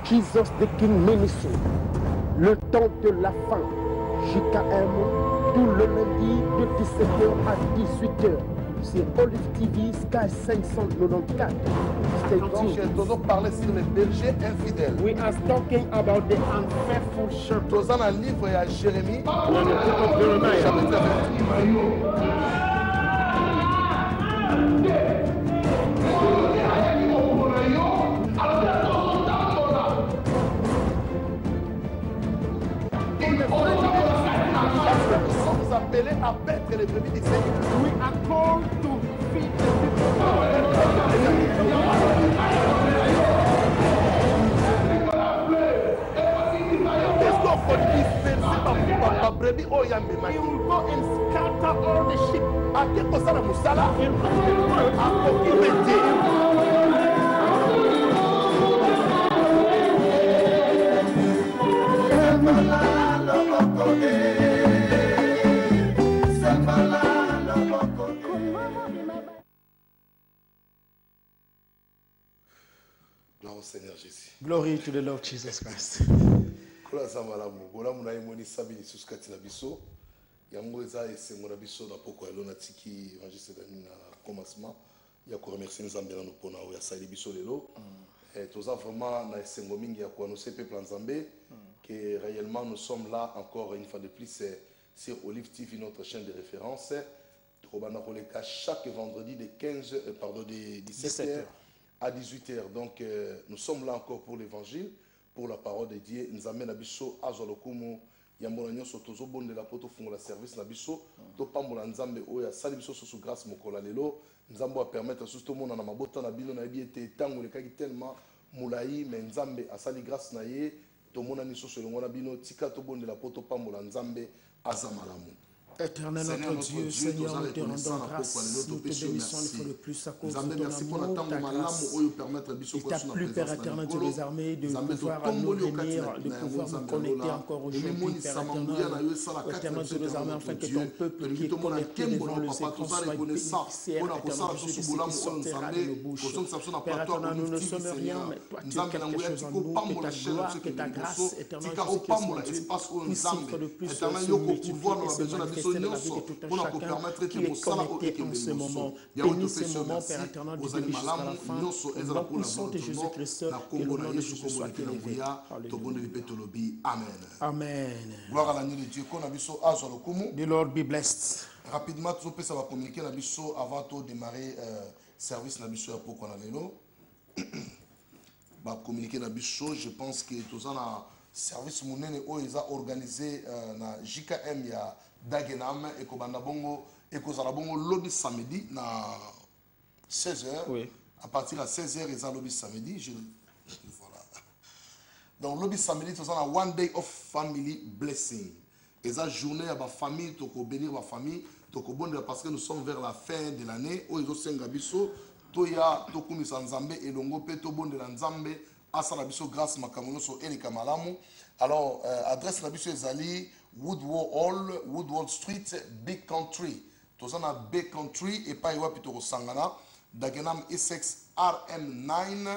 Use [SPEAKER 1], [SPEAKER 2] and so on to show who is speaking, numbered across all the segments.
[SPEAKER 1] Jesus the King Ministry, le temps de la fin, JKM, tout le lundi de 17h à 18h. C'est Olive TV Sky 594.
[SPEAKER 2] Nous parler sur les bergers infidèles.
[SPEAKER 1] We are talking about the unfaithful shepherd.
[SPEAKER 2] Nous avons un livre à Jérémie.
[SPEAKER 1] Dans le book of Jeremiah.
[SPEAKER 2] Nous sommes appelés à paître les brebis du Seigneur.
[SPEAKER 1] We are called to feed the
[SPEAKER 2] brebis
[SPEAKER 1] He will go and scatter all the sheep.
[SPEAKER 2] Gloire au Seigneur Jésus.
[SPEAKER 3] Glory to the Lord Jesus Christ.
[SPEAKER 2] Yango eza esengo na biso na poko ya lona tiki évangile na commencement ya ko remercier Nzambe na pona o ya sali biso lelo toza vraiment na esengo mingi ya ko annoncer peuple Nzambe que réellement nous sommes là encore une fois de plus sur Olive TV, notre chaîne de référence. Chaque vendredi de 17h à 18h. Donc nous sommes là encore pour l'évangile, pour la parole de Dieu. Nous amène à biso azolokumu yambona nyonso tozobonde la poto fungola service na biso to pambola Nzambe oya sali biso sous grâce mokola lelo Nzambe va permettre surtout mona na mabota na bino na biete tango le kaki tellement moulayi mais Nzambe asali grâce na ye to mona niso selongo na bino tika to bonde la poto pambola Nzambe azamalamu.
[SPEAKER 3] Éternel notre Dieu, Seigneur, nous te rendons grâce, nous te bénissons une fois de plus à cause de ton amour, ta grâce. Il t'a plu, Père éternel Dieu des armées, de pouvoir nous venir, de pouvoir nous connecter encore aujourd'hui, Père éternel Dieu des armées, afin que ton peuple qui est connecté devant le écran soit bénéficiaire, éternel Dieu, de ce qui sortira de nos bouches. Père éternel, nous ne sommes rien, mais toi tu es quelque chose en nous, que ta gloire, que ta grâce, éternel Dieu, puisse une fois de plus se multiplier et se manifester de la vie de tout un chacun qui est connecté en ce moment. Bénis ce moment, Père éternel, du début jusqu'à la fin. Au nom puissant de Jésus-Christ, que le nom de Jésus soit élevé.
[SPEAKER 2] Amen.
[SPEAKER 3] Amen.
[SPEAKER 2] Gloire à l'agneau de Dieu.
[SPEAKER 3] The Lord be blessed.
[SPEAKER 2] Rapidement, tu peux communiquer na biso avant de démarrer service na biso pour qu'on a l'élo. Communiquer na biso, je pense que tous en service monene o ils a organisé na JKM ya Dagenham et Kobanda Bongo et Kozala Bongo lobby samedi na 16h.
[SPEAKER 3] Oui.
[SPEAKER 2] À partir de 16h ils ont lobby samedi. Voilà. Donc lobby samedi tous en one day of family blessing. Et ça journée à ma famille, toko bénir ma famille, toko bonne parce que nous sommes vers la fin de l'année. O ils ont senga biso, toya toko misanzambe et longo pe to bonne de l'anzambe. Asa na biso grâce makamono so eli kamalamu. Alors adresse na biso ezali Woodward Hall, Woodward Street, Big Country. Tozana Big Country et pas iwa pitoro sangana. Dagenham Essex RM9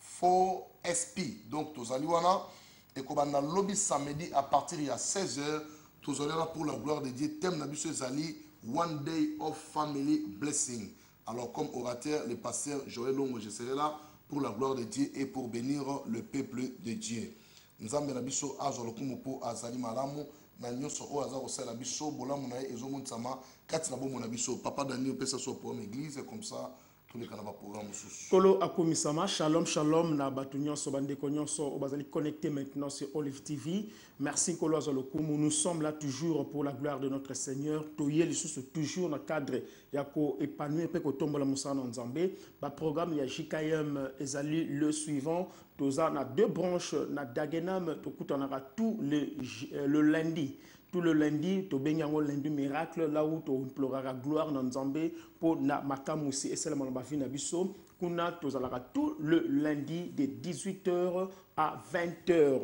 [SPEAKER 2] 4SP. Donc tozali wana et kobanda lobby samedi à partir de 16h. Tozali là pour la gloire de Dieu. Thème na biso ezali One Day of Family Blessing. Alors comme orateur, le pasteur Joël Longo, je serai là pour la gloire de Dieu et pour bénir le peuple de Dieu. Nzambe na biso azolokumu po azali malamu na nyonso o aza kosala biso bolamu na ye ezomontsama kati na bomo na biso papa Daniel pesa so pour l'église comme ça tous les canaux programme sous
[SPEAKER 3] Kolo akumisama shalom shalom na batu nyonso bandeko nyonso obazali connecté maintenant sur Olive TV. Merci Kolo azolokumu, nous sommes là toujours pour la gloire de notre Seigneur. Toye lisusu toujours na cadre yako épanouir pe ko tombola musana nzambe. Ba programme ya JKM ezali le suivant. Toza na deux branches na Dagenham tokutanaka tout le lundi. Tout le lundi, to benyango lundi miracle, là où to implorera gloire dans Nzambe pour na makamusi et seulement na bafi na biso. Kuna tozalara tout le lundi de 18h à 20h.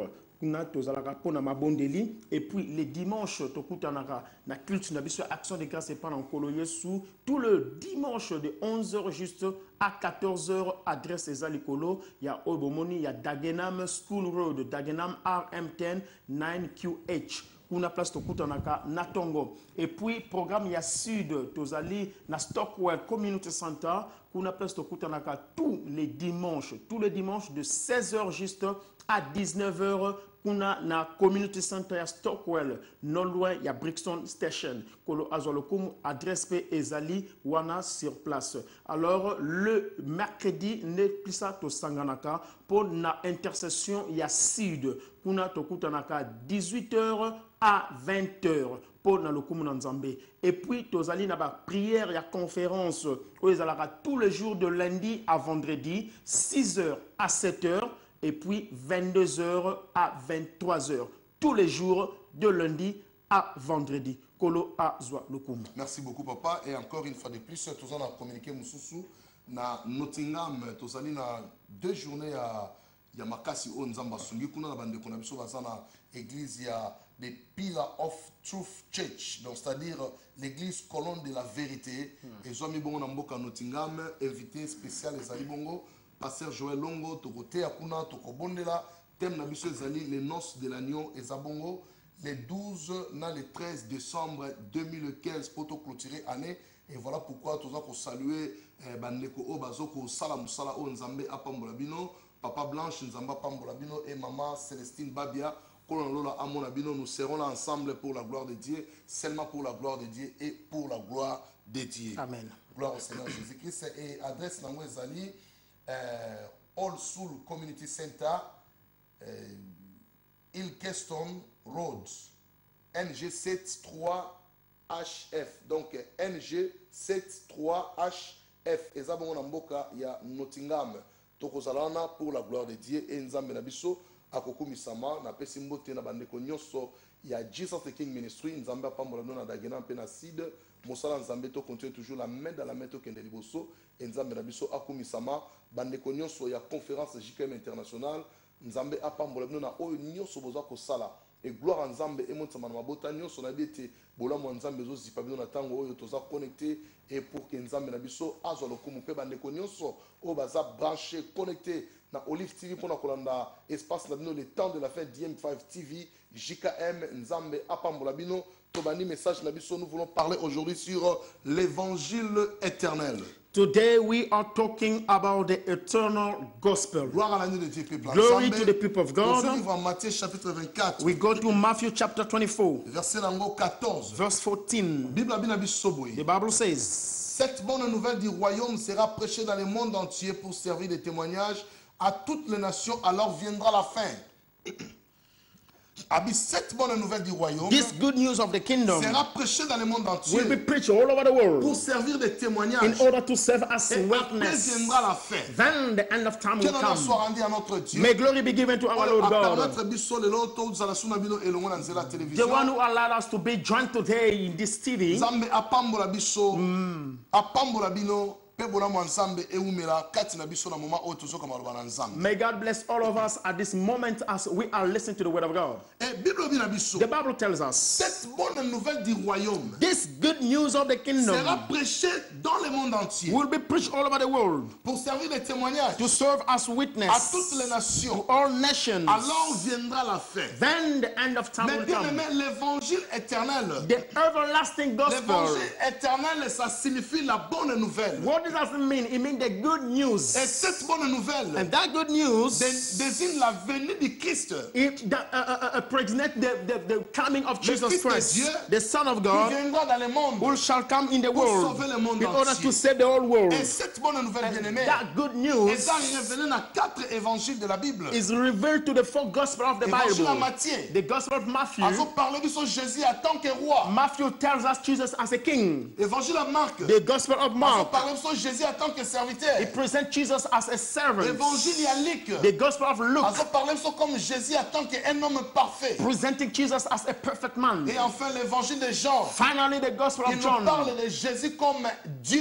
[SPEAKER 3] kuna tozalaka pona mabondeli et puis les dimanches tokutanaka na culte na biso action de grâce pendant nkolo Yesu tout le dimanche de 11h juste à 14h adresse ezalikolo ya obomoni ya Dagenham School Road Dagenham RM10 9QH kuna place tokutanaka na Tongo et puis programme ya sud tozali na Stockwell Community Center kuna place tokutanaka tous les dimanches de 16h juste à 19h kuna na community center ya Stockwell non loin ya Brixton Station kolo azolokum adresse pe ezali wana sur place. Alors le mercredi ne pisa to sanganaka pour na intercession ya sud kuna tokutanaka 18h à 20h pour na lokumu na Nzambe. Et puis tozali na ba prière ya conférence o ezalaka tous les jours de lundi à vendredi 6h à 7h et puis 22h à 23h tous les jours de lundi à vendredi. Kolo azwa lokumu.
[SPEAKER 2] Merci beaucoup papa et encore une fois de plus tous on a communiqué mususu na Nottingham tozali na 2 journées à ya makasi o nzamba sungi kuna na bande kona biso bazana église ya the Pillar of Truth Church, donc c'est-à-dire l'église colonne de la vérité. Et Zomi Bongo Namboka Nottingham, invité spécial Ezali Bongo, pasteur Joël Longo, Tokote Akuna, Tokobondela, thème Nabiso Ezali, les noces de l'agneau Ezabongo, les 12 na le 13 décembre 2015 pour clôturer année. Et voilà pourquoi tous pour saluer Bandeko Obazoko Salam Sala O Nzambe Apambolabino, Papa Blanche Nzamba Pambolabino et Maman Célestine Babia. Nous serons là ensemble pour la gloire de Dieu, seulement pour la gloire de Dieu et pour la gloire de Dieu.
[SPEAKER 3] Amen.
[SPEAKER 2] Gloire au Seigneur Jésus-Christ. Et adresse dans Zali, All Soul Community Center, Ilkeston Road, NG73HF. Donc NG73HF. Et ça, il y a Nottingham. Tokozalana pour la gloire de Dieu et Nzambe Nabiso. Akoko misama na pesi mbote na bandeko nyonso ya Jesus the King Ministry Nzambe apambola na Dagenham pe na Sid mosala Nzambe to continue toujours la main dans la main to kende liboso et Nzambe na biso akumisama bandeko nyonso ya conférence JKM internationale Nzambe apambola na oyo nyonso boza ko sala et gloire à Nzambe et montsama na mabota nyonso na biete bolamo Nzambe zo zipa bino na tango oyo toza connecté et pour que Nzambe na biso azwa lokumu pe bandeko nyonso o baza branché connecté na Olive TV pour na espace na bino le temps de la fête DM5 TV JKM Nzambe apambola bino tobani message na biso nous voulons parler aujourd'hui sur l'évangile éternel.
[SPEAKER 3] Today we are talking about the eternal gospel.
[SPEAKER 2] Gloire à l'agneau de Dieu, peuple.
[SPEAKER 3] Glory to the people of God.
[SPEAKER 2] Livre Matthieu chapitre 24.
[SPEAKER 3] We go to Matthew chapter 24.
[SPEAKER 2] Verset 14.
[SPEAKER 3] Verse 14. The Bible says,
[SPEAKER 2] cette bonne nouvelle du royaume sera prêchée dans le monde entier pour servir de témoignage à toutes les nations, alors viendra la fin. Cette bonne nouvelle du royaume
[SPEAKER 3] this good news of the kingdom
[SPEAKER 2] sera prêchée dans le monde entier
[SPEAKER 3] will be preached all over the world
[SPEAKER 2] pour servir de témoignage
[SPEAKER 3] in order to serve as
[SPEAKER 2] et
[SPEAKER 3] witness.
[SPEAKER 2] après viendra la fin.
[SPEAKER 3] Then the end of time will
[SPEAKER 2] Que l'honneur soit
[SPEAKER 3] come.
[SPEAKER 2] rendu à notre Dieu.
[SPEAKER 3] May glory be given to our Lord God, the one who allowed us to be joined today in this TV.
[SPEAKER 2] Nzambe apambola biso apambola bino.
[SPEAKER 3] May God bless all of us at this moment as we are listening to the word of God. The Bible tells us
[SPEAKER 2] cette bonne nouvelle du royaume
[SPEAKER 3] this good news of the kingdom
[SPEAKER 2] sera prêchée dans le monde entier
[SPEAKER 3] will be preached all over the world
[SPEAKER 2] pour servir de témoignage
[SPEAKER 3] to serve as witness
[SPEAKER 2] à toutes les nations.
[SPEAKER 3] to all nations.
[SPEAKER 2] Alors viendra la fin.
[SPEAKER 3] Then the end of time will come.
[SPEAKER 2] L'évangile éternel,
[SPEAKER 3] The everlasting gospel.
[SPEAKER 2] l'évangile éternel, ça signifie la bonne nouvelle.
[SPEAKER 3] What does it mean? It means the good news.
[SPEAKER 2] Et cette bonne nouvelle
[SPEAKER 3] And that good news
[SPEAKER 2] désigne la venue du Christ.
[SPEAKER 3] it pregnant the coming of Jesus
[SPEAKER 2] Fils de
[SPEAKER 3] Christ,
[SPEAKER 2] Dieu,
[SPEAKER 3] the Son of
[SPEAKER 2] qui
[SPEAKER 3] God,
[SPEAKER 2] viendra dans le monde
[SPEAKER 3] who shall come in the
[SPEAKER 2] pour
[SPEAKER 3] world
[SPEAKER 2] sauver le monde
[SPEAKER 3] in order
[SPEAKER 2] entier.
[SPEAKER 3] to save the whole world.
[SPEAKER 2] Et cette bonne nouvelle bien-aimée
[SPEAKER 3] That good news
[SPEAKER 2] est révélée dans 4 évangiles de la Bible.
[SPEAKER 3] is revealed to the 4 Gospels of the
[SPEAKER 2] Évangile à
[SPEAKER 3] Bible.
[SPEAKER 2] Matthieu,
[SPEAKER 3] The Gospel of Matthew.
[SPEAKER 2] on parle de son Jésus en tant que roi.
[SPEAKER 3] Matthew tells us Jesus as a king.
[SPEAKER 2] Évangile à Marc,
[SPEAKER 3] The Gospel of
[SPEAKER 2] on
[SPEAKER 3] Mark,
[SPEAKER 2] parle de son Jésus en tant que serviteur.
[SPEAKER 3] it presents Jesus as a servant.
[SPEAKER 2] Évangile à Luc,
[SPEAKER 3] The Gospel of Luke,
[SPEAKER 2] on parle de son comme Jésus en tant qu'un homme parfait.
[SPEAKER 3] presenting Jesus as a perfect man.
[SPEAKER 2] Et enfin l'évangile de Jean,
[SPEAKER 3] Finally, the Gospel
[SPEAKER 2] il
[SPEAKER 3] of
[SPEAKER 2] nous parle
[SPEAKER 3] John,
[SPEAKER 2] de Jésus comme Dieu.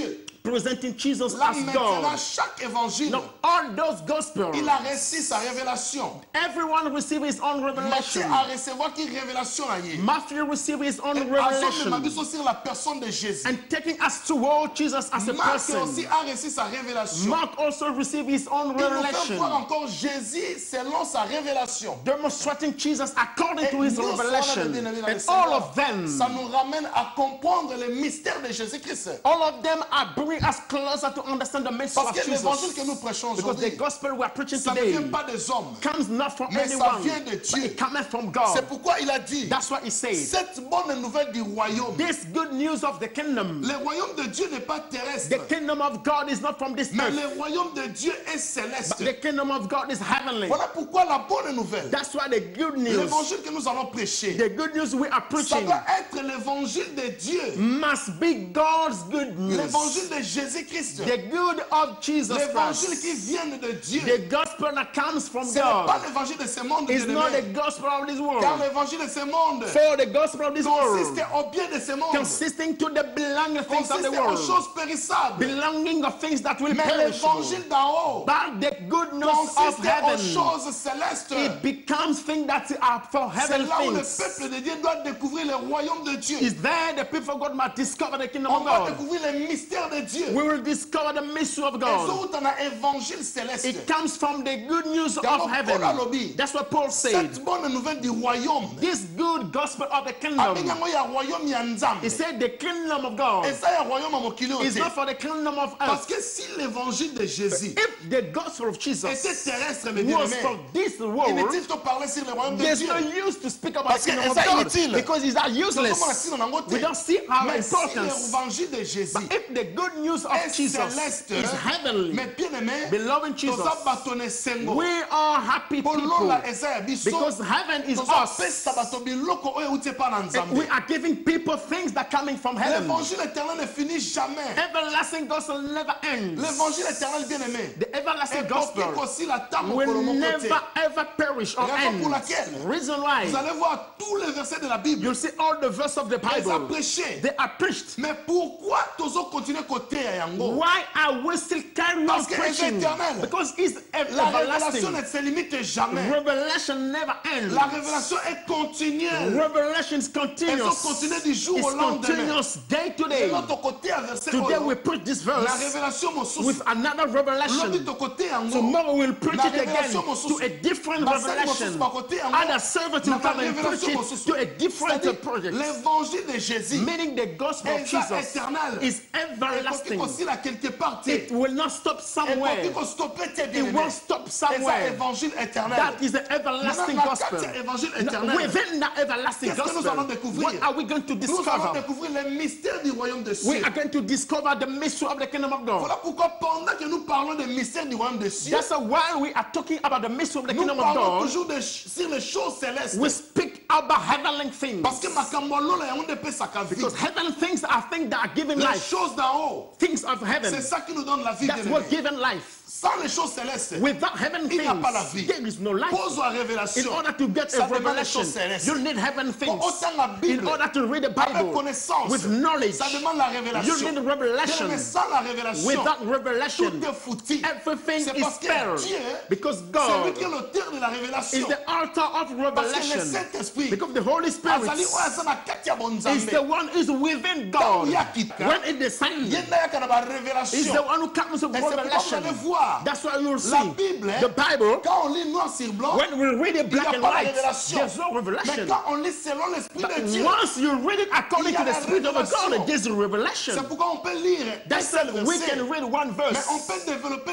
[SPEAKER 3] presenting Jesus
[SPEAKER 2] Là
[SPEAKER 3] as
[SPEAKER 2] maintenant,
[SPEAKER 3] God.
[SPEAKER 2] chaque évangile,
[SPEAKER 3] Now, all those gospels,
[SPEAKER 2] il a reçu sa révélation.
[SPEAKER 3] everyone received his own
[SPEAKER 2] Matthieu
[SPEAKER 3] revelation.
[SPEAKER 2] a recevoir qui révélation là y est.
[SPEAKER 3] Matthew received his own
[SPEAKER 2] Et Azon
[SPEAKER 3] revelation.
[SPEAKER 2] m'a dit sur la personne de Jésus.
[SPEAKER 3] And taking us toward Jesus as a
[SPEAKER 2] Marc
[SPEAKER 3] person.
[SPEAKER 2] aussi a reçu sa révélation.
[SPEAKER 3] Mark also received his own
[SPEAKER 2] Il nous fait
[SPEAKER 3] revelation,
[SPEAKER 2] voir encore Jésus selon sa révélation.
[SPEAKER 3] demonstrating Jesus according to his
[SPEAKER 2] nous,
[SPEAKER 3] revelation.
[SPEAKER 2] frères et bien-aimés dans le
[SPEAKER 3] And
[SPEAKER 2] Seigneur,
[SPEAKER 3] all of them,
[SPEAKER 2] ça nous ramène à comprendre le mystère de Jésus-Christ.
[SPEAKER 3] all of them are bringing us closer to understand the message
[SPEAKER 2] Parce
[SPEAKER 3] of
[SPEAKER 2] que l'évangile
[SPEAKER 3] Jesus.
[SPEAKER 2] que nous prêchons
[SPEAKER 3] Because the
[SPEAKER 2] aujourd'hui,
[SPEAKER 3] gospel we are preaching
[SPEAKER 2] ça ne
[SPEAKER 3] today
[SPEAKER 2] vient pas des hommes.
[SPEAKER 3] comes not from
[SPEAKER 2] Mais ça
[SPEAKER 3] anyone,
[SPEAKER 2] vient de
[SPEAKER 3] but
[SPEAKER 2] Dieu.
[SPEAKER 3] it cometh from
[SPEAKER 2] C'est
[SPEAKER 3] God.
[SPEAKER 2] pourquoi il a dit,
[SPEAKER 3] That's what he said.
[SPEAKER 2] cette bonne nouvelle du royaume,
[SPEAKER 3] This good news of the kingdom,
[SPEAKER 2] le royaume de Dieu n'est pas
[SPEAKER 3] the
[SPEAKER 2] terrestre,
[SPEAKER 3] kingdom of God is not from this
[SPEAKER 2] mais
[SPEAKER 3] earth,
[SPEAKER 2] le royaume de Dieu est
[SPEAKER 3] but
[SPEAKER 2] céleste.
[SPEAKER 3] the kingdom of God is heavenly.
[SPEAKER 2] Voilà pourquoi la bonne nouvelle,
[SPEAKER 3] That's why the good news,
[SPEAKER 2] l'évangile que nous allons prêcher,
[SPEAKER 3] the good news we are
[SPEAKER 2] ça
[SPEAKER 3] preaching
[SPEAKER 2] doit être l'évangile de Dieu,
[SPEAKER 3] must be God's good news.
[SPEAKER 2] l'évangile de Jésus-Christ,
[SPEAKER 3] The good of Jesus
[SPEAKER 2] l'évangile
[SPEAKER 3] Christ.
[SPEAKER 2] qui vient de Dieu.
[SPEAKER 3] The gospel that comes from
[SPEAKER 2] Ce n'est pas
[SPEAKER 3] God
[SPEAKER 2] l'évangile de ce monde,
[SPEAKER 3] is not the
[SPEAKER 2] bien-aimé.
[SPEAKER 3] gospel of this
[SPEAKER 2] Car
[SPEAKER 3] world.
[SPEAKER 2] l'évangile de ce monde
[SPEAKER 3] For the gospel of this
[SPEAKER 2] consiste
[SPEAKER 3] world,
[SPEAKER 2] au bien de ce monde,
[SPEAKER 3] consisting to the belonging things of the
[SPEAKER 2] consiste aux
[SPEAKER 3] world,
[SPEAKER 2] choses périssables.
[SPEAKER 3] belonging of things that will
[SPEAKER 2] Mais
[SPEAKER 3] perish.
[SPEAKER 2] l'évangile d'en haut
[SPEAKER 3] But the good news of
[SPEAKER 2] consiste aux
[SPEAKER 3] heaven,
[SPEAKER 2] choses célestes.
[SPEAKER 3] it becomes things that are for
[SPEAKER 2] C'est
[SPEAKER 3] heaven
[SPEAKER 2] là où le
[SPEAKER 3] things.
[SPEAKER 2] peuple de Dieu doit découvrir le royaume de Dieu.
[SPEAKER 3] Is there the people of God must discover the kingdom
[SPEAKER 2] On
[SPEAKER 3] of
[SPEAKER 2] va
[SPEAKER 3] God.
[SPEAKER 2] découvrir le mystère de Dieu.
[SPEAKER 3] We will discover the mystery of
[SPEAKER 2] Et
[SPEAKER 3] God.
[SPEAKER 2] ça où tu as un évangile céleste.
[SPEAKER 3] It comes from the good news
[SPEAKER 2] Car
[SPEAKER 3] of
[SPEAKER 2] Paul a
[SPEAKER 3] heaven.
[SPEAKER 2] lobby.
[SPEAKER 3] That's what Paul said.
[SPEAKER 2] Cette bonne nouvelle du royaume.
[SPEAKER 3] This good gospel of the kingdom.
[SPEAKER 2] Abenyango ya royaume ya Nzambe.
[SPEAKER 3] He said the kingdom of God
[SPEAKER 2] Et ça ya royaume à mokili
[SPEAKER 3] is
[SPEAKER 2] ote.
[SPEAKER 3] not for the kingdom of
[SPEAKER 2] Parce
[SPEAKER 3] earth.
[SPEAKER 2] que si l'évangile de Jésus
[SPEAKER 3] If the gospel of Jesus
[SPEAKER 2] était terrestre, mes
[SPEAKER 3] was
[SPEAKER 2] bien-aimés,
[SPEAKER 3] from this world,
[SPEAKER 2] inutile de parler sur le royaume de
[SPEAKER 3] there's
[SPEAKER 2] Dieu.
[SPEAKER 3] no use to speak about
[SPEAKER 2] Parce
[SPEAKER 3] the
[SPEAKER 2] que
[SPEAKER 3] kingdom of
[SPEAKER 2] c'est
[SPEAKER 3] God
[SPEAKER 2] inutile.
[SPEAKER 3] because it's that useless. We don't see our
[SPEAKER 2] Mais si
[SPEAKER 3] importance.
[SPEAKER 2] l'évangile de Jésus
[SPEAKER 3] But if the good news of
[SPEAKER 2] est
[SPEAKER 3] Jesus
[SPEAKER 2] céleste,
[SPEAKER 3] is heavenly,
[SPEAKER 2] mais bien-aimé,
[SPEAKER 3] beloved Jesus,
[SPEAKER 2] toza batone sengo.
[SPEAKER 3] we are happy people
[SPEAKER 2] Bolola eza ya biso.
[SPEAKER 3] because heaven is
[SPEAKER 2] Toza
[SPEAKER 3] us.
[SPEAKER 2] pesa bato biloko oyo euti epa na
[SPEAKER 3] And
[SPEAKER 2] Nzambe.
[SPEAKER 3] we are giving people things that are coming from heaven.
[SPEAKER 2] L'évangile éternel ne finit jamais.
[SPEAKER 3] Everlasting gospel never ends.
[SPEAKER 2] L'évangile éternel bien-aimé.
[SPEAKER 3] The everlasting
[SPEAKER 2] Et
[SPEAKER 3] gospel
[SPEAKER 2] aussi la table
[SPEAKER 3] will
[SPEAKER 2] pour
[SPEAKER 3] never ever perish or
[SPEAKER 2] Raison pour
[SPEAKER 3] end.
[SPEAKER 2] laquelle
[SPEAKER 3] Reason why
[SPEAKER 2] Vous allez voir tous les versets de la Bible.
[SPEAKER 3] you'll see all the verses of the
[SPEAKER 2] Ils ont
[SPEAKER 3] Bible.
[SPEAKER 2] prêché.
[SPEAKER 3] They are preached.
[SPEAKER 2] Mais pourquoi tozo continuer côté à yango?
[SPEAKER 3] Why are we still carrying on
[SPEAKER 2] Parce que c'est
[SPEAKER 3] preaching?
[SPEAKER 2] éternel.
[SPEAKER 3] Because it's
[SPEAKER 2] La révélation
[SPEAKER 3] everlasting.
[SPEAKER 2] ne se limite jamais.
[SPEAKER 3] Revelation never ends.
[SPEAKER 2] La révélation est continuelle.
[SPEAKER 3] Revelation is
[SPEAKER 2] Elles ont
[SPEAKER 3] continuous.
[SPEAKER 2] continué du jour
[SPEAKER 3] It's
[SPEAKER 2] au lendemain.
[SPEAKER 3] continuous day to
[SPEAKER 2] De
[SPEAKER 3] day.
[SPEAKER 2] l'autre côté, à verset
[SPEAKER 3] Today
[SPEAKER 2] oyo,
[SPEAKER 3] we preach this
[SPEAKER 2] la
[SPEAKER 3] verse
[SPEAKER 2] révélation mosusu.
[SPEAKER 3] with another
[SPEAKER 2] L'autre
[SPEAKER 3] revelation.
[SPEAKER 2] côté yango.
[SPEAKER 3] Tomorrow we'll preach
[SPEAKER 2] La
[SPEAKER 3] it again
[SPEAKER 2] révélation
[SPEAKER 3] to
[SPEAKER 2] mosusu.
[SPEAKER 3] a different
[SPEAKER 2] Basali
[SPEAKER 3] revelation.
[SPEAKER 2] mosusu bakote yango.
[SPEAKER 3] Other servants will
[SPEAKER 2] Na
[SPEAKER 3] come and preach
[SPEAKER 2] révélation
[SPEAKER 3] it
[SPEAKER 2] mosusu.
[SPEAKER 3] to a different
[SPEAKER 2] C'est-à-dire,
[SPEAKER 3] project.
[SPEAKER 2] l'évangile de Jésus
[SPEAKER 3] Meaning the gospel of
[SPEAKER 2] est
[SPEAKER 3] Jesus
[SPEAKER 2] éternel.
[SPEAKER 3] is
[SPEAKER 2] Et
[SPEAKER 3] everlasting.
[SPEAKER 2] aussi là quelque part,
[SPEAKER 3] It will not stop
[SPEAKER 2] et
[SPEAKER 3] somewhere.
[SPEAKER 2] quand stopper tes
[SPEAKER 3] It
[SPEAKER 2] bien-aimés.
[SPEAKER 3] won't stop
[SPEAKER 2] Et ça,
[SPEAKER 3] somewhere.
[SPEAKER 2] évangile éternel.
[SPEAKER 3] That is the everlasting
[SPEAKER 2] Maintenant,
[SPEAKER 3] gospel.
[SPEAKER 2] quand c'est évangile
[SPEAKER 3] Now,
[SPEAKER 2] éternel,
[SPEAKER 3] within that everlasting
[SPEAKER 2] qu'est-ce que nous allons
[SPEAKER 3] gospel,
[SPEAKER 2] découvrir?
[SPEAKER 3] what are we going to
[SPEAKER 2] nous allons
[SPEAKER 3] discover?
[SPEAKER 2] découvrir le mystère du royaume des
[SPEAKER 3] We
[SPEAKER 2] cieux.
[SPEAKER 3] are going to discover the mystery of the kingdom of God.
[SPEAKER 2] Voilà pourquoi pendant que nous parlons des mystères du royaume des cieux,
[SPEAKER 3] That's why we are talking about the mystery of the
[SPEAKER 2] nous
[SPEAKER 3] kingdom of
[SPEAKER 2] parlons
[SPEAKER 3] God.
[SPEAKER 2] toujours sur les choses célestes.
[SPEAKER 3] We speak about heavenly things.
[SPEAKER 2] Parce que makambo lola yango nde pesa ka vie.
[SPEAKER 3] Because heavenly things are things that are given
[SPEAKER 2] Les
[SPEAKER 3] life.
[SPEAKER 2] choses d'en haut,
[SPEAKER 3] Things of heaven.
[SPEAKER 2] c'est ça qui nous donne la vie.
[SPEAKER 3] That's
[SPEAKER 2] bien-aimés.
[SPEAKER 3] what given life.
[SPEAKER 2] Sans les choses célestes,
[SPEAKER 3] Without heaven
[SPEAKER 2] il n'y a pas la
[SPEAKER 3] things,
[SPEAKER 2] vie.
[SPEAKER 3] there is no life.
[SPEAKER 2] Pose la
[SPEAKER 3] In
[SPEAKER 2] révélation.
[SPEAKER 3] order to get
[SPEAKER 2] Ça
[SPEAKER 3] a
[SPEAKER 2] demande les
[SPEAKER 3] revelation,
[SPEAKER 2] choses célestes.
[SPEAKER 3] you need heaven things.
[SPEAKER 2] Pour autant la
[SPEAKER 3] In
[SPEAKER 2] Bible,
[SPEAKER 3] order to read the
[SPEAKER 2] avec
[SPEAKER 3] Bible
[SPEAKER 2] connaissance,
[SPEAKER 3] with knowledge,
[SPEAKER 2] ça demande la révélation.
[SPEAKER 3] you need revelation.
[SPEAKER 2] Mais sans la révélation,
[SPEAKER 3] Without revelation,
[SPEAKER 2] tout est foutu.
[SPEAKER 3] everything
[SPEAKER 2] C'est
[SPEAKER 3] is
[SPEAKER 2] parce que
[SPEAKER 3] spelled.
[SPEAKER 2] Dieu,
[SPEAKER 3] Because
[SPEAKER 2] c'est lui
[SPEAKER 3] God
[SPEAKER 2] qui est l'auteur de la
[SPEAKER 3] is
[SPEAKER 2] révélation.
[SPEAKER 3] the author of
[SPEAKER 2] Parce que le
[SPEAKER 3] revelation.
[SPEAKER 2] Saint-Esprit,
[SPEAKER 3] Because the Holy Spirit
[SPEAKER 2] azali oyo aza na kati ya
[SPEAKER 3] is
[SPEAKER 2] bonzambe.
[SPEAKER 3] the one who is within
[SPEAKER 2] Ntango
[SPEAKER 3] God.
[SPEAKER 2] ye akita,
[SPEAKER 3] When it descends,
[SPEAKER 2] ye nde ayaka na ba
[SPEAKER 3] is
[SPEAKER 2] révélation.
[SPEAKER 3] the one who comes with
[SPEAKER 2] Et c'est pourquoi vous
[SPEAKER 3] revelation.
[SPEAKER 2] allez voir,
[SPEAKER 3] That's why you'll
[SPEAKER 2] la
[SPEAKER 3] see
[SPEAKER 2] Bible,
[SPEAKER 3] the Bible.
[SPEAKER 2] quand on lit noir sur blanc,
[SPEAKER 3] When we read it
[SPEAKER 2] il n'y
[SPEAKER 3] black
[SPEAKER 2] a
[SPEAKER 3] and
[SPEAKER 2] pas la
[SPEAKER 3] white,
[SPEAKER 2] révélation.
[SPEAKER 3] there's no
[SPEAKER 2] Mais
[SPEAKER 3] revelation.
[SPEAKER 2] quand on lit selon l'Esprit de Dieu,
[SPEAKER 3] But once you read it according
[SPEAKER 2] il y a
[SPEAKER 3] to the
[SPEAKER 2] la
[SPEAKER 3] Spirit of
[SPEAKER 2] révélation.
[SPEAKER 3] God, there's a revelation.
[SPEAKER 2] c'est pourquoi on peut lire un
[SPEAKER 3] That's
[SPEAKER 2] seul
[SPEAKER 3] why we
[SPEAKER 2] verset.
[SPEAKER 3] can read one
[SPEAKER 2] Mais
[SPEAKER 3] verse.
[SPEAKER 2] on peut développer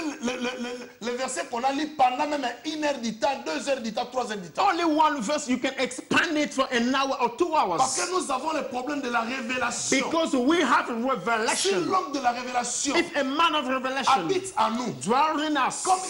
[SPEAKER 2] le verset qu'on a lu pendant même 1 heure du temps, 2 heures du temps, 3 heures du temps.
[SPEAKER 3] Only one verse, you can expand it for an hour or 2
[SPEAKER 2] Parce
[SPEAKER 3] hours.
[SPEAKER 2] que nous avons le problème de la révélation.
[SPEAKER 3] Because we have
[SPEAKER 2] Si
[SPEAKER 3] revelation.
[SPEAKER 2] l'homme de la révélation
[SPEAKER 3] If a man of revelation
[SPEAKER 2] habite en nous,
[SPEAKER 3] dwells in us,
[SPEAKER 2] comme il est lui-même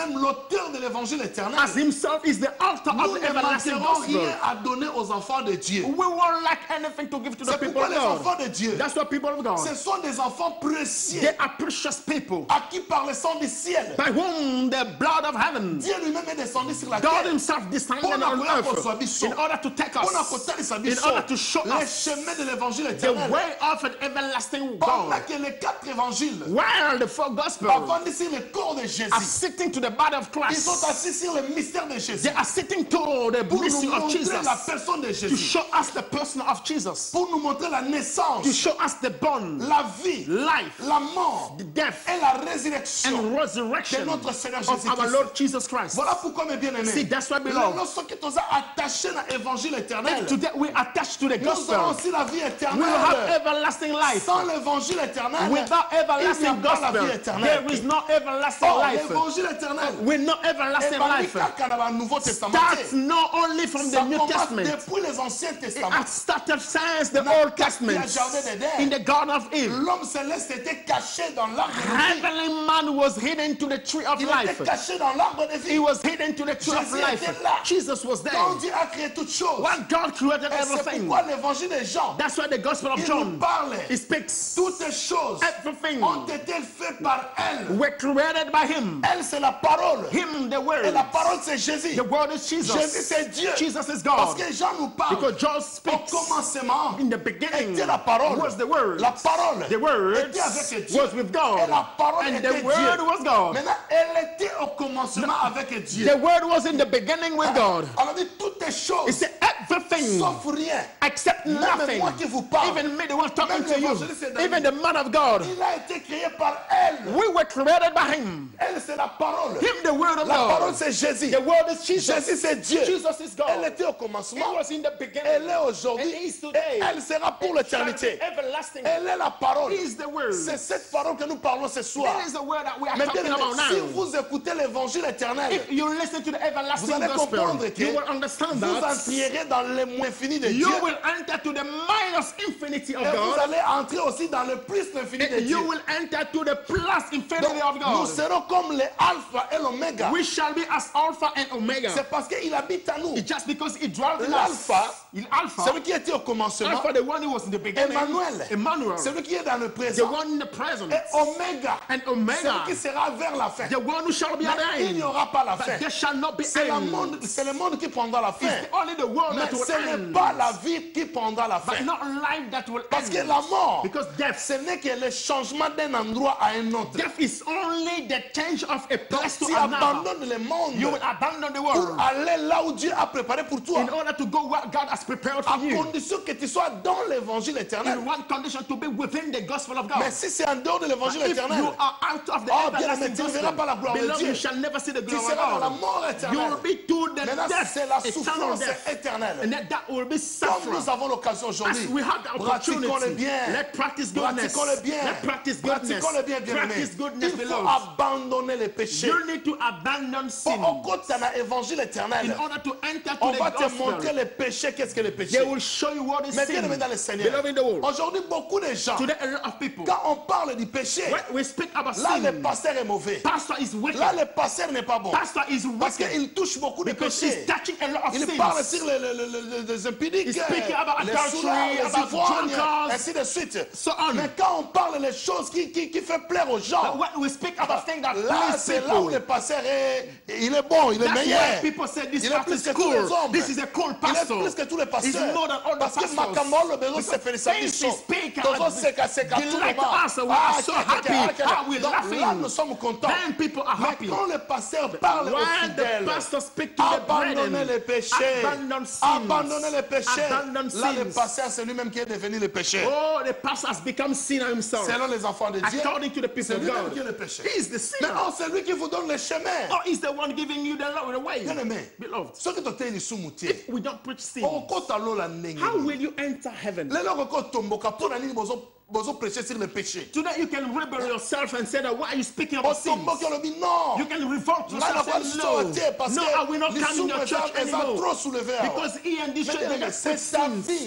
[SPEAKER 2] lui-même l'auteur de l'évangile éternel.
[SPEAKER 3] As himself is the author
[SPEAKER 2] Nous
[SPEAKER 3] of the
[SPEAKER 2] ne
[SPEAKER 3] everlasting
[SPEAKER 2] manquerons
[SPEAKER 3] gospel.
[SPEAKER 2] rien à donner aux enfants de Dieu.
[SPEAKER 3] We won't lack anything to give to the
[SPEAKER 2] C'est
[SPEAKER 3] people
[SPEAKER 2] pourquoi
[SPEAKER 3] of
[SPEAKER 2] les
[SPEAKER 3] God.
[SPEAKER 2] enfants de Dieu,
[SPEAKER 3] That's what people of God.
[SPEAKER 2] ce sont des enfants précieux
[SPEAKER 3] They are precious people
[SPEAKER 2] acquis par le sang du ciel.
[SPEAKER 3] by whom the blood of heaven,
[SPEAKER 2] Dieu lui-même est descendu sur la
[SPEAKER 3] God
[SPEAKER 2] terre
[SPEAKER 3] himself descended
[SPEAKER 2] Pour
[SPEAKER 3] on
[SPEAKER 2] la
[SPEAKER 3] earth
[SPEAKER 2] consommation.
[SPEAKER 3] in order to take
[SPEAKER 2] pour la
[SPEAKER 3] us,
[SPEAKER 2] côté
[SPEAKER 3] in order to show
[SPEAKER 2] les
[SPEAKER 3] us
[SPEAKER 2] chemins de l'évangile
[SPEAKER 3] the
[SPEAKER 2] éternel.
[SPEAKER 3] way of an everlasting
[SPEAKER 2] Pendant
[SPEAKER 3] God.
[SPEAKER 2] que les 4 évangiles
[SPEAKER 3] While the four gospels
[SPEAKER 2] avant de sur le corps de Jésus,
[SPEAKER 3] are sitting to the body of
[SPEAKER 2] ils sont
[SPEAKER 3] Christ,
[SPEAKER 2] assis sur le mystère de Jésus
[SPEAKER 3] they are sitting to the
[SPEAKER 2] pour nous
[SPEAKER 3] mystery of
[SPEAKER 2] montrer
[SPEAKER 3] Jesus,
[SPEAKER 2] la personne de
[SPEAKER 3] to
[SPEAKER 2] Jésus,
[SPEAKER 3] show us the person of Jesus,
[SPEAKER 2] pour nous montrer la naissance,
[SPEAKER 3] to show us the born,
[SPEAKER 2] la vie,
[SPEAKER 3] life,
[SPEAKER 2] la mort
[SPEAKER 3] the death,
[SPEAKER 2] et la résurrection
[SPEAKER 3] and
[SPEAKER 2] de
[SPEAKER 3] resurrection
[SPEAKER 2] notre Seigneur
[SPEAKER 3] of our
[SPEAKER 2] Jésus-Christ.
[SPEAKER 3] Lord Jesus Christ.
[SPEAKER 2] Voilà pourquoi mes bien-aimés,
[SPEAKER 3] See, that's why, beloved,
[SPEAKER 2] lorsque nous sommes attachés à l'évangile éternel,
[SPEAKER 3] today we attach to the
[SPEAKER 2] nous aurons
[SPEAKER 3] gospel.
[SPEAKER 2] aussi la vie
[SPEAKER 3] We will have
[SPEAKER 2] éternelle.
[SPEAKER 3] everlasting life.
[SPEAKER 2] Sans l'évangile éternel,
[SPEAKER 3] Without
[SPEAKER 2] il n'y a
[SPEAKER 3] everlasting
[SPEAKER 2] pas la vie
[SPEAKER 3] gospel,
[SPEAKER 2] éternelle.
[SPEAKER 3] there is no everlasting
[SPEAKER 2] Oh,
[SPEAKER 3] life.
[SPEAKER 2] l'évangile éternel,
[SPEAKER 3] With no everlasting life,
[SPEAKER 2] le Nouveau Testament,
[SPEAKER 3] starts not only from the
[SPEAKER 2] ça
[SPEAKER 3] New
[SPEAKER 2] commence
[SPEAKER 3] Testament.
[SPEAKER 2] depuis les Anciens
[SPEAKER 3] It
[SPEAKER 2] Testaments.
[SPEAKER 3] has started since the
[SPEAKER 2] Dans
[SPEAKER 3] Old
[SPEAKER 2] le
[SPEAKER 3] Testament.
[SPEAKER 2] jardin d'Éden,
[SPEAKER 3] In the Garden of Eve,
[SPEAKER 2] l'homme céleste était caché dans l'arbre de vie.
[SPEAKER 3] heavenly man was hidden to the tree of
[SPEAKER 2] Il
[SPEAKER 3] life.
[SPEAKER 2] était caché dans l'arbre de
[SPEAKER 3] He
[SPEAKER 2] vie.
[SPEAKER 3] was hidden to the tree of
[SPEAKER 2] Jésus
[SPEAKER 3] life.
[SPEAKER 2] était là.
[SPEAKER 3] Jesus was there.
[SPEAKER 2] Quand Dieu a créé toutes choses,
[SPEAKER 3] When God created
[SPEAKER 2] et c'est
[SPEAKER 3] everything,
[SPEAKER 2] pourquoi l'évangile de Jean,
[SPEAKER 3] that's why the Gospel of
[SPEAKER 2] il nous
[SPEAKER 3] John,
[SPEAKER 2] parle.
[SPEAKER 3] he speaks.
[SPEAKER 2] Toutes ces choses
[SPEAKER 3] Everything
[SPEAKER 2] ont été faites par elle.
[SPEAKER 3] were created by him.
[SPEAKER 2] Elle, c'est la parole.
[SPEAKER 3] Him, the
[SPEAKER 2] Et
[SPEAKER 3] word.
[SPEAKER 2] la parole, c'est Jésus.
[SPEAKER 3] The word is
[SPEAKER 2] Jésus,
[SPEAKER 3] Jesus.
[SPEAKER 2] c'est Dieu.
[SPEAKER 3] Jesus is
[SPEAKER 2] Parce
[SPEAKER 3] God.
[SPEAKER 2] que Jean nous parle.
[SPEAKER 3] Because John
[SPEAKER 2] Au
[SPEAKER 3] speaks.
[SPEAKER 2] commencement,
[SPEAKER 3] In the beginning
[SPEAKER 2] était la parole.
[SPEAKER 3] was the word.
[SPEAKER 2] La parole
[SPEAKER 3] The word
[SPEAKER 2] était avec Dieu.
[SPEAKER 3] was with
[SPEAKER 2] Et
[SPEAKER 3] God.
[SPEAKER 2] la parole
[SPEAKER 3] And
[SPEAKER 2] était
[SPEAKER 3] the word
[SPEAKER 2] Dieu.
[SPEAKER 3] was God.
[SPEAKER 2] Maintenant, elle était au commencement avec Dieu.
[SPEAKER 3] The word was in the beginning with God.
[SPEAKER 2] On a dit toutes les
[SPEAKER 3] He
[SPEAKER 2] choses,
[SPEAKER 3] said everything
[SPEAKER 2] sauf rien.
[SPEAKER 3] except
[SPEAKER 2] Même
[SPEAKER 3] nothing.
[SPEAKER 2] moi qui vous parle,
[SPEAKER 3] Even me, the one talking
[SPEAKER 2] Même
[SPEAKER 3] to you.
[SPEAKER 2] l'évangéliste est
[SPEAKER 3] Even the man of God.
[SPEAKER 2] il a été créé par elle.
[SPEAKER 3] We were created by him.
[SPEAKER 2] Elle, c'est la parole.
[SPEAKER 3] Him, the word of
[SPEAKER 2] La parole,
[SPEAKER 3] God.
[SPEAKER 2] c'est Jésus.
[SPEAKER 3] The word is Jesus.
[SPEAKER 2] Jésus, c'est Dieu.
[SPEAKER 3] Jesus is
[SPEAKER 2] Elle
[SPEAKER 3] God.
[SPEAKER 2] était au
[SPEAKER 3] He
[SPEAKER 2] commencement.
[SPEAKER 3] was in the beginning.
[SPEAKER 2] Elle est aujourd'hui.
[SPEAKER 3] And he is today.
[SPEAKER 2] Et elle sera pour l'éternité.
[SPEAKER 3] Everlasting.
[SPEAKER 2] Elle est la parole.
[SPEAKER 3] He is the word.
[SPEAKER 2] C'est cette parole que nous parlons ce soir.
[SPEAKER 3] That is the word that we are
[SPEAKER 2] Mais
[SPEAKER 3] talking
[SPEAKER 2] bien
[SPEAKER 3] about
[SPEAKER 2] aimé, si
[SPEAKER 3] now.
[SPEAKER 2] vous écoutez l'évangile éternel,
[SPEAKER 3] If you listen to the
[SPEAKER 2] vous
[SPEAKER 3] everlasting
[SPEAKER 2] allez
[SPEAKER 3] gospel,
[SPEAKER 2] comprendre que
[SPEAKER 3] you will understand
[SPEAKER 2] vous
[SPEAKER 3] that
[SPEAKER 2] entrerez dans le moins fini de Dieu.
[SPEAKER 3] you will enter to the minus infinity of
[SPEAKER 2] Et vous
[SPEAKER 3] God.
[SPEAKER 2] allez entrer aussi dans le plus infini de
[SPEAKER 3] And
[SPEAKER 2] Dieu.
[SPEAKER 3] you will enter to the plus infinity of
[SPEAKER 2] Donc, nous
[SPEAKER 3] God.
[SPEAKER 2] serons comme les alpha et l'oméga.
[SPEAKER 3] We shall be as Alpha and Omega.
[SPEAKER 2] C'est parce qu'il habite à nous.
[SPEAKER 3] It's just because he dwelt in us.
[SPEAKER 2] L'alpha,
[SPEAKER 3] Alpha,
[SPEAKER 2] celui qui était au commencement,
[SPEAKER 3] Alpha, the one who was in the beginning.
[SPEAKER 2] Emmanuel,
[SPEAKER 3] Emmanuel,
[SPEAKER 2] celui qui est dans le
[SPEAKER 3] the
[SPEAKER 2] présent,
[SPEAKER 3] one in the present.
[SPEAKER 2] et Oméga,
[SPEAKER 3] And
[SPEAKER 2] celui
[SPEAKER 3] Omega,
[SPEAKER 2] qui sera vers la fin.
[SPEAKER 3] the one who shall be at the
[SPEAKER 2] Mais il n'y
[SPEAKER 3] end.
[SPEAKER 2] aura pas la
[SPEAKER 3] But
[SPEAKER 2] fin.
[SPEAKER 3] there shall not be
[SPEAKER 2] C'est
[SPEAKER 3] end.
[SPEAKER 2] le monde qui prendra la fin.
[SPEAKER 3] It's only the world
[SPEAKER 2] Mais
[SPEAKER 3] that will
[SPEAKER 2] ce n'est
[SPEAKER 3] end.
[SPEAKER 2] pas la vie qui prendra la
[SPEAKER 3] But
[SPEAKER 2] fin.
[SPEAKER 3] not life that will
[SPEAKER 2] Parce que
[SPEAKER 3] end.
[SPEAKER 2] la mort,
[SPEAKER 3] Because death,
[SPEAKER 2] ce n'est que le changement d'un endroit à un autre.
[SPEAKER 3] death is only the change of a
[SPEAKER 2] Donc
[SPEAKER 3] place to
[SPEAKER 2] tu
[SPEAKER 3] another.
[SPEAKER 2] abandonnes le monde
[SPEAKER 3] You will abandon the
[SPEAKER 2] pour
[SPEAKER 3] world
[SPEAKER 2] aller là où Dieu a préparé pour toi.
[SPEAKER 3] in order to go where God has prepared for
[SPEAKER 2] À
[SPEAKER 3] you.
[SPEAKER 2] condition que tu sois dans l'évangile éternel.
[SPEAKER 3] In one condition, to be within the gospel of God.
[SPEAKER 2] Mais si c'est en dehors de l'évangile
[SPEAKER 3] If
[SPEAKER 2] éternel,
[SPEAKER 3] you are out of the
[SPEAKER 2] oh, bien aimé,
[SPEAKER 3] everlasting
[SPEAKER 2] tu ne
[SPEAKER 3] gospel,
[SPEAKER 2] verras pas la gloire de
[SPEAKER 3] beloved,
[SPEAKER 2] Dieu.
[SPEAKER 3] you shall never see the
[SPEAKER 2] Tu
[SPEAKER 3] glory of
[SPEAKER 2] seras dans la
[SPEAKER 3] God.
[SPEAKER 2] mort
[SPEAKER 3] You
[SPEAKER 2] éternelle.
[SPEAKER 3] will be to the
[SPEAKER 2] Maintenant,
[SPEAKER 3] death,
[SPEAKER 2] c'est la
[SPEAKER 3] eternal
[SPEAKER 2] souffrance
[SPEAKER 3] death.
[SPEAKER 2] éternelle.
[SPEAKER 3] And that will be
[SPEAKER 2] Comme
[SPEAKER 3] suffering.
[SPEAKER 2] nous avons l'occasion
[SPEAKER 3] As
[SPEAKER 2] aujourd'hui,
[SPEAKER 3] we have the
[SPEAKER 2] pratiquons le
[SPEAKER 3] opportunity,
[SPEAKER 2] bien.
[SPEAKER 3] let's practice goodness.
[SPEAKER 2] Pratiquons le bien.
[SPEAKER 3] Let's practice goodness.
[SPEAKER 2] Pratiquons le bien, bien aimé.
[SPEAKER 3] Practice goodness,
[SPEAKER 2] Il faut
[SPEAKER 3] beloved.
[SPEAKER 2] abandonner les péchés.
[SPEAKER 3] You need to abandon sin
[SPEAKER 2] Au côté de l'évangile
[SPEAKER 3] in
[SPEAKER 2] éternel,
[SPEAKER 3] order to enter to
[SPEAKER 2] on
[SPEAKER 3] the
[SPEAKER 2] va te montrer
[SPEAKER 3] gospel.
[SPEAKER 2] les péchés. Qu'est-ce que les péchés?
[SPEAKER 3] They will show you what is
[SPEAKER 2] Mais bien aimé
[SPEAKER 3] sin.
[SPEAKER 2] dans le Seigneur,
[SPEAKER 3] Beloved in the world.
[SPEAKER 2] aujourd'hui, beaucoup de gens,
[SPEAKER 3] Today, a lot of people,
[SPEAKER 2] quand on parle du péché,
[SPEAKER 3] when we speak about
[SPEAKER 2] là, le
[SPEAKER 3] sin,
[SPEAKER 2] pasteur est mauvais.
[SPEAKER 3] pastor is wicked.
[SPEAKER 2] Là, le pasteur n'est pas bon.
[SPEAKER 3] Pastor is
[SPEAKER 2] Parce
[SPEAKER 3] wicked
[SPEAKER 2] qu'il touche beaucoup de
[SPEAKER 3] because
[SPEAKER 2] péchés.
[SPEAKER 3] he's touching a lot of
[SPEAKER 2] Il parle
[SPEAKER 3] sins.
[SPEAKER 2] sur les impudiques,
[SPEAKER 3] He's speaking about
[SPEAKER 2] les
[SPEAKER 3] adultery,
[SPEAKER 2] soulards, les
[SPEAKER 3] about
[SPEAKER 2] ivrognes,
[SPEAKER 3] drunkards,
[SPEAKER 2] ainsi de suite.
[SPEAKER 3] so on.
[SPEAKER 2] Mais quand on parle les choses qui fait plaire aux gens,
[SPEAKER 3] But when we speak about things that
[SPEAKER 2] là,
[SPEAKER 3] please
[SPEAKER 2] c'est là où
[SPEAKER 3] people,
[SPEAKER 2] le pasteur il est bon, il est
[SPEAKER 3] that's why
[SPEAKER 2] meilleur.
[SPEAKER 3] people say this
[SPEAKER 2] Il est
[SPEAKER 3] pastor
[SPEAKER 2] plus
[SPEAKER 3] is
[SPEAKER 2] que tous les
[SPEAKER 3] cool.
[SPEAKER 2] hommes.
[SPEAKER 3] This is a cool
[SPEAKER 2] Il est
[SPEAKER 3] pastor.
[SPEAKER 2] plus que tous les
[SPEAKER 3] He's
[SPEAKER 2] pasteurs.
[SPEAKER 3] more than all the
[SPEAKER 2] Parce que
[SPEAKER 3] pastors.
[SPEAKER 2] Makamolo, Bézo,
[SPEAKER 3] Because
[SPEAKER 2] c'est Félissa
[SPEAKER 3] things
[SPEAKER 2] Bisson.
[SPEAKER 3] he speak
[SPEAKER 2] Tozo, c'est qu'à tout
[SPEAKER 3] delight
[SPEAKER 2] moment.
[SPEAKER 3] us, and we are so happy. How we
[SPEAKER 2] Donc là,
[SPEAKER 3] laughing.
[SPEAKER 2] nous sommes contents.
[SPEAKER 3] Then people are
[SPEAKER 2] Mais
[SPEAKER 3] happy.
[SPEAKER 2] quand le pasteur parle aux
[SPEAKER 3] When the
[SPEAKER 2] fidèles,
[SPEAKER 3] pastor speaks to the
[SPEAKER 2] abandonnez
[SPEAKER 3] brethren,
[SPEAKER 2] les péchés.
[SPEAKER 3] abandon sins.
[SPEAKER 2] Abandonnez les péchés.
[SPEAKER 3] Abandon
[SPEAKER 2] Là, le
[SPEAKER 3] sins.
[SPEAKER 2] pasteur, c'est lui-même qui est devenu le péché.
[SPEAKER 3] Oh, the pastor has become sinner himself.
[SPEAKER 2] Selon les enfants de Dieu,
[SPEAKER 3] According to the people
[SPEAKER 2] c'est
[SPEAKER 3] of
[SPEAKER 2] lui-même
[SPEAKER 3] God,
[SPEAKER 2] qui est le péché.
[SPEAKER 3] he is the
[SPEAKER 2] Mais
[SPEAKER 3] sinner.
[SPEAKER 2] oh, c'est lui qui vous donne le chemin.
[SPEAKER 3] Oh, he's the one giving you the way.
[SPEAKER 2] Bien aimé,
[SPEAKER 3] Beloved,
[SPEAKER 2] ce que tu as dit sous moutier,
[SPEAKER 3] we don't preach sin.
[SPEAKER 2] on compte alors la nègre.
[SPEAKER 3] How will you enter heaven?
[SPEAKER 2] Les gens qui tomboka pour la ligne, bozo prêcher sur le péché.
[SPEAKER 3] Today you can rebel yourself and say that why are you speaking about
[SPEAKER 2] On
[SPEAKER 3] sin?
[SPEAKER 2] tomboka le dit non.
[SPEAKER 3] You can revolt
[SPEAKER 2] Là, la
[SPEAKER 3] yourself
[SPEAKER 2] voix
[SPEAKER 3] and
[SPEAKER 2] du
[SPEAKER 3] say
[SPEAKER 2] sortir parce
[SPEAKER 3] no, I will not
[SPEAKER 2] que les
[SPEAKER 3] come in your church
[SPEAKER 2] sous-mesants, elles ont trop
[SPEAKER 3] anymore.
[SPEAKER 2] soulevé.
[SPEAKER 3] Because he and this
[SPEAKER 2] Mais
[SPEAKER 3] church
[SPEAKER 2] bien
[SPEAKER 3] they
[SPEAKER 2] aimé,
[SPEAKER 3] got
[SPEAKER 2] c'est
[SPEAKER 3] six
[SPEAKER 2] ta
[SPEAKER 3] sins.
[SPEAKER 2] vie.
[SPEAKER 3] It's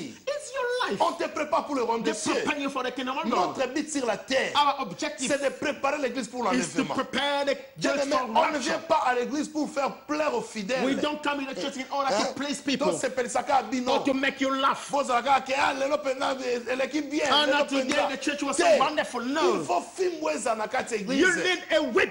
[SPEAKER 3] your life.
[SPEAKER 2] On te prépare pour le royaume des cieux.
[SPEAKER 3] Prepare you for the kingdom of God.
[SPEAKER 2] Notre but sur la terre,
[SPEAKER 3] Our objective
[SPEAKER 2] c'est de préparer l'église pour
[SPEAKER 3] is to
[SPEAKER 2] l'enlèvement.
[SPEAKER 3] prepare the church
[SPEAKER 2] Bien-aimé,
[SPEAKER 3] for
[SPEAKER 2] on ne vient
[SPEAKER 3] rapture.
[SPEAKER 2] pas à l'église pour faire plaire aux fidèles.
[SPEAKER 3] We don't come in the church in order to please people
[SPEAKER 2] Donc c'est ça bino.
[SPEAKER 3] or to make you laugh.
[SPEAKER 2] L'équipe bien.
[SPEAKER 3] And not today the church was so wonderful.
[SPEAKER 2] Il
[SPEAKER 3] No.
[SPEAKER 2] faut filmer na kati église.
[SPEAKER 3] You need a whip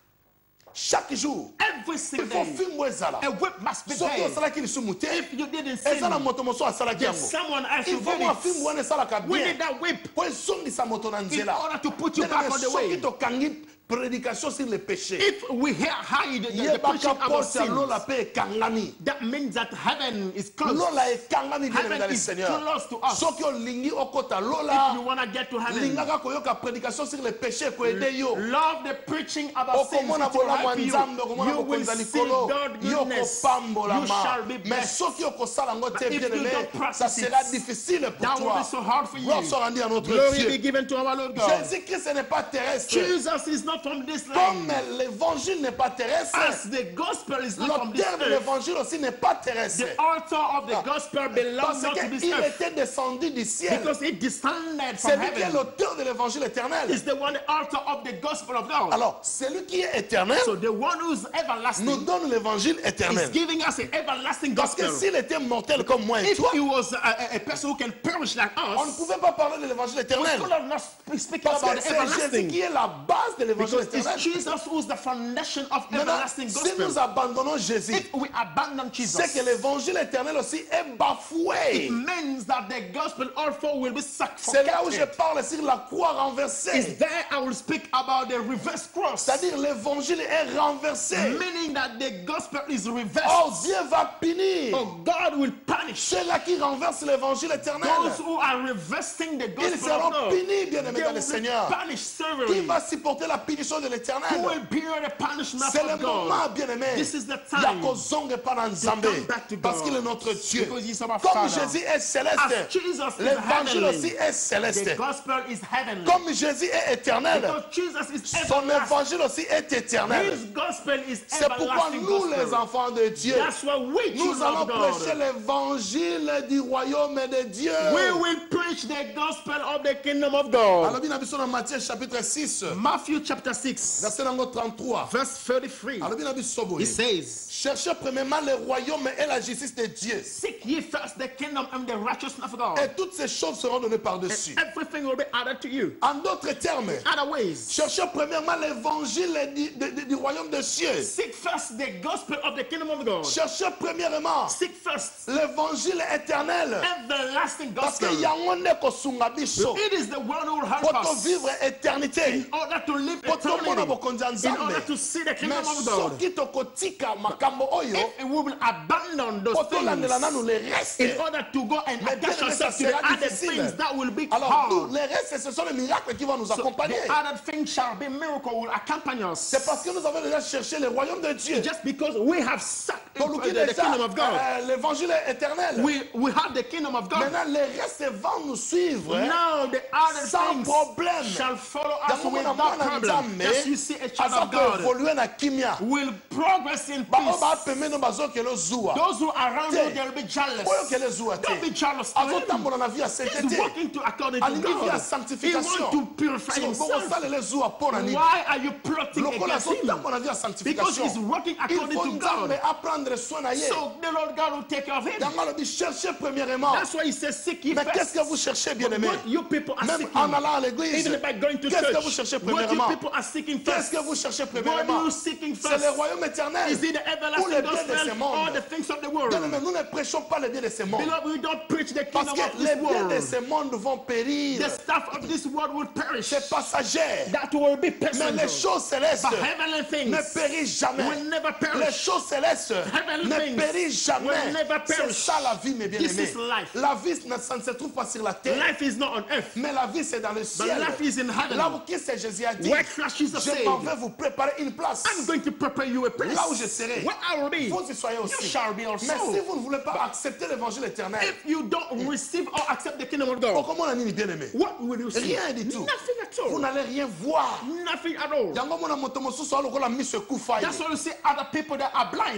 [SPEAKER 2] chaque jour.
[SPEAKER 3] every
[SPEAKER 2] Il
[SPEAKER 3] single
[SPEAKER 2] faut
[SPEAKER 3] day.
[SPEAKER 2] filmer ça là.
[SPEAKER 3] A whip must be
[SPEAKER 2] Soki
[SPEAKER 3] there.
[SPEAKER 2] osala ki lisumuté.
[SPEAKER 3] If you didn't
[SPEAKER 2] Eza
[SPEAKER 3] sin,
[SPEAKER 2] na moto moso asala ki
[SPEAKER 3] there's
[SPEAKER 2] yango.
[SPEAKER 3] someone else
[SPEAKER 2] Il
[SPEAKER 3] who
[SPEAKER 2] faut
[SPEAKER 3] did
[SPEAKER 2] moi
[SPEAKER 3] it.
[SPEAKER 2] film wana esalaka
[SPEAKER 3] We
[SPEAKER 2] bien.
[SPEAKER 3] need that whip
[SPEAKER 2] Po ezongisa moto na
[SPEAKER 3] in
[SPEAKER 2] nzela.
[SPEAKER 3] order to put you back on the way.
[SPEAKER 2] Soki tokangi prédication sur les péchés.
[SPEAKER 3] If we hide the preaching
[SPEAKER 2] Yebaka
[SPEAKER 3] about
[SPEAKER 2] porte ya lola
[SPEAKER 3] sins,
[SPEAKER 2] pe ekangami.
[SPEAKER 3] that means that heaven is close.
[SPEAKER 2] Lola ekangami bien
[SPEAKER 3] Heaven
[SPEAKER 2] dans le
[SPEAKER 3] is
[SPEAKER 2] Seigneur.
[SPEAKER 3] close to us.
[SPEAKER 2] Soki olingi okota
[SPEAKER 3] If you
[SPEAKER 2] lola.
[SPEAKER 3] want to get to heaven,
[SPEAKER 2] Lingaka koyoka prédication sur les péchés ko aider yo.
[SPEAKER 3] love the preaching about sins. It
[SPEAKER 2] Okomona
[SPEAKER 3] will
[SPEAKER 2] bolamu
[SPEAKER 3] help you.
[SPEAKER 2] nzambe okomona
[SPEAKER 3] You will
[SPEAKER 2] bokonza
[SPEAKER 3] see
[SPEAKER 2] likolo.
[SPEAKER 3] God's
[SPEAKER 2] Yo
[SPEAKER 3] goodness.
[SPEAKER 2] kopambola
[SPEAKER 3] You shall be
[SPEAKER 2] ma. Mais
[SPEAKER 3] blessed.
[SPEAKER 2] soki okosala ngo te
[SPEAKER 3] But if
[SPEAKER 2] bien
[SPEAKER 3] you
[SPEAKER 2] aimé,
[SPEAKER 3] don't practice
[SPEAKER 2] ça sera
[SPEAKER 3] it,
[SPEAKER 2] difficile pour
[SPEAKER 3] that will
[SPEAKER 2] toi.
[SPEAKER 3] be so hard for you.
[SPEAKER 2] Gloire soit rendue à notre
[SPEAKER 3] Glory be
[SPEAKER 2] Dieu.
[SPEAKER 3] given to our Lord God.
[SPEAKER 2] Jésus-Christ ce n'est pas terrestre.
[SPEAKER 3] Jesus is not from this
[SPEAKER 2] Comme
[SPEAKER 3] land.
[SPEAKER 2] l'évangile n'est pas terrestre,
[SPEAKER 3] As the gospel is not from this
[SPEAKER 2] l'auteur de
[SPEAKER 3] earth,
[SPEAKER 2] l'évangile aussi n'est pas terrestre.
[SPEAKER 3] the author of the gospel belongs
[SPEAKER 2] Parce
[SPEAKER 3] not to this
[SPEAKER 2] qu'il
[SPEAKER 3] earth.
[SPEAKER 2] était descendu du ciel.
[SPEAKER 3] Because it descended
[SPEAKER 2] C'est
[SPEAKER 3] from
[SPEAKER 2] lui qui est
[SPEAKER 3] heaven.
[SPEAKER 2] l'auteur de l'évangile éternel.
[SPEAKER 3] Is the one, the author of the gospel of God.
[SPEAKER 2] Alors, celui qui est éternel
[SPEAKER 3] So the one who's
[SPEAKER 2] nous
[SPEAKER 3] everlasting
[SPEAKER 2] donne l'évangile
[SPEAKER 3] is
[SPEAKER 2] éternel.
[SPEAKER 3] giving us an everlasting
[SPEAKER 2] Parce que
[SPEAKER 3] gospel.
[SPEAKER 2] s'il était mortel comme moi et
[SPEAKER 3] If
[SPEAKER 2] toi,
[SPEAKER 3] he was a person who can perish like
[SPEAKER 2] on ne
[SPEAKER 3] us,
[SPEAKER 2] pouvait pas parler de l'évangile
[SPEAKER 3] we
[SPEAKER 2] éternel.
[SPEAKER 3] could have not speaking
[SPEAKER 2] Parce
[SPEAKER 3] about
[SPEAKER 2] que
[SPEAKER 3] the
[SPEAKER 2] c'est Jésus
[SPEAKER 3] everlasting.
[SPEAKER 2] qui est la base de l'évangile
[SPEAKER 3] Because it's
[SPEAKER 2] éternel.
[SPEAKER 3] Jesus who's the foundation of
[SPEAKER 2] Maintenant,
[SPEAKER 3] everlasting
[SPEAKER 2] si
[SPEAKER 3] gospel.
[SPEAKER 2] nous abandonnons Jésus,
[SPEAKER 3] If we abandon Jesus,
[SPEAKER 2] c'est que l'évangile éternel aussi est
[SPEAKER 3] it
[SPEAKER 2] bafoué.
[SPEAKER 3] means that the gospel also will be
[SPEAKER 2] C'est là où je
[SPEAKER 3] suffocated.
[SPEAKER 2] parle sur la croix renversée.
[SPEAKER 3] Is there I will speak about the reverse cross,
[SPEAKER 2] C'est-à-dire l'évangile est renversé.
[SPEAKER 3] meaning that the gospel is reversed.
[SPEAKER 2] Oh, Dieu va punir
[SPEAKER 3] Oh, God will punish
[SPEAKER 2] ceux-là qui renversent l'évangile éternel.
[SPEAKER 3] those who are reversing the
[SPEAKER 2] Ils
[SPEAKER 3] gospel
[SPEAKER 2] seront
[SPEAKER 3] of God.
[SPEAKER 2] punis, bien-aimés
[SPEAKER 3] They
[SPEAKER 2] dans
[SPEAKER 3] will
[SPEAKER 2] le
[SPEAKER 3] be
[SPEAKER 2] Seigneur.
[SPEAKER 3] punished
[SPEAKER 2] Qui
[SPEAKER 3] severely.
[SPEAKER 2] va supporter la punition de
[SPEAKER 3] Who
[SPEAKER 2] l'éternel?
[SPEAKER 3] will bear the punishment
[SPEAKER 2] C'est le
[SPEAKER 3] of
[SPEAKER 2] moment,
[SPEAKER 3] God?
[SPEAKER 2] bien-aimé.
[SPEAKER 3] This is the
[SPEAKER 2] Il y a
[SPEAKER 3] time
[SPEAKER 2] kozonge par Nzambe.
[SPEAKER 3] come back to
[SPEAKER 2] Parce
[SPEAKER 3] God.
[SPEAKER 2] qu'il est notre Dieu.
[SPEAKER 3] Because he's our
[SPEAKER 2] Comme
[SPEAKER 3] Father.
[SPEAKER 2] Jésus est
[SPEAKER 3] As
[SPEAKER 2] céleste,
[SPEAKER 3] Jesus is
[SPEAKER 2] l'évangile aussi
[SPEAKER 3] heavenly,
[SPEAKER 2] est céleste.
[SPEAKER 3] the gospel is heavenly.
[SPEAKER 2] Comme Jésus est éternel,
[SPEAKER 3] Because Jesus is
[SPEAKER 2] son
[SPEAKER 3] everlasting.
[SPEAKER 2] évangile aussi est éternel.
[SPEAKER 3] His gospel is
[SPEAKER 2] C'est pourquoi
[SPEAKER 3] everlasting
[SPEAKER 2] nous, les
[SPEAKER 3] gospel.
[SPEAKER 2] enfants de Dieu,
[SPEAKER 3] That's why we,
[SPEAKER 2] nous
[SPEAKER 3] children
[SPEAKER 2] allons
[SPEAKER 3] of God,
[SPEAKER 2] prêcher l'évangile du royaume de Dieu.
[SPEAKER 3] we will preach the gospel of the kingdom of God.
[SPEAKER 2] Alors, bien sûr, dans Matthieu chapitre 6,
[SPEAKER 3] Matthew chapter 6,
[SPEAKER 2] verset numéro 33.
[SPEAKER 3] verse 33.
[SPEAKER 2] Alors, bien sûr,
[SPEAKER 3] It says,
[SPEAKER 2] cherchez premièrement le royaume et la justice de Dieu.
[SPEAKER 3] seek ye first the kingdom and the righteousness of God.
[SPEAKER 2] Et toutes ces choses seront données par-dessus.
[SPEAKER 3] Everything will be added to you.
[SPEAKER 2] En d'autres termes,
[SPEAKER 3] Other ways,
[SPEAKER 2] cherchez premièrement l'évangile du royaume de Dieu.
[SPEAKER 3] seek first the gospel of the kingdom of God.
[SPEAKER 2] Cherchez premièrement
[SPEAKER 3] Seek first
[SPEAKER 2] l'évangile éternel.
[SPEAKER 3] everlasting
[SPEAKER 2] Parce que
[SPEAKER 3] gospel.
[SPEAKER 2] yango nde kosunga biso.
[SPEAKER 3] It is the one who will help
[SPEAKER 2] Pour
[SPEAKER 3] us
[SPEAKER 2] vivre éternité.
[SPEAKER 3] in order to live
[SPEAKER 2] Pour tomona
[SPEAKER 3] eternity,
[SPEAKER 2] bokonzi ya
[SPEAKER 3] in
[SPEAKER 2] Nzambe.
[SPEAKER 3] order to see the kingdom
[SPEAKER 2] Mais
[SPEAKER 3] of God.
[SPEAKER 2] soki tokotika makambo oyo,
[SPEAKER 3] If we will abandon those
[SPEAKER 2] po tolandela
[SPEAKER 3] things
[SPEAKER 2] nanu le reste.
[SPEAKER 3] in order to go and
[SPEAKER 2] Mais
[SPEAKER 3] attach
[SPEAKER 2] bien,
[SPEAKER 3] ourselves
[SPEAKER 2] ça
[SPEAKER 3] to the
[SPEAKER 2] sera
[SPEAKER 3] other
[SPEAKER 2] difficile.
[SPEAKER 3] things, that will be
[SPEAKER 2] Alors, nous,
[SPEAKER 3] hard.
[SPEAKER 2] les restes, ce sont les miracles qui vont nous
[SPEAKER 3] So
[SPEAKER 2] accompagner.
[SPEAKER 3] the other things shall be miracle will accompany us.
[SPEAKER 2] C'est parce que nous avons déjà cherché le royaume de Dieu.
[SPEAKER 3] Just because we have sought
[SPEAKER 2] Donc, nous
[SPEAKER 3] the kingdom of God,
[SPEAKER 2] l'évangile éternel.
[SPEAKER 3] we have the kingdom of God.
[SPEAKER 2] Maintenant, les restes vont nous suivre.
[SPEAKER 3] Now the other
[SPEAKER 2] Sans
[SPEAKER 3] things
[SPEAKER 2] problème.
[SPEAKER 3] shall follow us
[SPEAKER 2] Yango mona
[SPEAKER 3] without
[SPEAKER 2] mwana
[SPEAKER 3] problem.
[SPEAKER 2] Nzambe,
[SPEAKER 3] Just you see a child
[SPEAKER 2] aza
[SPEAKER 3] of God
[SPEAKER 2] koévoluer na kimia.
[SPEAKER 3] will progress in
[SPEAKER 2] Bao
[SPEAKER 3] peace.
[SPEAKER 2] bapemeno bazokela ozwa.
[SPEAKER 3] Those who are around
[SPEAKER 2] Te.
[SPEAKER 3] you, they'll be jealous.
[SPEAKER 2] Oyo kele ozwa te.
[SPEAKER 3] Don't be jealous to him.
[SPEAKER 2] Azotambola na vie ya
[SPEAKER 3] He's
[SPEAKER 2] sainteté.
[SPEAKER 3] working to according to
[SPEAKER 2] Alingi vie ya
[SPEAKER 3] God. He
[SPEAKER 2] sanctification.
[SPEAKER 3] wants to purify
[SPEAKER 2] So,
[SPEAKER 3] himself.
[SPEAKER 2] bokosalela ezwa mpo na nini?
[SPEAKER 3] Why are you plotting
[SPEAKER 2] Lokola
[SPEAKER 3] against him?
[SPEAKER 2] azotambola na vie ya
[SPEAKER 3] Because he's
[SPEAKER 2] sanctification.
[SPEAKER 3] working
[SPEAKER 2] Il
[SPEAKER 3] according
[SPEAKER 2] faut
[SPEAKER 3] to God.
[SPEAKER 2] Nzambe apprendre soin na ye.
[SPEAKER 3] So the Lord God will take care of him.
[SPEAKER 2] Yango alobi cherchez premièrement.
[SPEAKER 3] That's why he says seek ye
[SPEAKER 2] Mais qu'est-ce
[SPEAKER 3] first.
[SPEAKER 2] que vous cherchez, bien-aimé?
[SPEAKER 3] What you people are
[SPEAKER 2] Même
[SPEAKER 3] seeking,
[SPEAKER 2] en allant à l'église,
[SPEAKER 3] even by going to
[SPEAKER 2] qu'est-ce que
[SPEAKER 3] church,
[SPEAKER 2] vous cherchez
[SPEAKER 3] what you
[SPEAKER 2] premièrement?
[SPEAKER 3] people are seeking
[SPEAKER 2] Qu'est-ce
[SPEAKER 3] first,
[SPEAKER 2] que vous cherchez
[SPEAKER 3] what are
[SPEAKER 2] premièrement?
[SPEAKER 3] you seeking
[SPEAKER 2] C'est
[SPEAKER 3] first?
[SPEAKER 2] le royaume éternel.
[SPEAKER 3] Is it the
[SPEAKER 2] Ou les
[SPEAKER 3] everlasting
[SPEAKER 2] biens de ce
[SPEAKER 3] gospel
[SPEAKER 2] monde.
[SPEAKER 3] or the things of the world?
[SPEAKER 2] Bien-aimé, nous ne prêchons pas les biens de ce monde.
[SPEAKER 3] Beloved, we don't preach the
[SPEAKER 2] Parce
[SPEAKER 3] kingdom
[SPEAKER 2] que
[SPEAKER 3] of
[SPEAKER 2] les
[SPEAKER 3] this
[SPEAKER 2] biens de
[SPEAKER 3] world.
[SPEAKER 2] ce monde vont périr.
[SPEAKER 3] The stuff of this world will perish.
[SPEAKER 2] C'est passager.
[SPEAKER 3] That will be
[SPEAKER 2] Mais les
[SPEAKER 3] personal.
[SPEAKER 2] choses célestes
[SPEAKER 3] But heavenly things
[SPEAKER 2] ne périssent jamais.
[SPEAKER 3] will never
[SPEAKER 2] Les
[SPEAKER 3] perish.
[SPEAKER 2] choses célestes
[SPEAKER 3] Heavenly
[SPEAKER 2] ne
[SPEAKER 3] things
[SPEAKER 2] périssent jamais.
[SPEAKER 3] will never
[SPEAKER 2] C'est
[SPEAKER 3] perish.
[SPEAKER 2] ça la vie, mes
[SPEAKER 3] This
[SPEAKER 2] bien-aimés.
[SPEAKER 3] is life.
[SPEAKER 2] La vie, ça ne se trouve pas sur la terre.
[SPEAKER 3] Life is not on earth,
[SPEAKER 2] Mais la vie, c'est dans le
[SPEAKER 3] but
[SPEAKER 2] ciel.
[SPEAKER 3] life is in heaven.
[SPEAKER 2] Là où Christ Jésus a dit,
[SPEAKER 3] Where Christ Jesus
[SPEAKER 2] je
[SPEAKER 3] said,
[SPEAKER 2] m'en vais vous préparer une place.
[SPEAKER 3] I'm going to prepare you a place.
[SPEAKER 2] Là où je serai.
[SPEAKER 3] Where I will be,
[SPEAKER 2] Vous y soyez
[SPEAKER 3] you
[SPEAKER 2] aussi.
[SPEAKER 3] shall be
[SPEAKER 2] Mais si
[SPEAKER 3] also.
[SPEAKER 2] vous ne voulez pas accepter l'évangile éternel,
[SPEAKER 3] If you don't receive or accept the kingdom of God,
[SPEAKER 2] comment on a dit, bien-aimé?
[SPEAKER 3] what will you see?
[SPEAKER 2] Rien du tout.
[SPEAKER 3] Nothing at
[SPEAKER 2] Vous
[SPEAKER 3] all.
[SPEAKER 2] n'allez rien voir.
[SPEAKER 3] Nothing at all.
[SPEAKER 2] Yango mona moto mosusu alokola miso ekufa ye.
[SPEAKER 3] That's why you see other people that are blind.
[SPEAKER 2] Amona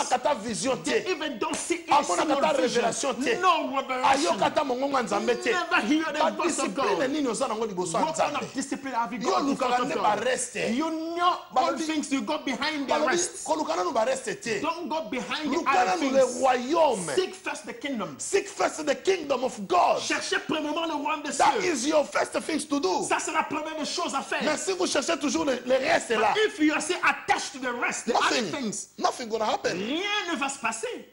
[SPEAKER 2] kata vision
[SPEAKER 4] They
[SPEAKER 2] te.
[SPEAKER 4] even don't see a
[SPEAKER 2] Amona
[SPEAKER 4] single
[SPEAKER 2] kata
[SPEAKER 4] vision.
[SPEAKER 2] révélation te.
[SPEAKER 4] No revelation.
[SPEAKER 2] Ayokata mongongo nzambe te.
[SPEAKER 4] Never hear the
[SPEAKER 2] Ba
[SPEAKER 4] voice of
[SPEAKER 2] discipline
[SPEAKER 4] God.
[SPEAKER 2] nini oza nango liboso ya
[SPEAKER 4] What kind
[SPEAKER 2] nzambe.
[SPEAKER 4] of discipline have you
[SPEAKER 2] Yo
[SPEAKER 4] got in
[SPEAKER 2] lukaka
[SPEAKER 4] front of
[SPEAKER 2] nde
[SPEAKER 4] God?
[SPEAKER 2] bareste.
[SPEAKER 4] You know all
[SPEAKER 2] Balobi-
[SPEAKER 4] things you go behind the
[SPEAKER 2] Balobi,
[SPEAKER 4] rest.
[SPEAKER 2] koluka nanu bareste te.
[SPEAKER 4] Don't go behind the
[SPEAKER 2] Luka
[SPEAKER 4] other
[SPEAKER 2] nanu le
[SPEAKER 4] things.
[SPEAKER 2] royaume.
[SPEAKER 4] Seek first the kingdom.
[SPEAKER 2] Seek first the kingdom of God.
[SPEAKER 4] Cherchez premièrement le royaume des
[SPEAKER 2] That
[SPEAKER 4] cieux.
[SPEAKER 2] is your first things to do.
[SPEAKER 4] Ça, c'est la première des choses à faire.
[SPEAKER 2] Mais si vous cherchez toujours le reste là,
[SPEAKER 4] If you are still attached to the rest, the other things,
[SPEAKER 2] nothing gonna happen.
[SPEAKER 4] rien ne va se passer.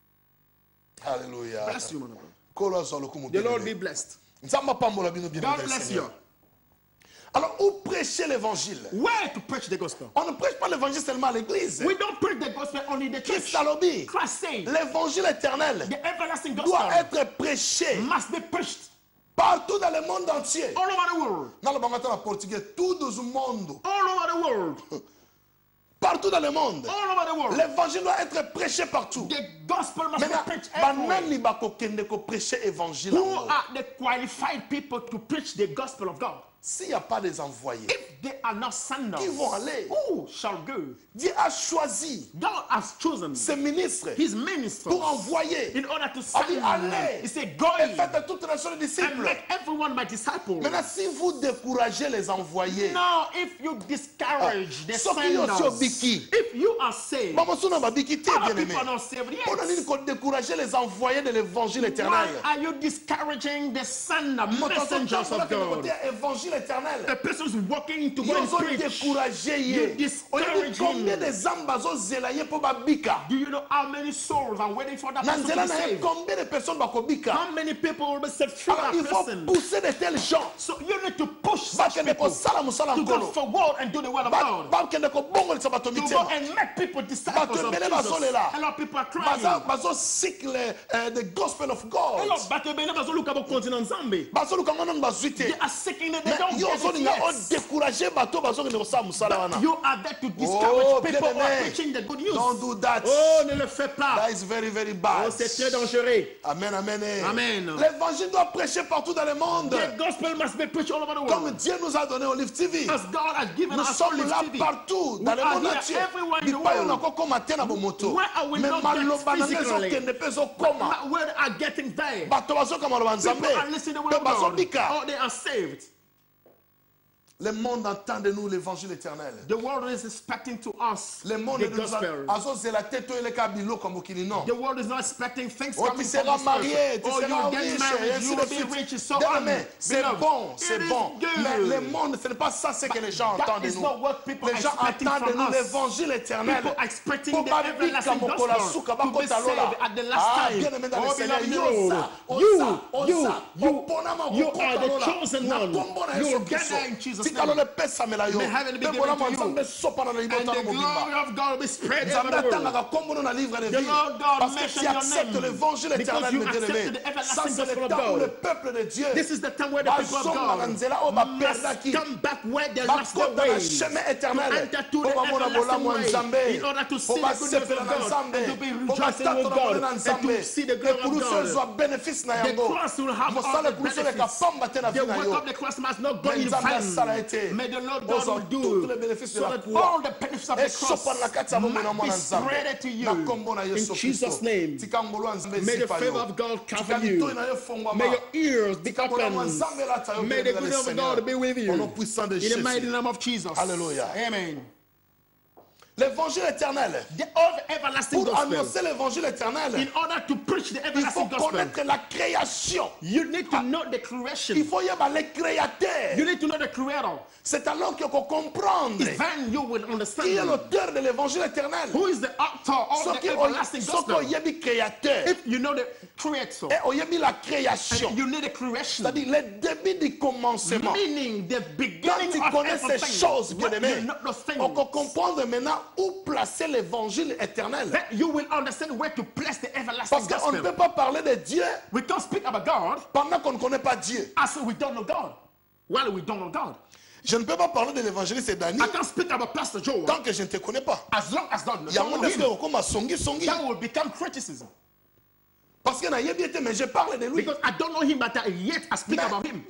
[SPEAKER 2] Hallelujah.
[SPEAKER 4] Bless you, man of God.
[SPEAKER 2] Kolo azwa lokumu
[SPEAKER 4] The Lord be
[SPEAKER 2] bien-aimé.
[SPEAKER 4] blessed.
[SPEAKER 2] Nzamba pambola bino bien-aimé
[SPEAKER 4] God
[SPEAKER 2] le
[SPEAKER 4] bless
[SPEAKER 2] Seigneur.
[SPEAKER 4] you.
[SPEAKER 2] Alors, où prêcher l'évangile?
[SPEAKER 4] Where to preach the gospel?
[SPEAKER 2] On ne prêche pas l'évangile seulement à l'église.
[SPEAKER 4] We don't preach the gospel only in the church.
[SPEAKER 2] Christ alobi,
[SPEAKER 4] Christ said,
[SPEAKER 2] l'évangile éternel
[SPEAKER 4] the everlasting
[SPEAKER 2] doit
[SPEAKER 4] gospel
[SPEAKER 2] être prêché
[SPEAKER 4] must be preached
[SPEAKER 2] partout dans le monde entier.
[SPEAKER 4] all over the world.
[SPEAKER 2] Dans le bangata en portugais, tout dans le monde.
[SPEAKER 4] All over the world.
[SPEAKER 2] Partout dans le monde.
[SPEAKER 4] All over the world.
[SPEAKER 2] L'évangile doit être prêché partout.
[SPEAKER 4] The gospel must be
[SPEAKER 2] Maintenant,
[SPEAKER 4] preached everywhere.
[SPEAKER 2] banani bakokende ko prêcher évangile.
[SPEAKER 4] Who are the qualified people to preach the gospel of God?
[SPEAKER 2] S'il n'y a pas des envoyés,
[SPEAKER 4] If they are not sent
[SPEAKER 2] qui vont aller?
[SPEAKER 4] who shall go?
[SPEAKER 2] Dieu a choisi
[SPEAKER 4] God has chosen
[SPEAKER 2] ses ministres
[SPEAKER 4] his ministers
[SPEAKER 2] pour envoyer.
[SPEAKER 4] in order to
[SPEAKER 2] A
[SPEAKER 4] send
[SPEAKER 2] dit,
[SPEAKER 4] them.
[SPEAKER 2] allez
[SPEAKER 4] He said,
[SPEAKER 2] et
[SPEAKER 4] go
[SPEAKER 2] faites de toutes les nations des
[SPEAKER 4] and
[SPEAKER 2] disciples.
[SPEAKER 4] make everyone my disciples.
[SPEAKER 2] Maintenant, si vous découragez les envoyés,
[SPEAKER 4] Now, if you discourage the
[SPEAKER 2] ceux qui ont
[SPEAKER 4] senders,
[SPEAKER 2] biki,
[SPEAKER 4] if you are saved,
[SPEAKER 2] maman sona babiki te
[SPEAKER 4] other
[SPEAKER 2] bien
[SPEAKER 4] people
[SPEAKER 2] aimé.
[SPEAKER 4] are not saved
[SPEAKER 2] On a dit
[SPEAKER 4] yet.
[SPEAKER 2] qu'on décourageait les envoyés de l'évangile
[SPEAKER 4] Why
[SPEAKER 2] éternel.
[SPEAKER 4] are you discouraging the sender, messengers of God?
[SPEAKER 2] Évangile éternel.
[SPEAKER 4] The person's working to go
[SPEAKER 2] Ils
[SPEAKER 4] and
[SPEAKER 2] ont
[SPEAKER 4] preach.
[SPEAKER 2] découragé
[SPEAKER 4] You
[SPEAKER 2] hier.
[SPEAKER 4] discourage
[SPEAKER 2] Combien
[SPEAKER 4] him.
[SPEAKER 2] de zamba zo zelaye pour babika?
[SPEAKER 4] Do you know how many souls are waiting for that person to
[SPEAKER 2] Nanzela
[SPEAKER 4] be
[SPEAKER 2] na ye,
[SPEAKER 4] saved?
[SPEAKER 2] combien de personnes bakobika?
[SPEAKER 4] How many people will be set through
[SPEAKER 2] Alors
[SPEAKER 4] that
[SPEAKER 2] il faut
[SPEAKER 4] person?
[SPEAKER 2] pousser de tels gens.
[SPEAKER 4] So you need to push such
[SPEAKER 2] Bakende
[SPEAKER 4] people
[SPEAKER 2] kosala musala
[SPEAKER 4] to go
[SPEAKER 2] nkolo.
[SPEAKER 4] forward and do the word of God.
[SPEAKER 2] Bakende kobongolisa bato
[SPEAKER 4] To go
[SPEAKER 2] mitema.
[SPEAKER 4] and make people disciples
[SPEAKER 2] Bato
[SPEAKER 4] of
[SPEAKER 2] ebele
[SPEAKER 4] Jesus.
[SPEAKER 2] bazolela.
[SPEAKER 4] A lot of people are crying.
[SPEAKER 2] Bazo seek the gospel of God.
[SPEAKER 4] Hello, bato ebele bazoluka bo continent Nzambe.
[SPEAKER 2] Bazoluka ngo nanga bazwi te.
[SPEAKER 4] They are seeking it, they
[SPEAKER 2] Mais
[SPEAKER 4] don't
[SPEAKER 2] yo
[SPEAKER 4] get it
[SPEAKER 2] ozolinga
[SPEAKER 4] yet.
[SPEAKER 2] odécourager bato bazokende kosala musala
[SPEAKER 4] But
[SPEAKER 2] wana.
[SPEAKER 4] you are there to discourage
[SPEAKER 2] Oh,
[SPEAKER 4] people who are
[SPEAKER 2] bien-aimé.
[SPEAKER 4] preaching the good news.
[SPEAKER 2] Don't do that.
[SPEAKER 4] Oh, ne le fais pas.
[SPEAKER 2] That is very, very bad.
[SPEAKER 4] Oh, c'est très dangereux.
[SPEAKER 2] Amen, amen.
[SPEAKER 4] Amen.
[SPEAKER 2] L'évangile doit prêcher partout dans le monde.
[SPEAKER 4] The gospel must be preached all over the
[SPEAKER 2] Comme
[SPEAKER 4] world.
[SPEAKER 2] Dieu nous a donné Olive TV.
[SPEAKER 4] As God has given
[SPEAKER 2] Nous
[SPEAKER 4] us
[SPEAKER 2] sommes
[SPEAKER 4] Olive
[SPEAKER 2] là
[SPEAKER 4] TV.
[SPEAKER 2] partout dans
[SPEAKER 4] We
[SPEAKER 2] le
[SPEAKER 4] are
[SPEAKER 2] monde
[SPEAKER 4] here
[SPEAKER 2] entier.
[SPEAKER 4] everywhere in the
[SPEAKER 2] Bipayo
[SPEAKER 4] world.
[SPEAKER 2] na koko matena bomoto.
[SPEAKER 4] Where I will
[SPEAKER 2] Mais
[SPEAKER 4] not get
[SPEAKER 2] maloba na
[SPEAKER 4] physically.
[SPEAKER 2] ngezo kende pe zo koma.
[SPEAKER 4] Where are getting there?
[SPEAKER 2] Bato bazoka maloba nzambe.
[SPEAKER 4] People are listening to the word
[SPEAKER 2] Pe
[SPEAKER 4] of God.
[SPEAKER 2] bazobika.
[SPEAKER 4] Oh, they are saved.
[SPEAKER 2] Le monde entend de nous l'évangile éternel.
[SPEAKER 4] The world is expecting to us
[SPEAKER 2] Le monde
[SPEAKER 4] the
[SPEAKER 2] nous
[SPEAKER 4] gospel.
[SPEAKER 2] azozela teto eleka biloko mokili non.
[SPEAKER 4] The world is not expecting things
[SPEAKER 2] Oh,
[SPEAKER 4] coming
[SPEAKER 2] tu
[SPEAKER 4] from
[SPEAKER 2] seras
[SPEAKER 4] this
[SPEAKER 2] marié,
[SPEAKER 4] earth.
[SPEAKER 2] tu
[SPEAKER 4] Oh,
[SPEAKER 2] seras
[SPEAKER 4] you get
[SPEAKER 2] riche, et
[SPEAKER 4] married,
[SPEAKER 2] ainsi
[SPEAKER 4] you
[SPEAKER 2] de
[SPEAKER 4] will be
[SPEAKER 2] suite.
[SPEAKER 4] rich, and so
[SPEAKER 2] Bien,
[SPEAKER 4] on.
[SPEAKER 2] mais c'est
[SPEAKER 4] Beloved,
[SPEAKER 2] bon, c'est
[SPEAKER 4] it is
[SPEAKER 2] bon.
[SPEAKER 4] good.
[SPEAKER 2] Mais le monde, ce n'est pas ça ce que les gens
[SPEAKER 4] That
[SPEAKER 2] entendent de
[SPEAKER 4] is
[SPEAKER 2] nous.
[SPEAKER 4] not what people
[SPEAKER 2] Les gens
[SPEAKER 4] are expecting
[SPEAKER 2] entendent de
[SPEAKER 4] from
[SPEAKER 2] nous
[SPEAKER 4] us.
[SPEAKER 2] l'évangile éternel.
[SPEAKER 4] People are expecting
[SPEAKER 2] Pour
[SPEAKER 4] the
[SPEAKER 2] babika
[SPEAKER 4] everlasting
[SPEAKER 2] mokola
[SPEAKER 4] gospel
[SPEAKER 2] suka
[SPEAKER 4] to be
[SPEAKER 2] bakota
[SPEAKER 4] saved
[SPEAKER 2] lola.
[SPEAKER 4] at the last
[SPEAKER 2] Ah,
[SPEAKER 4] time.
[SPEAKER 2] bien aimé dans le
[SPEAKER 4] Oh,
[SPEAKER 2] Seigneur,
[SPEAKER 4] beloved, you are the chosen one. You will get there in Jesus' name. May heaven be given to you. And the glory of God will be spread over the world. The Lord God
[SPEAKER 2] Parce que
[SPEAKER 4] mentioned
[SPEAKER 2] tu
[SPEAKER 4] your
[SPEAKER 2] acceptes
[SPEAKER 4] name.
[SPEAKER 2] l'évangile
[SPEAKER 4] Because
[SPEAKER 2] éternel,
[SPEAKER 4] you
[SPEAKER 2] mes bien-aimés.
[SPEAKER 4] accepted the
[SPEAKER 2] Ça,
[SPEAKER 4] everlasting
[SPEAKER 2] c'est
[SPEAKER 4] gospel
[SPEAKER 2] le
[SPEAKER 4] of
[SPEAKER 2] temps où le
[SPEAKER 4] God.
[SPEAKER 2] peuple de Dieu
[SPEAKER 4] This is the time where the people of
[SPEAKER 2] bazonga na
[SPEAKER 4] God
[SPEAKER 2] nzela oyo
[SPEAKER 4] must
[SPEAKER 2] baperdaki.
[SPEAKER 4] come back where they lost their
[SPEAKER 2] Bakota na
[SPEAKER 4] way.
[SPEAKER 2] chemin
[SPEAKER 4] To
[SPEAKER 2] éternel.
[SPEAKER 4] enter to
[SPEAKER 2] Po
[SPEAKER 4] the
[SPEAKER 2] bamona
[SPEAKER 4] everlasting
[SPEAKER 2] bolamu ya
[SPEAKER 4] way
[SPEAKER 2] Nzambe.
[SPEAKER 4] in order to
[SPEAKER 2] Po
[SPEAKER 4] see the goodness
[SPEAKER 2] basepela
[SPEAKER 4] of
[SPEAKER 2] na
[SPEAKER 4] God
[SPEAKER 2] Nzambe.
[SPEAKER 4] and to be
[SPEAKER 2] Po
[SPEAKER 4] rejoicing
[SPEAKER 2] batatola
[SPEAKER 4] with
[SPEAKER 2] bango
[SPEAKER 4] God
[SPEAKER 2] na
[SPEAKER 4] and
[SPEAKER 2] Nzambe.
[SPEAKER 4] to see the glory of
[SPEAKER 2] Ekulusu
[SPEAKER 4] God.
[SPEAKER 2] ezwa bénéfice na
[SPEAKER 4] The
[SPEAKER 2] yango.
[SPEAKER 4] cross will have all
[SPEAKER 2] Mosala
[SPEAKER 4] the
[SPEAKER 2] ekulusu eleka
[SPEAKER 4] benefits.
[SPEAKER 2] pamba te na
[SPEAKER 4] The
[SPEAKER 2] vie na
[SPEAKER 4] work
[SPEAKER 2] yo.
[SPEAKER 4] of the cross must not go
[SPEAKER 2] Mais
[SPEAKER 4] in
[SPEAKER 2] Nzambe asala
[SPEAKER 4] vain.
[SPEAKER 2] ete.
[SPEAKER 4] May the Lord
[SPEAKER 2] Ozwa
[SPEAKER 4] God
[SPEAKER 2] toutes
[SPEAKER 4] do
[SPEAKER 2] les bénéfices de
[SPEAKER 4] so
[SPEAKER 2] la
[SPEAKER 4] that
[SPEAKER 2] croix.
[SPEAKER 4] all the benefits of the
[SPEAKER 2] Esopa na kati ya
[SPEAKER 4] cross
[SPEAKER 2] bomoi na
[SPEAKER 4] might
[SPEAKER 2] mwana
[SPEAKER 4] be
[SPEAKER 2] Nzambe.
[SPEAKER 4] spread to you.
[SPEAKER 2] Na kombo na
[SPEAKER 4] In
[SPEAKER 2] Yesu
[SPEAKER 4] Jesus'
[SPEAKER 2] Kristo.
[SPEAKER 4] name.
[SPEAKER 2] Tika ngolo ya Nzambe
[SPEAKER 4] May the
[SPEAKER 2] esipa
[SPEAKER 4] favor
[SPEAKER 2] yo.
[SPEAKER 4] of God
[SPEAKER 2] Tika
[SPEAKER 4] cover
[SPEAKER 2] litoi
[SPEAKER 4] you.
[SPEAKER 2] na yo fongwama.
[SPEAKER 4] May your ears be
[SPEAKER 2] Tika mwana
[SPEAKER 4] open.
[SPEAKER 2] Nzambe lata yo
[SPEAKER 4] May the
[SPEAKER 2] bien-aimé dans le
[SPEAKER 4] goodness of
[SPEAKER 2] Seigneur.
[SPEAKER 4] God be with you.
[SPEAKER 2] Au nom puissant de
[SPEAKER 4] In the mighty
[SPEAKER 2] Jésus.
[SPEAKER 4] name of Jesus.
[SPEAKER 2] Alléluia.
[SPEAKER 4] Amen.
[SPEAKER 2] L'évangile éternel.
[SPEAKER 4] The old everlasting
[SPEAKER 2] Pour
[SPEAKER 4] gospel.
[SPEAKER 2] annoncer l'évangile éternel,
[SPEAKER 4] In order to preach the
[SPEAKER 2] il faut
[SPEAKER 4] everlasting gospel,
[SPEAKER 2] connaître la création.
[SPEAKER 4] you need to know the
[SPEAKER 2] Il
[SPEAKER 4] creation.
[SPEAKER 2] faut y avoir les créateurs.
[SPEAKER 4] You need to know the creator.
[SPEAKER 2] C'est alors qu'il faut comprendre
[SPEAKER 4] Then you will
[SPEAKER 2] qui est
[SPEAKER 4] understand
[SPEAKER 2] l'auteur de l'évangile éternel.
[SPEAKER 4] who is the author of the everlasting
[SPEAKER 2] Ce
[SPEAKER 4] gospel.
[SPEAKER 2] qu'il y a des créateurs.
[SPEAKER 4] If you know the creator,
[SPEAKER 2] Et il y a mis la création.
[SPEAKER 4] and you need the creation,
[SPEAKER 2] C'est-à-dire le début du commencement.
[SPEAKER 4] meaning the
[SPEAKER 2] Quand
[SPEAKER 4] beginning
[SPEAKER 2] tu
[SPEAKER 4] of
[SPEAKER 2] connais ces
[SPEAKER 4] everything.
[SPEAKER 2] choses,
[SPEAKER 4] When
[SPEAKER 2] bien-aimé,
[SPEAKER 4] you know those things,
[SPEAKER 2] on peut comprendre maintenant où placer l'évangile éternel.
[SPEAKER 4] then you will understand where to place the everlasting
[SPEAKER 2] Parce qu'on ne
[SPEAKER 4] gospel.
[SPEAKER 2] peut pas parler de Dieu
[SPEAKER 4] We can't speak about God
[SPEAKER 2] pendant qu'on ne connaît pas Dieu.
[SPEAKER 4] as we don't know God. While we don't know God,
[SPEAKER 2] Je ne peux pas parler de l'évangéliste Dani
[SPEAKER 4] I can't speak about Pastor Joe
[SPEAKER 2] tant que je ne te connais pas.
[SPEAKER 4] as long as God
[SPEAKER 2] Il y a
[SPEAKER 4] don't
[SPEAKER 2] un
[SPEAKER 4] know
[SPEAKER 2] monde
[SPEAKER 4] him.
[SPEAKER 2] qui est comme songi songi.
[SPEAKER 4] That will become criticism.
[SPEAKER 2] Parce que mais je parle de lui.
[SPEAKER 3] Because I don't know him, but yet I speak about him.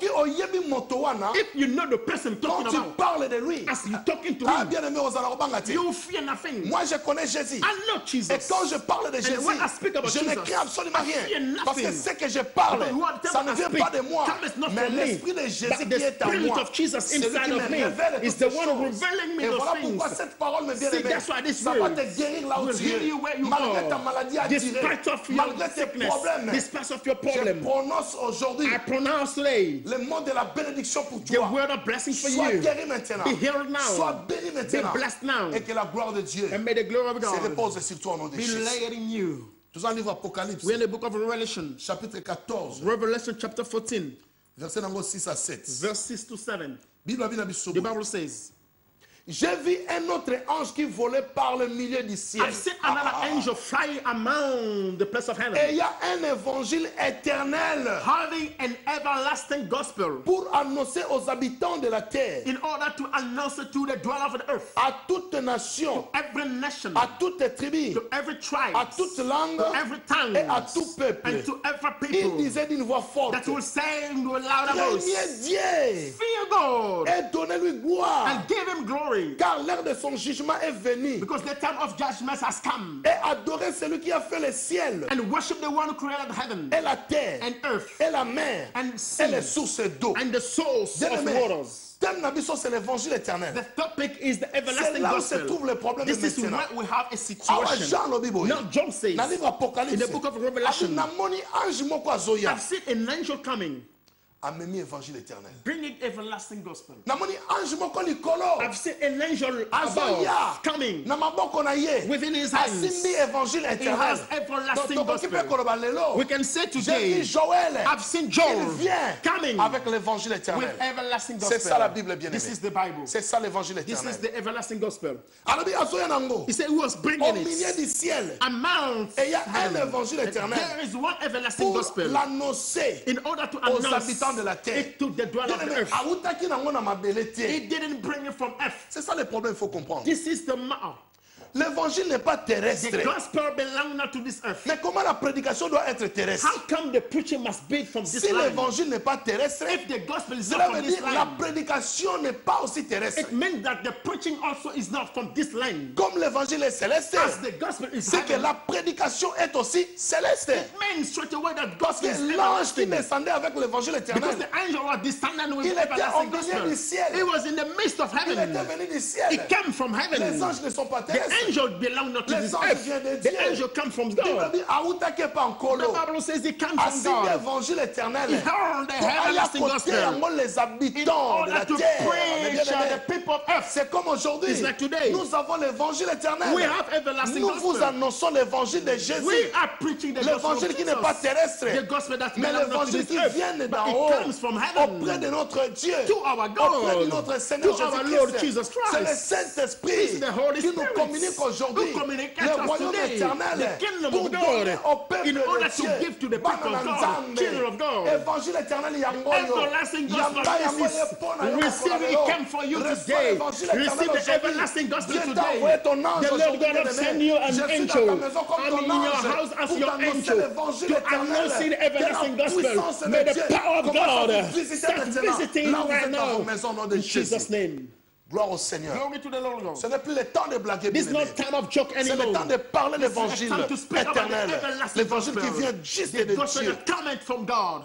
[SPEAKER 3] If you know the person talking
[SPEAKER 2] quand tu
[SPEAKER 3] about,
[SPEAKER 2] parles de lui,
[SPEAKER 3] as you talking to him,
[SPEAKER 2] bien aimé,
[SPEAKER 3] you fear nothing.
[SPEAKER 2] moi je connais Jésus.
[SPEAKER 3] I know Jesus.
[SPEAKER 2] Et quand je parle de Jésus,
[SPEAKER 3] when I speak about
[SPEAKER 2] je ne
[SPEAKER 3] Jesus,
[SPEAKER 2] crie absolument
[SPEAKER 3] I fear
[SPEAKER 2] rien.
[SPEAKER 3] nothing.
[SPEAKER 2] Parce que ce que je parle, ça ne vient pas de moi. Mais l'esprit de Jésus qui est en moi, c'est lui qui me révèle
[SPEAKER 3] is the one revealing me
[SPEAKER 2] et
[SPEAKER 3] those
[SPEAKER 2] voilà
[SPEAKER 3] things.
[SPEAKER 2] pourquoi cette parole me vient
[SPEAKER 3] See,
[SPEAKER 2] aimer.
[SPEAKER 3] that's why this
[SPEAKER 2] Ça va
[SPEAKER 3] word
[SPEAKER 2] te guérir là où
[SPEAKER 3] will
[SPEAKER 2] tu
[SPEAKER 3] heal
[SPEAKER 2] es.
[SPEAKER 3] you where you
[SPEAKER 2] Malgré
[SPEAKER 3] are.
[SPEAKER 2] ta maladie à tirer,
[SPEAKER 3] Despite of your
[SPEAKER 2] malgré tes
[SPEAKER 3] sickness,
[SPEAKER 2] problèmes,
[SPEAKER 3] despite of your
[SPEAKER 2] je
[SPEAKER 3] problem,
[SPEAKER 2] prononce aujourd'hui
[SPEAKER 3] I pronounce today
[SPEAKER 2] le mot de la bénédiction pour
[SPEAKER 3] the
[SPEAKER 2] toi.
[SPEAKER 3] word of blessing for
[SPEAKER 2] Sois
[SPEAKER 3] you.
[SPEAKER 2] guéri maintenant.
[SPEAKER 3] Be healed now.
[SPEAKER 2] Sois béni
[SPEAKER 3] Be
[SPEAKER 2] maintenant.
[SPEAKER 3] blessed now.
[SPEAKER 2] Et que la gloire de Dieu
[SPEAKER 3] And may the glory of
[SPEAKER 2] se
[SPEAKER 3] God
[SPEAKER 2] repose sur toi au nom de
[SPEAKER 3] be
[SPEAKER 2] Jésus.
[SPEAKER 3] laid in you.
[SPEAKER 2] Nous sommes dans le livre Apocalypse,
[SPEAKER 3] We're in the book of Revelation.
[SPEAKER 2] chapitre 14,
[SPEAKER 3] Revelation chapter 14,
[SPEAKER 2] verset 6 à 7.
[SPEAKER 3] verse 6 to 7.
[SPEAKER 2] The
[SPEAKER 3] The Bible says,
[SPEAKER 2] j'ai vu un autre ange qui volait par le milieu du ciel.
[SPEAKER 3] I've seen another angel flying among the place of heaven,
[SPEAKER 2] Et il y a un évangile éternel
[SPEAKER 3] having an everlasting gospel,
[SPEAKER 2] pour annoncer aux habitants de la terre,
[SPEAKER 3] in order to announce it to the dweller of the earth,
[SPEAKER 2] à toute nation,
[SPEAKER 3] every nation,
[SPEAKER 2] à toute tribu,
[SPEAKER 3] to every tribe,
[SPEAKER 2] à toute langue
[SPEAKER 3] to every tongue,
[SPEAKER 2] et à tout peuple.
[SPEAKER 3] and to every
[SPEAKER 2] Il
[SPEAKER 3] people
[SPEAKER 2] disait d'une voix forte,
[SPEAKER 3] that will say in a louder voice,
[SPEAKER 2] craignez Dieu
[SPEAKER 3] fear God
[SPEAKER 2] et donnez-lui gloire,
[SPEAKER 3] and give him glory,
[SPEAKER 2] car l'heure de son jugement est venue.
[SPEAKER 3] because the time of judgment has come,
[SPEAKER 2] Et adorez celui qui a fait le ciel
[SPEAKER 3] and worship the one who created heaven
[SPEAKER 2] et la terre
[SPEAKER 3] and earth
[SPEAKER 2] et la mer
[SPEAKER 3] and
[SPEAKER 2] et les
[SPEAKER 3] sea
[SPEAKER 2] sources d'eau.
[SPEAKER 3] and the source of
[SPEAKER 2] Bien-aimé,
[SPEAKER 3] waters.
[SPEAKER 2] thème d'ambition, c'est l'évangile éternel.
[SPEAKER 3] The topic is the
[SPEAKER 2] C'est
[SPEAKER 3] everlasting
[SPEAKER 2] là où se
[SPEAKER 3] gospel.
[SPEAKER 2] trouve le problème
[SPEAKER 3] This is
[SPEAKER 2] maintenant.
[SPEAKER 3] where we have a
[SPEAKER 2] Ah,
[SPEAKER 3] situation.
[SPEAKER 2] Jean lobi boy.
[SPEAKER 3] Now John says,
[SPEAKER 2] Dans le livre Apocalypse,
[SPEAKER 3] in the book of Revelation,
[SPEAKER 2] namoni ange moko azoya
[SPEAKER 3] I've seen an angel coming,
[SPEAKER 2] amemi évangile éternel.
[SPEAKER 3] bringing everlasting gospel.
[SPEAKER 2] Namoni ange moko likolo
[SPEAKER 3] I've seen an angel
[SPEAKER 2] azoya
[SPEAKER 3] above coming
[SPEAKER 2] na maboko na ye
[SPEAKER 3] within his hands.
[SPEAKER 2] asimbi évangile
[SPEAKER 3] He
[SPEAKER 2] éternel.
[SPEAKER 3] has everlasting
[SPEAKER 2] Tokoki pe
[SPEAKER 3] gospel.
[SPEAKER 2] koloba lelo.
[SPEAKER 3] We can say
[SPEAKER 2] J'ai
[SPEAKER 3] today,
[SPEAKER 2] vu Joël.
[SPEAKER 3] I've seen
[SPEAKER 2] Il
[SPEAKER 3] Joel
[SPEAKER 2] vient
[SPEAKER 3] coming
[SPEAKER 2] avec l'évangile
[SPEAKER 3] with
[SPEAKER 2] éternel.
[SPEAKER 3] everlasting
[SPEAKER 2] C'est ça la
[SPEAKER 3] gospel.
[SPEAKER 2] Bible bien
[SPEAKER 3] This
[SPEAKER 2] aimée.
[SPEAKER 3] is the Bible.
[SPEAKER 2] C'est ça l'évangile
[SPEAKER 3] This is
[SPEAKER 2] éternel.
[SPEAKER 3] the everlasting gospel.
[SPEAKER 2] Alors azoya nango.
[SPEAKER 3] He said he was
[SPEAKER 2] Au
[SPEAKER 3] bringing
[SPEAKER 2] milieu
[SPEAKER 3] it
[SPEAKER 2] du ciel.
[SPEAKER 3] amount
[SPEAKER 2] Et il y a un
[SPEAKER 3] heaven.
[SPEAKER 2] évangile éternel
[SPEAKER 3] There is one everlasting
[SPEAKER 2] pour
[SPEAKER 3] gospel
[SPEAKER 2] l'annoncer
[SPEAKER 3] in order to
[SPEAKER 2] aux
[SPEAKER 3] announce
[SPEAKER 2] habitants de la terre.
[SPEAKER 3] it to the dweller of the
[SPEAKER 2] Bien-aimé,
[SPEAKER 3] earth.
[SPEAKER 2] awutaki nango na mabele te.
[SPEAKER 3] He didn't bring it from earth.
[SPEAKER 2] C'est ça le problème, il faut comprendre.
[SPEAKER 3] This is the matter.
[SPEAKER 2] L'évangile n'est pas terrestre.
[SPEAKER 3] The gospel belongs not to this earth.
[SPEAKER 2] Mais comment la prédication doit être terrestre?
[SPEAKER 3] How come the preaching must be from this
[SPEAKER 2] Si
[SPEAKER 3] land?
[SPEAKER 2] l'évangile n'est pas terrestre,
[SPEAKER 3] If the gospel is
[SPEAKER 2] cela
[SPEAKER 3] not
[SPEAKER 2] veut
[SPEAKER 3] from this
[SPEAKER 2] dire la
[SPEAKER 3] land,
[SPEAKER 2] prédication n'est pas aussi terrestre.
[SPEAKER 3] it means that the preaching also is not from this land.
[SPEAKER 2] Comme l'évangile est céleste,
[SPEAKER 3] As the gospel is
[SPEAKER 2] c'est que
[SPEAKER 3] heaven,
[SPEAKER 2] la prédication est aussi céleste.
[SPEAKER 3] it means straight away that
[SPEAKER 2] Parce que
[SPEAKER 3] gospel is
[SPEAKER 2] l'ange qui
[SPEAKER 3] everlasting.
[SPEAKER 2] descendait avec l'évangile
[SPEAKER 3] Because
[SPEAKER 2] éternel,
[SPEAKER 3] the angel was descending with
[SPEAKER 2] il était au
[SPEAKER 3] everlasting
[SPEAKER 2] milieu du
[SPEAKER 3] gospel.
[SPEAKER 2] ciel.
[SPEAKER 3] He was in the midst of
[SPEAKER 2] Il était
[SPEAKER 3] heaven.
[SPEAKER 2] venu du ciel.
[SPEAKER 3] He came from heaven.
[SPEAKER 2] Les anges ne sont pas
[SPEAKER 3] The
[SPEAKER 2] terrestres.
[SPEAKER 3] angel belongs not to
[SPEAKER 2] Les
[SPEAKER 3] this
[SPEAKER 2] anges
[SPEAKER 3] earth.
[SPEAKER 2] viennent de
[SPEAKER 3] The
[SPEAKER 2] Dieu.
[SPEAKER 3] angel comes from
[SPEAKER 2] Il
[SPEAKER 3] God.
[SPEAKER 2] dit, awutake pa
[SPEAKER 3] The
[SPEAKER 2] nkolo.
[SPEAKER 3] Bible says he comes from
[SPEAKER 2] Assis
[SPEAKER 3] God.
[SPEAKER 2] l'évangile éternel.
[SPEAKER 3] He heard the
[SPEAKER 2] Pour aller à
[SPEAKER 3] everlasting
[SPEAKER 2] côté
[SPEAKER 3] gospel
[SPEAKER 2] yango les
[SPEAKER 3] in
[SPEAKER 2] habitants de la
[SPEAKER 3] order to
[SPEAKER 2] terre.
[SPEAKER 3] preach
[SPEAKER 2] Bien aimé.
[SPEAKER 3] the people of earth.
[SPEAKER 2] C'est comme aujourd'hui.
[SPEAKER 3] It's like today.
[SPEAKER 2] Nous avons l'évangile éternel.
[SPEAKER 3] We have everlasting
[SPEAKER 2] Nous vous
[SPEAKER 3] gospel.
[SPEAKER 2] annonçons l'évangile de Jésus.
[SPEAKER 3] We are preaching the gospel of
[SPEAKER 2] L'évangile qui n'est pas
[SPEAKER 3] Jesus.
[SPEAKER 2] terrestre.
[SPEAKER 3] The gospel that
[SPEAKER 2] Mais
[SPEAKER 3] belongs not to
[SPEAKER 2] l'évangile
[SPEAKER 3] this
[SPEAKER 2] qui
[SPEAKER 3] earth.
[SPEAKER 2] vient
[SPEAKER 3] But
[SPEAKER 2] d'en
[SPEAKER 3] it
[SPEAKER 2] haut.
[SPEAKER 3] comes from heaven.
[SPEAKER 2] Auprès de notre Dieu.
[SPEAKER 3] To our
[SPEAKER 2] Auprès de
[SPEAKER 3] God.
[SPEAKER 2] notre Seigneur
[SPEAKER 3] To our Lord
[SPEAKER 2] Jésus-Christ.
[SPEAKER 3] Jesus Christ.
[SPEAKER 2] C'est le Saint-Esprit
[SPEAKER 3] It's the Holy
[SPEAKER 2] qui nous
[SPEAKER 3] Spirit
[SPEAKER 2] communique aujourd'hui
[SPEAKER 3] who communicates
[SPEAKER 2] le
[SPEAKER 3] us
[SPEAKER 2] royaume
[SPEAKER 3] today,
[SPEAKER 2] éternel
[SPEAKER 3] the kingdom
[SPEAKER 2] pour
[SPEAKER 3] of God,
[SPEAKER 2] donner au peuple
[SPEAKER 3] in order
[SPEAKER 2] de
[SPEAKER 3] to
[SPEAKER 2] Dieu.
[SPEAKER 3] give to the people of God, children of God.
[SPEAKER 2] Évangile éternel yangoyo.
[SPEAKER 3] Everlasting gospel.
[SPEAKER 2] Yamba
[SPEAKER 3] This
[SPEAKER 2] yango
[SPEAKER 3] is
[SPEAKER 2] yepona yo
[SPEAKER 3] receive
[SPEAKER 2] kokola
[SPEAKER 3] it
[SPEAKER 2] lelo.
[SPEAKER 3] came for you
[SPEAKER 2] Reçois
[SPEAKER 3] today.
[SPEAKER 2] l'évangile
[SPEAKER 3] Receive
[SPEAKER 2] éternel
[SPEAKER 3] the
[SPEAKER 2] aujourd'hui.
[SPEAKER 3] everlasting gospel
[SPEAKER 2] Dieu t'a
[SPEAKER 3] today.
[SPEAKER 2] envoyé ton ange
[SPEAKER 3] The Lord
[SPEAKER 2] aujourd'hui,
[SPEAKER 3] God will
[SPEAKER 2] bien-aimé.
[SPEAKER 3] send you an
[SPEAKER 2] Je suis dans ta
[SPEAKER 3] angel.
[SPEAKER 2] maison comme
[SPEAKER 3] I'm
[SPEAKER 2] ton
[SPEAKER 3] in your
[SPEAKER 2] ange
[SPEAKER 3] house as
[SPEAKER 2] pour
[SPEAKER 3] your
[SPEAKER 2] t'annoncer
[SPEAKER 3] angel
[SPEAKER 2] l'évangile
[SPEAKER 3] to
[SPEAKER 2] éternel.
[SPEAKER 3] announce the
[SPEAKER 2] Que la
[SPEAKER 3] everlasting gospel.
[SPEAKER 2] puissance de
[SPEAKER 3] May
[SPEAKER 2] Dieu
[SPEAKER 3] the power of
[SPEAKER 2] commence à
[SPEAKER 3] God
[SPEAKER 2] vous visiter
[SPEAKER 3] start
[SPEAKER 2] maintenant.
[SPEAKER 3] visiting
[SPEAKER 2] Là
[SPEAKER 3] you
[SPEAKER 2] où vous
[SPEAKER 3] right
[SPEAKER 2] êtes dans vos
[SPEAKER 3] now.
[SPEAKER 2] maisons, au nom de
[SPEAKER 3] In Jesus'
[SPEAKER 2] Jésus.
[SPEAKER 3] name.
[SPEAKER 2] Gloire au Seigneur.
[SPEAKER 3] Glory to the Lord God.
[SPEAKER 2] Ce n'est plus le temps de blaguer,
[SPEAKER 3] This is
[SPEAKER 2] bien-aimé.
[SPEAKER 3] not time of joke
[SPEAKER 2] C'est le
[SPEAKER 3] anymore.
[SPEAKER 2] temps de parler l'évangile
[SPEAKER 3] It's time to speak about the
[SPEAKER 2] éternel.
[SPEAKER 3] everlasting
[SPEAKER 2] L'évangile qui
[SPEAKER 3] gospel.
[SPEAKER 2] vient juste
[SPEAKER 3] The
[SPEAKER 2] de
[SPEAKER 3] gospel
[SPEAKER 2] Dieu.
[SPEAKER 3] that cometh from God.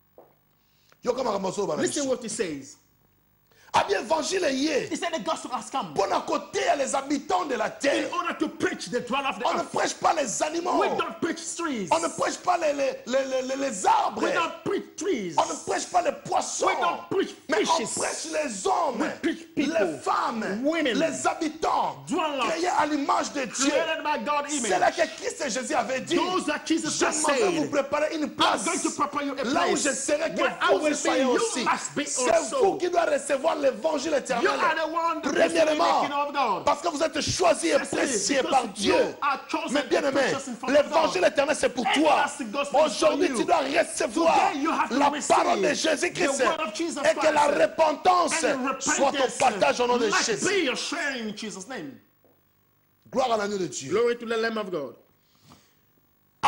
[SPEAKER 2] Yo kama ramoso bana.
[SPEAKER 3] Listen what he says.
[SPEAKER 2] Ah bien évangile yé.
[SPEAKER 3] He said the gospel has come
[SPEAKER 2] Bon à côté à les habitants de la
[SPEAKER 3] in
[SPEAKER 2] terre.
[SPEAKER 3] order to preach the dwell of the
[SPEAKER 2] On ne
[SPEAKER 3] earth.
[SPEAKER 2] prêche pas les animaux.
[SPEAKER 3] We don't preach trees.
[SPEAKER 2] On ne prêche pas les arbres.
[SPEAKER 3] We don't preach trees.
[SPEAKER 2] On ne prêche pas les poissons.
[SPEAKER 3] We don't preach
[SPEAKER 2] Mais on
[SPEAKER 3] fishes.
[SPEAKER 2] prêche les hommes,
[SPEAKER 3] We preach people,
[SPEAKER 2] les femmes,
[SPEAKER 3] women,
[SPEAKER 2] les habitants,
[SPEAKER 3] dwellers,
[SPEAKER 2] créés à l'image de Dieu.
[SPEAKER 3] Created by God's
[SPEAKER 2] C'est
[SPEAKER 3] image.
[SPEAKER 2] là que Christ et Jésus avaient dit,
[SPEAKER 3] Those that Jesus
[SPEAKER 2] je
[SPEAKER 3] Christ
[SPEAKER 2] m'en vais vous
[SPEAKER 3] said,
[SPEAKER 2] préparer une place.
[SPEAKER 3] I'm going to prepare you a
[SPEAKER 2] Là où
[SPEAKER 3] place.
[SPEAKER 2] je serai, que
[SPEAKER 3] Where I
[SPEAKER 2] vous
[SPEAKER 3] will
[SPEAKER 2] soyez
[SPEAKER 3] be, you
[SPEAKER 2] aussi.
[SPEAKER 3] must be
[SPEAKER 2] C'est
[SPEAKER 3] also.
[SPEAKER 2] vous qui doivez recevoir l'évangile
[SPEAKER 3] You
[SPEAKER 2] éternel.
[SPEAKER 3] are the one that is the
[SPEAKER 2] Premièrement,
[SPEAKER 3] kingdom of God.
[SPEAKER 2] parce que vous êtes choisi et
[SPEAKER 3] That's it,
[SPEAKER 2] précieux
[SPEAKER 3] because
[SPEAKER 2] par
[SPEAKER 3] you
[SPEAKER 2] Dieu.
[SPEAKER 3] are chosen
[SPEAKER 2] Mais bien
[SPEAKER 3] and
[SPEAKER 2] aimé,
[SPEAKER 3] precious in front of
[SPEAKER 2] l'évangile
[SPEAKER 3] God.
[SPEAKER 2] éternel c'est pour toi.
[SPEAKER 3] Everlasting gospel is for
[SPEAKER 2] Aujourd'hui,
[SPEAKER 3] you.
[SPEAKER 2] tu dois recevoir
[SPEAKER 3] Today you have to
[SPEAKER 2] la
[SPEAKER 3] receive
[SPEAKER 2] parole de Jésus-Christ
[SPEAKER 3] the word of Jesus
[SPEAKER 2] et que la
[SPEAKER 3] Christ.
[SPEAKER 2] repentance
[SPEAKER 3] And the
[SPEAKER 2] soit ton
[SPEAKER 3] repentance
[SPEAKER 2] partage au nom de
[SPEAKER 3] must
[SPEAKER 2] Jésus.
[SPEAKER 3] be your sharing in Jesus' name.
[SPEAKER 2] Gloire à l'agneau de Dieu.
[SPEAKER 3] Glory to the Lamb of God.
[SPEAKER 2] À toute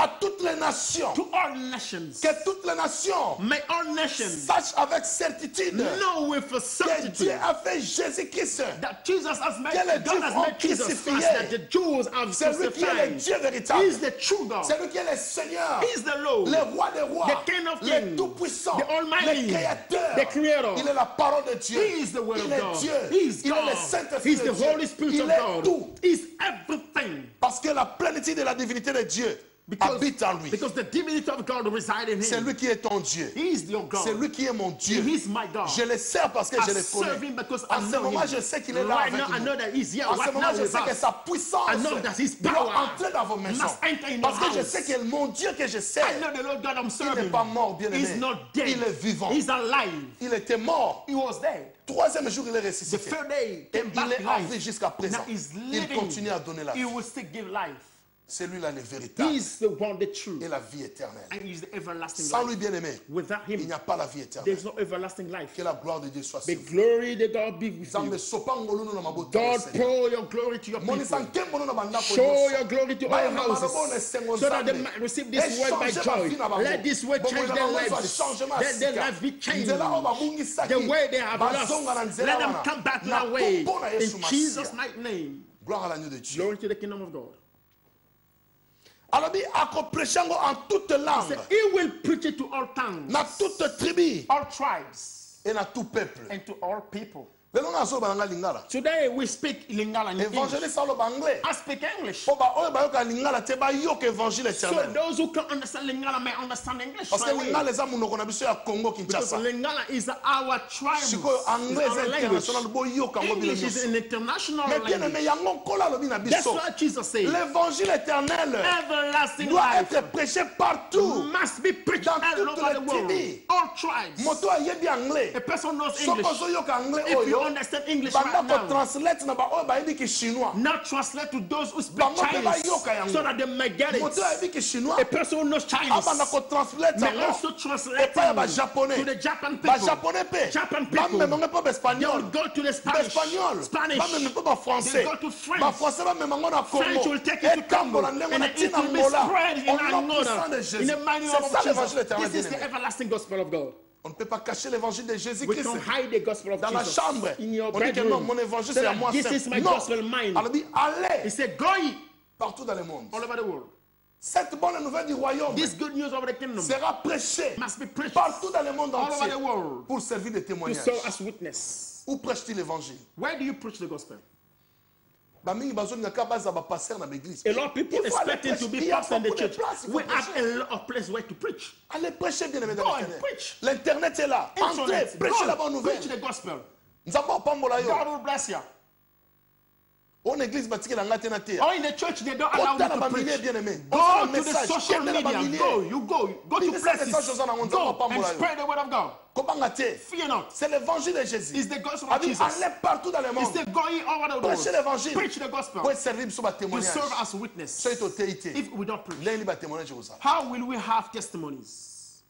[SPEAKER 2] les nations,
[SPEAKER 4] to all nations,
[SPEAKER 2] que toutes les nations
[SPEAKER 4] may all nations
[SPEAKER 2] sachent avec certitude
[SPEAKER 4] know with
[SPEAKER 2] que
[SPEAKER 4] certainty
[SPEAKER 2] Dieu a fait Jésus-Christ.
[SPEAKER 4] that Jesus has made,
[SPEAKER 2] Que les
[SPEAKER 4] God
[SPEAKER 2] Juifs
[SPEAKER 4] has
[SPEAKER 2] ont
[SPEAKER 4] made Jesus
[SPEAKER 2] crucifié.
[SPEAKER 4] Christ, that the Jews have
[SPEAKER 2] C'est lui qui est le
[SPEAKER 4] crucified.
[SPEAKER 2] Dieu
[SPEAKER 4] He
[SPEAKER 2] véritable.
[SPEAKER 4] is the true God.
[SPEAKER 2] C'est lui qui est le Seigneur,
[SPEAKER 4] He is the Lord,
[SPEAKER 2] le roi des rois,
[SPEAKER 4] the King of
[SPEAKER 2] le
[SPEAKER 4] kings,
[SPEAKER 2] tout-puissant,
[SPEAKER 4] the Almighty,
[SPEAKER 2] le créateur.
[SPEAKER 4] the Creator.
[SPEAKER 2] Il est la parole de Dieu.
[SPEAKER 4] He is the Word
[SPEAKER 2] Il
[SPEAKER 4] of
[SPEAKER 2] est
[SPEAKER 4] God.
[SPEAKER 2] Dieu.
[SPEAKER 4] He is
[SPEAKER 2] Il est le
[SPEAKER 4] God.
[SPEAKER 2] Saint-Esprit
[SPEAKER 4] He is
[SPEAKER 2] de
[SPEAKER 4] the
[SPEAKER 2] Dieu.
[SPEAKER 4] Holy Spirit
[SPEAKER 2] Il
[SPEAKER 4] of
[SPEAKER 2] est
[SPEAKER 4] God.
[SPEAKER 2] tout.
[SPEAKER 4] He is everything.
[SPEAKER 2] Parce que la plénitude de la divinité de Dieu habite en lui.
[SPEAKER 4] Because the divinity of God resides in
[SPEAKER 2] C'est
[SPEAKER 4] him.
[SPEAKER 2] lui qui est ton Dieu.
[SPEAKER 4] He is your God.
[SPEAKER 2] C'est lui qui est mon Dieu.
[SPEAKER 4] He is my God.
[SPEAKER 2] Je le sers parce que je
[SPEAKER 4] I
[SPEAKER 2] le
[SPEAKER 4] serve
[SPEAKER 2] connais.
[SPEAKER 4] him because
[SPEAKER 2] En
[SPEAKER 4] I
[SPEAKER 2] ce
[SPEAKER 4] know
[SPEAKER 2] moment,
[SPEAKER 4] him.
[SPEAKER 2] je sais qu'il est là
[SPEAKER 4] Right
[SPEAKER 2] avec
[SPEAKER 4] now, I
[SPEAKER 2] nous.
[SPEAKER 4] know that he's here
[SPEAKER 2] En ce
[SPEAKER 4] right
[SPEAKER 2] moment,
[SPEAKER 4] now
[SPEAKER 2] je
[SPEAKER 4] with
[SPEAKER 2] sais que
[SPEAKER 4] us.
[SPEAKER 2] sa puissance
[SPEAKER 4] I know that his
[SPEAKER 2] doit
[SPEAKER 4] power
[SPEAKER 2] entrer dans vos maisons.
[SPEAKER 4] must enter in
[SPEAKER 2] Parce
[SPEAKER 4] your
[SPEAKER 2] que je
[SPEAKER 4] house.
[SPEAKER 2] sais que mon Dieu que je sers,
[SPEAKER 4] I know the Lord God I'm
[SPEAKER 2] il n'est
[SPEAKER 4] serving.
[SPEAKER 2] pas mort, bien
[SPEAKER 4] He's
[SPEAKER 2] aimé.
[SPEAKER 4] not dead.
[SPEAKER 2] Il est vivant.
[SPEAKER 4] He's alive.
[SPEAKER 2] Il était mort.
[SPEAKER 4] He was dead.
[SPEAKER 2] Troisième jour, il est
[SPEAKER 4] The
[SPEAKER 2] ressuscité.
[SPEAKER 4] third day,
[SPEAKER 2] Et
[SPEAKER 4] came back
[SPEAKER 2] il
[SPEAKER 4] to
[SPEAKER 2] est en
[SPEAKER 4] life.
[SPEAKER 2] vie jusqu'à présent.
[SPEAKER 4] Now he's
[SPEAKER 2] Il
[SPEAKER 4] living.
[SPEAKER 2] continue à donner la
[SPEAKER 4] He
[SPEAKER 2] vie.
[SPEAKER 4] will still give life.
[SPEAKER 2] C'est lui là le véritable
[SPEAKER 4] He's the one, the true,
[SPEAKER 2] et la vie éternelle.
[SPEAKER 4] and he's the everlasting
[SPEAKER 2] Sans
[SPEAKER 4] life.
[SPEAKER 2] lui, bien aimé,
[SPEAKER 4] Without
[SPEAKER 2] il
[SPEAKER 4] him,
[SPEAKER 2] n'y a pas la vie éternelle.
[SPEAKER 4] there's no everlasting life.
[SPEAKER 2] Que la gloire de Dieu soit
[SPEAKER 4] The
[SPEAKER 2] sur vous.
[SPEAKER 4] glory to God be with
[SPEAKER 2] Nzambe
[SPEAKER 4] you.
[SPEAKER 2] sopa ngolu na maboto
[SPEAKER 4] God,
[SPEAKER 2] ya Seigneur.
[SPEAKER 4] pour your glory to your
[SPEAKER 2] Monisa
[SPEAKER 4] people.
[SPEAKER 2] nkembo no na bandako
[SPEAKER 4] Show
[SPEAKER 2] nyonso.
[SPEAKER 4] your glory to
[SPEAKER 2] Baya
[SPEAKER 4] all
[SPEAKER 2] na
[SPEAKER 4] houses,
[SPEAKER 2] malobo na esengo
[SPEAKER 4] so that they
[SPEAKER 2] Nzambe.
[SPEAKER 4] might receive this word by
[SPEAKER 2] Echange
[SPEAKER 4] joy.
[SPEAKER 2] ba vie na bango.
[SPEAKER 4] Let this word
[SPEAKER 2] Bongo
[SPEAKER 4] change
[SPEAKER 2] na
[SPEAKER 4] their
[SPEAKER 2] bango ezwa
[SPEAKER 4] lives.
[SPEAKER 2] changement
[SPEAKER 4] Let their
[SPEAKER 2] sika.
[SPEAKER 4] life be changed.
[SPEAKER 2] Nzela oyo babungisaki.
[SPEAKER 4] The way they have lost,
[SPEAKER 2] Bazonga na nzela
[SPEAKER 4] let them
[SPEAKER 2] wana.
[SPEAKER 4] come back to
[SPEAKER 2] Na
[SPEAKER 4] that way.
[SPEAKER 2] kombo na Yesu
[SPEAKER 4] In Jesus'
[SPEAKER 2] Masiya.
[SPEAKER 4] mighty name.
[SPEAKER 2] Gloire à l'agneau de Dieu.
[SPEAKER 4] Glory to the kingdom of God.
[SPEAKER 2] Alors dit akopreshango en toute
[SPEAKER 4] So
[SPEAKER 2] langue,
[SPEAKER 4] he will preach it to all tongues,
[SPEAKER 2] na toute tribu
[SPEAKER 4] all tribes,
[SPEAKER 2] et na tout peuple.
[SPEAKER 4] and to all people.
[SPEAKER 2] Lelo na so bananga lingala.
[SPEAKER 4] Today we speak Lingala in English.
[SPEAKER 2] Évangéliste alo banglais.
[SPEAKER 4] I speak English.
[SPEAKER 2] Po ba oyo bayoka lingala te bayoka évangile
[SPEAKER 4] So
[SPEAKER 2] éternel.
[SPEAKER 4] those who can understand Lingala may understand English.
[SPEAKER 2] Parce que
[SPEAKER 4] right away.
[SPEAKER 2] lingala eza munoko na biso ya Congo
[SPEAKER 4] Because
[SPEAKER 2] Kinshasa.
[SPEAKER 4] Lingala is our tribe.
[SPEAKER 2] Sikoyo anglais
[SPEAKER 4] It's
[SPEAKER 2] eza
[SPEAKER 4] our language.
[SPEAKER 2] international boyoka ngo bino
[SPEAKER 4] English is
[SPEAKER 2] nyonso.
[SPEAKER 4] an international
[SPEAKER 2] Mais bien
[SPEAKER 4] language.
[SPEAKER 2] aimé yango nkola alobi na
[SPEAKER 4] That's
[SPEAKER 2] biso.
[SPEAKER 4] what Jesus said.
[SPEAKER 2] L'évangile éternel
[SPEAKER 4] Everlasting
[SPEAKER 2] doit
[SPEAKER 4] life
[SPEAKER 2] être prêché partout.
[SPEAKER 4] must be preached
[SPEAKER 2] Dans
[SPEAKER 4] all
[SPEAKER 2] toutes
[SPEAKER 4] over the
[SPEAKER 2] les
[SPEAKER 4] world.
[SPEAKER 2] tribus.
[SPEAKER 4] All tribes.
[SPEAKER 2] Moto ayebi anglais.
[SPEAKER 4] A person knows
[SPEAKER 2] Soko
[SPEAKER 4] English.
[SPEAKER 2] ozoyoka anglais
[SPEAKER 4] If you
[SPEAKER 2] oyo.
[SPEAKER 4] understand English
[SPEAKER 2] Banda
[SPEAKER 4] right
[SPEAKER 2] ko
[SPEAKER 4] now,
[SPEAKER 2] translate na ba oyo bayebi ki chinois.
[SPEAKER 4] not translate to those who speak
[SPEAKER 2] Bango pe
[SPEAKER 4] Chinese
[SPEAKER 2] bayoka yango.
[SPEAKER 4] so that they may get it.
[SPEAKER 2] Moto ayebi ki chinois.
[SPEAKER 4] A person who knows Chinese
[SPEAKER 2] Abanda ko translate
[SPEAKER 4] may
[SPEAKER 2] yango.
[SPEAKER 4] also translate
[SPEAKER 2] Epai ya
[SPEAKER 4] it
[SPEAKER 2] ba-japonais.
[SPEAKER 4] to the Japan
[SPEAKER 2] Ba
[SPEAKER 4] people.
[SPEAKER 2] japonais pe.
[SPEAKER 4] Japan people.
[SPEAKER 2] Bamemanga pe
[SPEAKER 4] They
[SPEAKER 2] ba-espagnol.
[SPEAKER 4] will go to the Spanish.
[SPEAKER 2] Espagnol.
[SPEAKER 4] Spanish.
[SPEAKER 2] Bameme pe ba-français.
[SPEAKER 4] They go to French.
[SPEAKER 2] Ba-français bamema ngo na
[SPEAKER 4] French
[SPEAKER 2] Congo.
[SPEAKER 4] will take it to Congo,
[SPEAKER 2] Etambola ndenge
[SPEAKER 4] and
[SPEAKER 2] na
[SPEAKER 4] it
[SPEAKER 2] tina
[SPEAKER 4] will be
[SPEAKER 2] Angola.
[SPEAKER 4] spread in
[SPEAKER 2] Au nom puissant
[SPEAKER 4] Angola.
[SPEAKER 2] de
[SPEAKER 4] In
[SPEAKER 2] Jésus.
[SPEAKER 4] the mighty name
[SPEAKER 2] C'est
[SPEAKER 4] of
[SPEAKER 2] ça l'évangile
[SPEAKER 4] Jesus.
[SPEAKER 2] éternel,
[SPEAKER 4] This is
[SPEAKER 2] bien
[SPEAKER 4] the
[SPEAKER 2] aimé.
[SPEAKER 4] everlasting gospel of God.
[SPEAKER 2] On ne peut pas cacher l'évangile de
[SPEAKER 4] We
[SPEAKER 2] Jésus-Christ
[SPEAKER 4] can't hide the gospel of
[SPEAKER 2] dans la
[SPEAKER 4] Jesus
[SPEAKER 2] chambre.
[SPEAKER 4] in your
[SPEAKER 2] On dit que non,
[SPEAKER 4] bedroom.
[SPEAKER 2] mon évangile
[SPEAKER 4] So
[SPEAKER 2] c'est à
[SPEAKER 4] that
[SPEAKER 2] moi
[SPEAKER 4] this is
[SPEAKER 2] seul.
[SPEAKER 4] my
[SPEAKER 2] Non.
[SPEAKER 4] gospel mine.
[SPEAKER 2] Alors dit,
[SPEAKER 4] He
[SPEAKER 2] allez
[SPEAKER 4] said, go ye
[SPEAKER 2] partout dans le monde.
[SPEAKER 4] all over the world.
[SPEAKER 2] Cette bonne nouvelle du royaume
[SPEAKER 4] This good news of the kingdom
[SPEAKER 2] sera prêchée
[SPEAKER 4] must be preached
[SPEAKER 2] partout dans le monde
[SPEAKER 4] all over
[SPEAKER 2] entier
[SPEAKER 4] the world
[SPEAKER 2] pour servir de
[SPEAKER 4] to
[SPEAKER 2] témoignage.
[SPEAKER 4] serve as witness.
[SPEAKER 2] Où prêche-t-il l'évangile?
[SPEAKER 4] Where do you preach the gospel?
[SPEAKER 2] Bamingi bazolingaka baza bapasteur na l'église.
[SPEAKER 4] A lot of people
[SPEAKER 2] Il faut aller
[SPEAKER 4] expecting to be
[SPEAKER 2] prêcher. Il y a
[SPEAKER 4] pastors in the
[SPEAKER 2] beaucoup de
[SPEAKER 4] church.
[SPEAKER 2] places, il faut
[SPEAKER 4] We have
[SPEAKER 2] prêcher.
[SPEAKER 4] a lot of places where to preach.
[SPEAKER 2] Allez prêcher, bien aimé dans
[SPEAKER 4] Go and
[SPEAKER 2] l'Internet.
[SPEAKER 4] preach.
[SPEAKER 2] L'Internet est là. Entrez,
[SPEAKER 4] Internet.
[SPEAKER 2] prêchez la
[SPEAKER 4] Go,
[SPEAKER 2] bonne nouvelle.
[SPEAKER 4] preach the gospel.
[SPEAKER 2] Nzambe opambola yo.
[SPEAKER 4] God will bless you.
[SPEAKER 2] On église batikela nga te na te.
[SPEAKER 4] Or in the church, they don't allow
[SPEAKER 2] Kota na
[SPEAKER 4] you to
[SPEAKER 2] bamilier
[SPEAKER 4] preach.
[SPEAKER 2] bien aimé.
[SPEAKER 4] Go
[SPEAKER 2] Ozana
[SPEAKER 4] to the
[SPEAKER 2] message,
[SPEAKER 4] social
[SPEAKER 2] kende na
[SPEAKER 4] media.
[SPEAKER 2] bamilier.
[SPEAKER 4] Go to
[SPEAKER 2] Bibisa
[SPEAKER 4] places.
[SPEAKER 2] message ozana ngo
[SPEAKER 4] Go
[SPEAKER 2] nzambe
[SPEAKER 4] and
[SPEAKER 2] opambola yo.
[SPEAKER 4] spread the word of God.
[SPEAKER 2] Kobanga te.
[SPEAKER 4] Fear not.
[SPEAKER 2] C'est l'évangile de Jésus.
[SPEAKER 4] It's the gospel of
[SPEAKER 2] Abi,
[SPEAKER 4] Jesus.
[SPEAKER 2] allez partout dans le
[SPEAKER 4] He
[SPEAKER 2] monde.
[SPEAKER 4] said, go ye all over the
[SPEAKER 2] Prêchez
[SPEAKER 4] world.
[SPEAKER 2] l'évangile.
[SPEAKER 4] Preach the gospel.
[SPEAKER 2] Pour servir sur ma
[SPEAKER 4] To
[SPEAKER 2] témoignage.
[SPEAKER 4] serve as witness.
[SPEAKER 2] Soyez autorité.
[SPEAKER 4] If we don't preach,
[SPEAKER 2] L'un ba témoignage aux autres.
[SPEAKER 4] how will we have testimonies?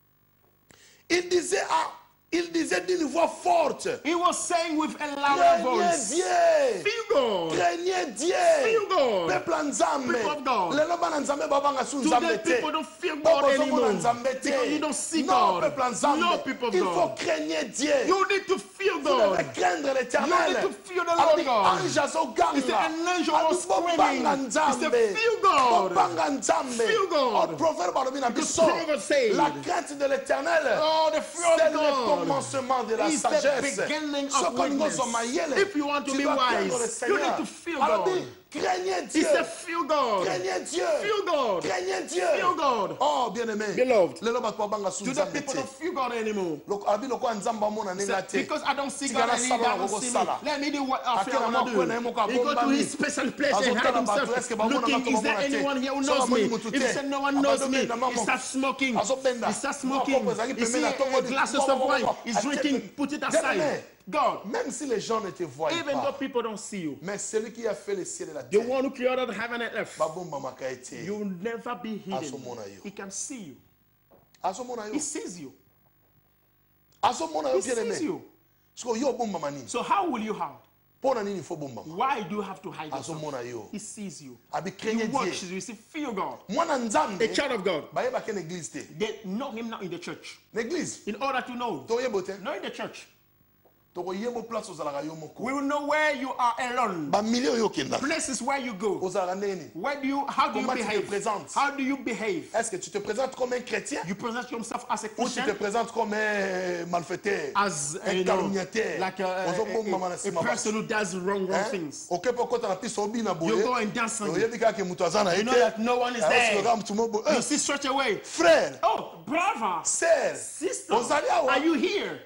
[SPEAKER 2] Il disait d'une voix forte.
[SPEAKER 4] He was saying with a louder
[SPEAKER 2] Craignez
[SPEAKER 4] voice,
[SPEAKER 2] Dieu.
[SPEAKER 4] fear God.
[SPEAKER 2] Craignez Dieu.
[SPEAKER 4] Fear God.
[SPEAKER 2] Peuple en Nzambe.
[SPEAKER 4] People of God.
[SPEAKER 2] Lelo bana Nzambe babanga su
[SPEAKER 4] Today
[SPEAKER 2] Nzambe te.
[SPEAKER 4] people don't fear
[SPEAKER 2] Boko
[SPEAKER 4] God
[SPEAKER 2] zomona
[SPEAKER 4] anymore
[SPEAKER 2] Nzambe te.
[SPEAKER 4] because you don't see
[SPEAKER 2] Non,
[SPEAKER 4] God.
[SPEAKER 2] peuple en Nzambe.
[SPEAKER 4] No, people of
[SPEAKER 2] Il faut
[SPEAKER 4] God.
[SPEAKER 2] craigner Dieu.
[SPEAKER 4] You need to fear
[SPEAKER 2] Vous
[SPEAKER 4] God.
[SPEAKER 2] devez craindre
[SPEAKER 4] You
[SPEAKER 2] l'éternel.
[SPEAKER 4] need to fear the Lord God.
[SPEAKER 2] Ange azoganga.
[SPEAKER 4] He said an angel was
[SPEAKER 2] Bobanga
[SPEAKER 4] screaming. He
[SPEAKER 2] Nzambe.
[SPEAKER 4] said, fear God.
[SPEAKER 2] Bobanga Nzambe.
[SPEAKER 4] Fear God.
[SPEAKER 2] Au proverbe balobi na
[SPEAKER 4] Because
[SPEAKER 2] biso.
[SPEAKER 4] Proverbs say,
[SPEAKER 2] La crainte de l'éternel.
[SPEAKER 4] oh, the fear
[SPEAKER 2] C'est
[SPEAKER 4] of
[SPEAKER 2] le
[SPEAKER 4] God
[SPEAKER 2] commencement de la
[SPEAKER 4] is the
[SPEAKER 2] sagesse.
[SPEAKER 4] beginning of
[SPEAKER 2] Soko
[SPEAKER 4] witness.
[SPEAKER 2] ngozo mayele.
[SPEAKER 4] If you want to
[SPEAKER 2] Tu
[SPEAKER 4] be
[SPEAKER 2] dois craindre le
[SPEAKER 4] wise, you
[SPEAKER 2] Seigneur.
[SPEAKER 4] need to fear
[SPEAKER 2] Alors
[SPEAKER 4] God.
[SPEAKER 2] dis, craignez
[SPEAKER 4] He
[SPEAKER 2] Dieu.
[SPEAKER 4] said, fear God.
[SPEAKER 2] Craignez Dieu.
[SPEAKER 4] Fear God.
[SPEAKER 2] Craignez Dieu.
[SPEAKER 4] Fear God.
[SPEAKER 2] Oh, bien-aimé.
[SPEAKER 4] Beloved.
[SPEAKER 2] Lelo bato babanga su
[SPEAKER 4] Today
[SPEAKER 2] Nzambe
[SPEAKER 4] people
[SPEAKER 2] te.
[SPEAKER 4] don't fear God anymore.
[SPEAKER 2] Abi lokwa Nzambe amona nenga te.
[SPEAKER 4] Because I don't see
[SPEAKER 2] Tika
[SPEAKER 4] God
[SPEAKER 2] na
[SPEAKER 4] and He
[SPEAKER 2] sala na
[SPEAKER 4] doesn't see me.
[SPEAKER 2] sala.
[SPEAKER 4] Let me do what I feel I
[SPEAKER 2] Akena
[SPEAKER 4] want to
[SPEAKER 2] mwa kwena
[SPEAKER 4] do.
[SPEAKER 2] emo ka
[SPEAKER 4] He go to
[SPEAKER 2] bombami.
[SPEAKER 4] his special place and hide
[SPEAKER 2] Azotala bato,
[SPEAKER 4] himself.
[SPEAKER 2] eske babona
[SPEAKER 4] Looking,
[SPEAKER 2] bato
[SPEAKER 4] is there
[SPEAKER 2] babona te?
[SPEAKER 4] anyone here who
[SPEAKER 2] So
[SPEAKER 4] knows me?
[SPEAKER 2] bamoni
[SPEAKER 4] If
[SPEAKER 2] mutu
[SPEAKER 4] he
[SPEAKER 2] te.
[SPEAKER 4] said no one knows me,
[SPEAKER 2] Abadobenda mamo.
[SPEAKER 4] he starts smoking.
[SPEAKER 2] Azobenda.
[SPEAKER 4] He starts
[SPEAKER 2] Mwa
[SPEAKER 4] smoking.
[SPEAKER 2] kopo ezalaki
[SPEAKER 4] You
[SPEAKER 2] pembeni
[SPEAKER 4] see
[SPEAKER 2] na tongo
[SPEAKER 4] a
[SPEAKER 2] di-
[SPEAKER 4] glasses
[SPEAKER 2] Mwa,
[SPEAKER 4] of
[SPEAKER 2] mwa,
[SPEAKER 4] wine.
[SPEAKER 2] mwa.
[SPEAKER 4] He's
[SPEAKER 2] Achete-
[SPEAKER 4] drinking. Put it
[SPEAKER 2] Bien-aimé.
[SPEAKER 4] aside. God,
[SPEAKER 2] Même si les gens ne te voient
[SPEAKER 4] even though
[SPEAKER 2] pas,
[SPEAKER 4] people don't see you,
[SPEAKER 2] mais celui qui a fait le ciel et la
[SPEAKER 4] the
[SPEAKER 2] terre,
[SPEAKER 4] one who created heaven and earth,
[SPEAKER 2] babomba makaete.
[SPEAKER 4] you will never be hidden.
[SPEAKER 2] Asomona yo.
[SPEAKER 4] He can see you.
[SPEAKER 2] Azomona yo.
[SPEAKER 4] He sees you.
[SPEAKER 2] Azomona yo
[SPEAKER 4] He
[SPEAKER 2] bien
[SPEAKER 4] sees
[SPEAKER 2] aimé.
[SPEAKER 4] you.
[SPEAKER 2] Siko yo bomba mani.
[SPEAKER 4] So how will you hide?
[SPEAKER 3] Why do you have to hide yourself? He sees you. You watch, you see, fear God. A child of God. They know him now in the church. In order to know in the church. We will know where you are alone. Places where you go. How do you behave? How do you behave?
[SPEAKER 2] Est-ce que tu te présentes comme un chrétien?
[SPEAKER 3] You present yourself as a
[SPEAKER 2] Ou tu
[SPEAKER 3] Christian?
[SPEAKER 2] te présentes comme un malfaiteur?
[SPEAKER 3] As
[SPEAKER 2] un calomniateur?
[SPEAKER 3] like a person who does wrong things. You go and dance on it. You know that no one is there. You see straight away.
[SPEAKER 2] Frère.
[SPEAKER 3] Oh, brother.
[SPEAKER 2] Sœur.
[SPEAKER 3] Sister. Are you here?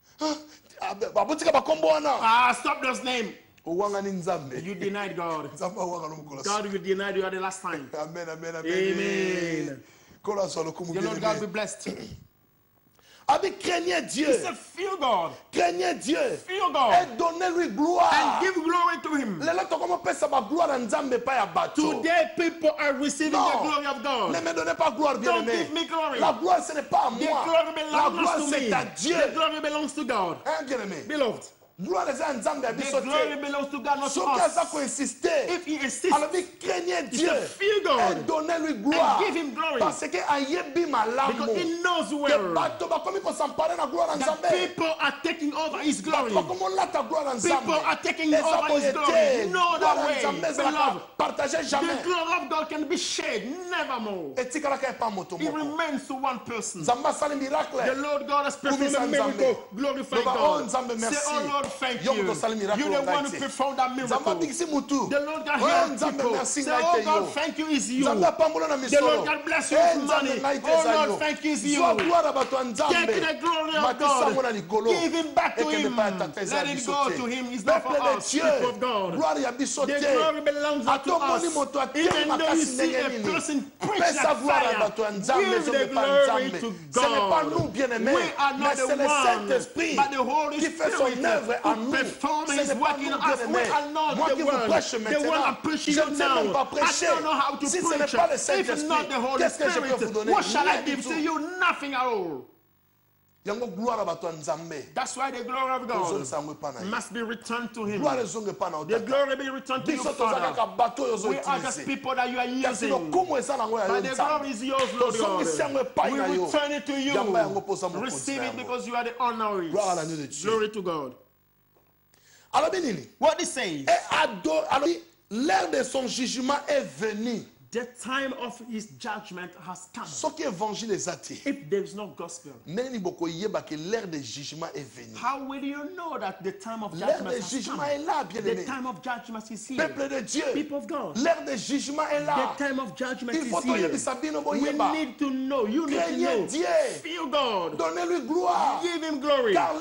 [SPEAKER 3] Stop those names. You denied God. God will deny you at the last time.
[SPEAKER 2] Amen, amen, amen.
[SPEAKER 3] Amen. The Lord God be blessed.
[SPEAKER 2] Craignez Dieu.
[SPEAKER 3] He said, fear God.
[SPEAKER 2] Craignez Dieu.
[SPEAKER 3] Fear God.
[SPEAKER 2] Et donnez-lui gloire.
[SPEAKER 3] And give glory to him. Today people are receiving the glory of God.
[SPEAKER 2] Ne me donnez pas gloire,
[SPEAKER 3] Don't
[SPEAKER 2] bien-aimé.
[SPEAKER 3] give me glory.
[SPEAKER 2] La gloire, ce n'est pas à
[SPEAKER 3] The
[SPEAKER 2] moi.
[SPEAKER 3] glory
[SPEAKER 2] La gloire,
[SPEAKER 3] belongs to
[SPEAKER 2] c'est
[SPEAKER 3] me.
[SPEAKER 2] à Dieu.
[SPEAKER 3] The glory belongs to God.
[SPEAKER 2] Hein, bien-aimé?
[SPEAKER 3] Beloved.
[SPEAKER 2] Gloire est à Nzambe,
[SPEAKER 3] The glory belongs to God, not to us. If he insists,
[SPEAKER 2] alors craignez Dieu
[SPEAKER 3] fear God
[SPEAKER 2] et donnez-lui gloire.
[SPEAKER 3] and give him glory.
[SPEAKER 2] Parce que ayebi malamu.
[SPEAKER 3] Because he knows where the people are taking over his glory. People are taking over his glory. No other way. Beloved, the glory of God can be shared, nevermore. It remains to one person. The Lord God has performed a miracle. Glorify God. Say, oh Lord, thank you. You're the one who performed that miracle. The Lord God healed people. Say, oh God, thank you is you. The Lord God bless you with money. Oh Lord, thank you is you. Take the glory of God. Give him back to him. Let it go to him. It's not for us, people of God. The glory belongs to us. Even though you see a person preach like fire, give the glory to God. We are not the one, but the Holy Spirit who performs his work in us. We are not the one I'm preaching you now. I don't know how to preach. If not the Holy Spirit, what shall I give to you? Nothing at all. That's why the glory of God must be returned to him. The glory be returned to your Father. We are just people that you are using. But the glory is yours, Lord God. We return it to you. Receive it because you are the honorees. Glory to God. What it says,
[SPEAKER 2] l'heure de son jugement est venue.
[SPEAKER 3] The time of his judgment has come.
[SPEAKER 2] If
[SPEAKER 3] there is no gospel, how will you know that the time of judgment has come? The time of judgment is here. People of God, the time of judgment is here. We need to know. You need to know. Fear God. Give him glory. For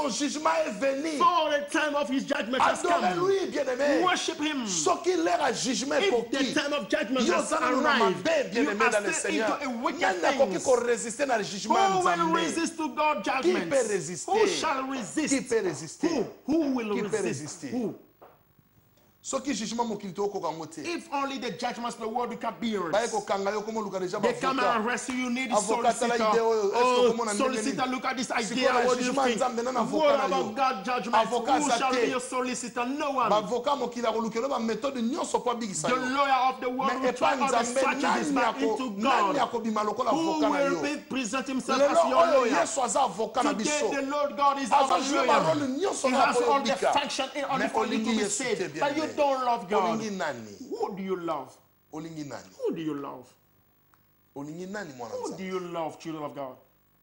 [SPEAKER 3] the time of his judgment has come. Worship him. If the time of judgment has arrived, you are still into a wicked thing. Who will resist to God's judgment? Who shall resist? Who will resist? Who? If only the judgments of the world can be yours. They come and arrest you. You need a solicitor. Oh, solicitor, look at this idea. What do you think? What about God's judgment? Who shall be your solicitor? No one. The lawyer of the world will try all the strategies back into God. Who will present himself as your lawyer? Today, the Lord God is our lawyer. He has all the function in order for you to be saved. But you don't love God. Who do you love? Who do you love? Who do you love, children of God?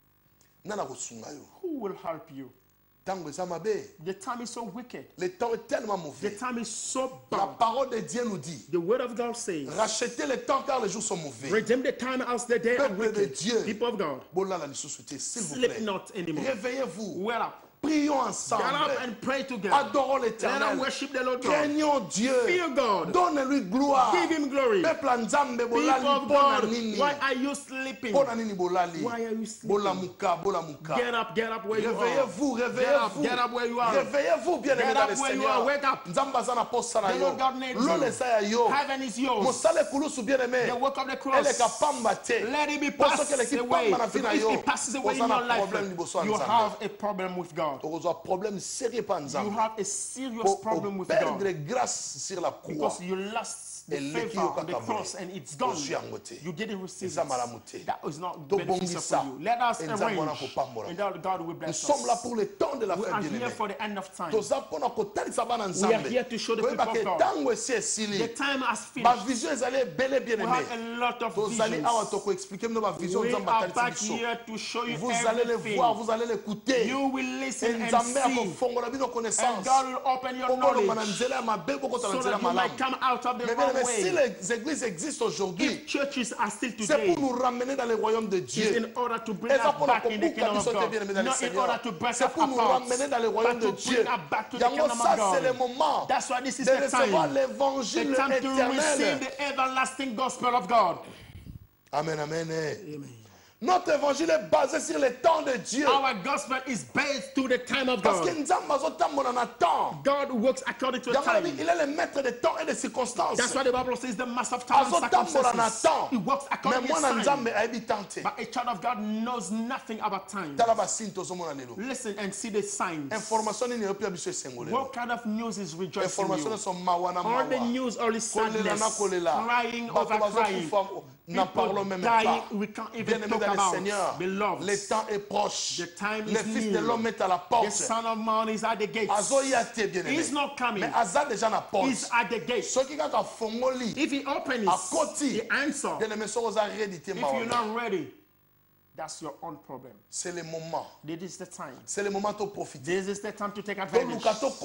[SPEAKER 3] Who will help you? The time is so wicked. The time is so bad. The word of God says, redeem the time as the day are wicked. People of God, sleep not anymore. Well up.
[SPEAKER 2] Prions ensemble.
[SPEAKER 3] Get up and pray together.
[SPEAKER 2] Adorons l'Éternel.
[SPEAKER 3] Let us worship the Lord God.
[SPEAKER 2] Craignons Dieu.
[SPEAKER 3] Fear God.
[SPEAKER 2] Donne-lui gloire.
[SPEAKER 3] Give him glory. worried? People of God, why are you sleeping? Why are you sleeping? Get up where you are. Get up where you are.
[SPEAKER 2] Réveillez-vous, bien-aimés dans le Seigneur.
[SPEAKER 3] Wake up. The Lord God needs you. Heaven is yours. The work of the cross. Let it be passed away. If it passes away in your life, you have a problem with God. You have a serious problem with God. Because you lost the favor of the cross and it's gone. You didn't receive it. That was not beneficial for you. Let us arrange and that God will bless us. We are here for the end of time. We are here to show the people of God. The time has finished. We have a lot of visions. We are back here to show you everything. You will listen and see. And God will open your knowledge so that you might come out of the wrong
[SPEAKER 2] mais si les églises existent aujourd'hui, c'est pour nous ramener dans le royaume de Dieu. C'est pour nous ramener dans le royaume de Dieu. Ça, c'est le moment de recevoir l'évangile éternel. Amen, amen. Amen. Notre évangile est basé sur le temps de Dieu.
[SPEAKER 3] Our gospel is based to the time of God.
[SPEAKER 2] Parce que
[SPEAKER 3] God works according to the time.
[SPEAKER 2] Il est le maître de temps et de circonstances.
[SPEAKER 3] That's why the Bible says the master of time and circumstances. He works according to time. But a child of God knows nothing about time. Listen and see the signs. What kind of news is rejoicing you? All the news are sadness, crying over crying. People dying, we can't even talk about. Beloved,
[SPEAKER 2] le temps est proche.
[SPEAKER 3] The time
[SPEAKER 2] le
[SPEAKER 3] is
[SPEAKER 2] Fils
[SPEAKER 3] near.
[SPEAKER 2] de l'homme est à la porte.
[SPEAKER 3] The Son of Man is at the gates. He's not coming.
[SPEAKER 2] Mais déjà na porte.
[SPEAKER 3] He's at the gate. If he opens, the answer. If you're not ready, that's your own problem.
[SPEAKER 2] C'est le moment.
[SPEAKER 3] This is the time.
[SPEAKER 2] C'est le moment de profiter.
[SPEAKER 3] This is the time to take advantage.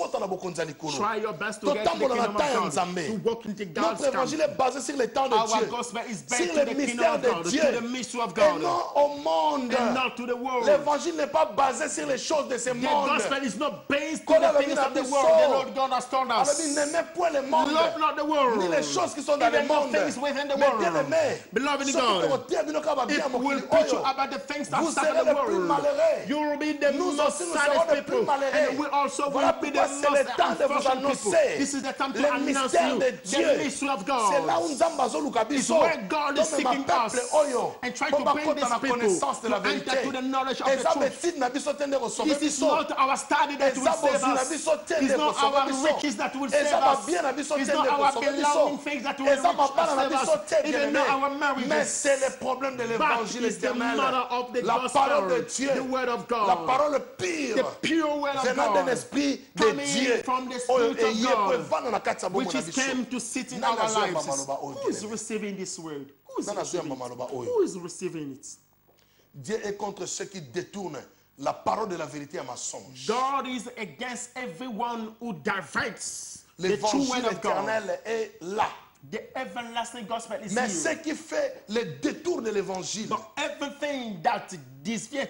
[SPEAKER 3] Try your best to get to the kingdom of God. To walk into God's
[SPEAKER 2] Notre évangile est basé sur le temps de Dieu.
[SPEAKER 3] Our gospel is based on the kingdom of God, to the mystery of God.
[SPEAKER 2] Et non au monde.
[SPEAKER 3] And not to the world.
[SPEAKER 2] L'évangile n'est pas basé sur les choses de ce monde.
[SPEAKER 3] The gospel is not based on the things of the world. The Lord God has told us.
[SPEAKER 2] N'aimez point le monde.
[SPEAKER 3] Love not the world.
[SPEAKER 2] Ni les choses qui sont dans le monde.
[SPEAKER 3] Things within the world. Beloved in God, it will preach about the things that happen in the world. You will be the most saddest people, and we also will be the most unfortunate people. This is the time to announce you the mystery of God. It's where God is seeking us and trying to bring these people to enter to the knowledge of the truth. This is not our study that will save us. It's not our riches that will save us. It's not our belonging things that will save us. Even not our marriages.
[SPEAKER 2] Mais c'est le problème de l'évangile éternel.
[SPEAKER 3] La
[SPEAKER 2] parole de Dieu,
[SPEAKER 3] the word of God,
[SPEAKER 2] la parole pure,
[SPEAKER 3] the pure word of
[SPEAKER 2] venant
[SPEAKER 3] God,
[SPEAKER 2] d'un esprit de Dieu,
[SPEAKER 3] from the Spirit of God, which is came to sit in our lives. Who is receiving this word? Who is receiving it?
[SPEAKER 2] Dieu est contre ceux qui détournent la parole de la vérité à mensonge.
[SPEAKER 3] God is against everyone who diverts the true word of God.
[SPEAKER 2] L'évangile éternel est là.
[SPEAKER 3] The everlasting gospel is
[SPEAKER 2] mais
[SPEAKER 3] here.
[SPEAKER 2] ce qui fait le détour de l'évangile,
[SPEAKER 3] but everything that disviates